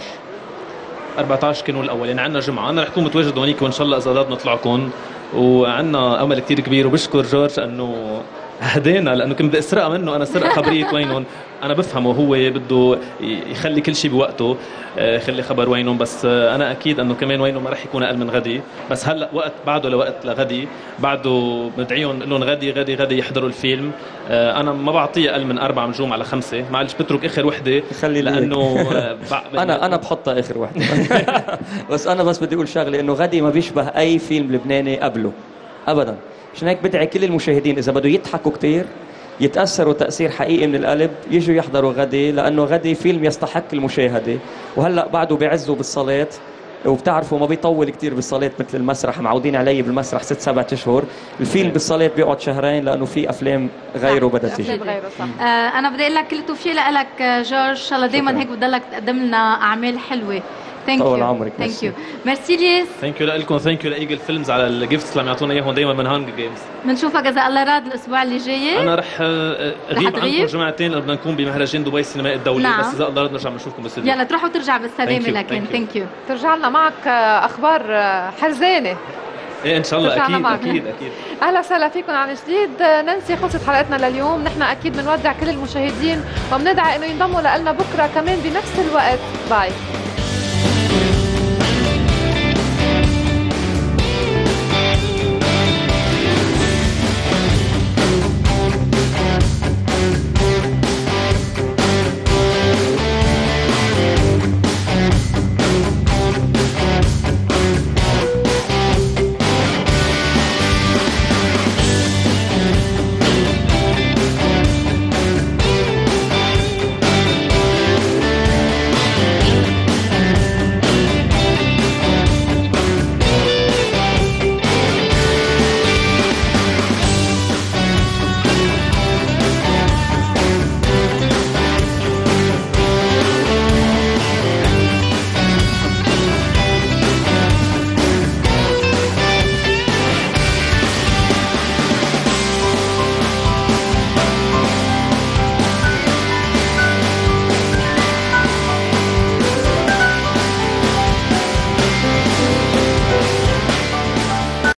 14 كانوا الاول. يعني عندنا جمعه، انا رح كون متواجد هونيك وان شاء الله اذا ضاد نطلعكم، وعندنا امل كثير كبير. وبشكر جورج انه هدينا لانه كنت بدي اسرقها منه، انا سرقه خبريه وينهم. انا بفهمه هو بده يخلي كل شيء بوقته، يخلي خبر وينهم. بس انا اكيد انه كمان وينهم ما رح يكون اقل من غدي. بس هلا وقت بعده لوقت لغدي، بعده بدعيهم لهم غدي غدي غدي يحضروا الفيلم. انا ما بعطيه اقل من 4 نجوم على 5. معلش بترك اخر وحده خلي لانه انا بحطها اخر وحده. بس انا بدي اقول شغله، انه غدي ما بيشبه اي فيلم لبناني قبله ابدا. عشان هيك بدعي كل المشاهدين اذا بدوا يضحكوا كثير، يتاثروا تاثير حقيقي من القلب، يجوا يحضروا غدي، لانه غدي فيلم يستحق المشاهده. وهلا بعده بيعزوا بالصلاه، وبتعرفوا ما بيطول كثير بالصلاه مثل المسرح، معودين علي بالمسرح 6-7 اشهر. الفيلم بالصلاه بيقعد 2 شهرين لانه في افلام غيره بدها تيجي. انا بدي اقول لك كل التوفيق لك جورج، ان شاء الله دائما هيك بتضلك تقدم لنا اعمال حلوه. طول عمرك. ثانك يو. ميرسي ليس. ثانك يو لكم. ثانك يو لايجل فيلمز على الجيفتس اللي عم يعطونا اياهم دائما من هانجر جيمز. بنشوفك اذا الله راد الاسبوع اللي جاي. انا رح اغيب عنكم جمعتين بدنا نكون بمهرجان دبي السينمائي الدولي. نعم. بس اذا الله راد نرجع بنشوفكم بالاستديو. يلا تروح وترجع بالسلامه. لكن ثانك يو. ترجع لنا معك اخبار حرزانه. ايه ان شاء الله. اكيد. اهلا وسهلا فيكم عن جديد. نانسي، خلصت حلقتنا لليوم. نحن اكيد بنودع كل المشاهدين وبندعي انه ينضموا لنا بكره كمان بنفس الوقت. باي.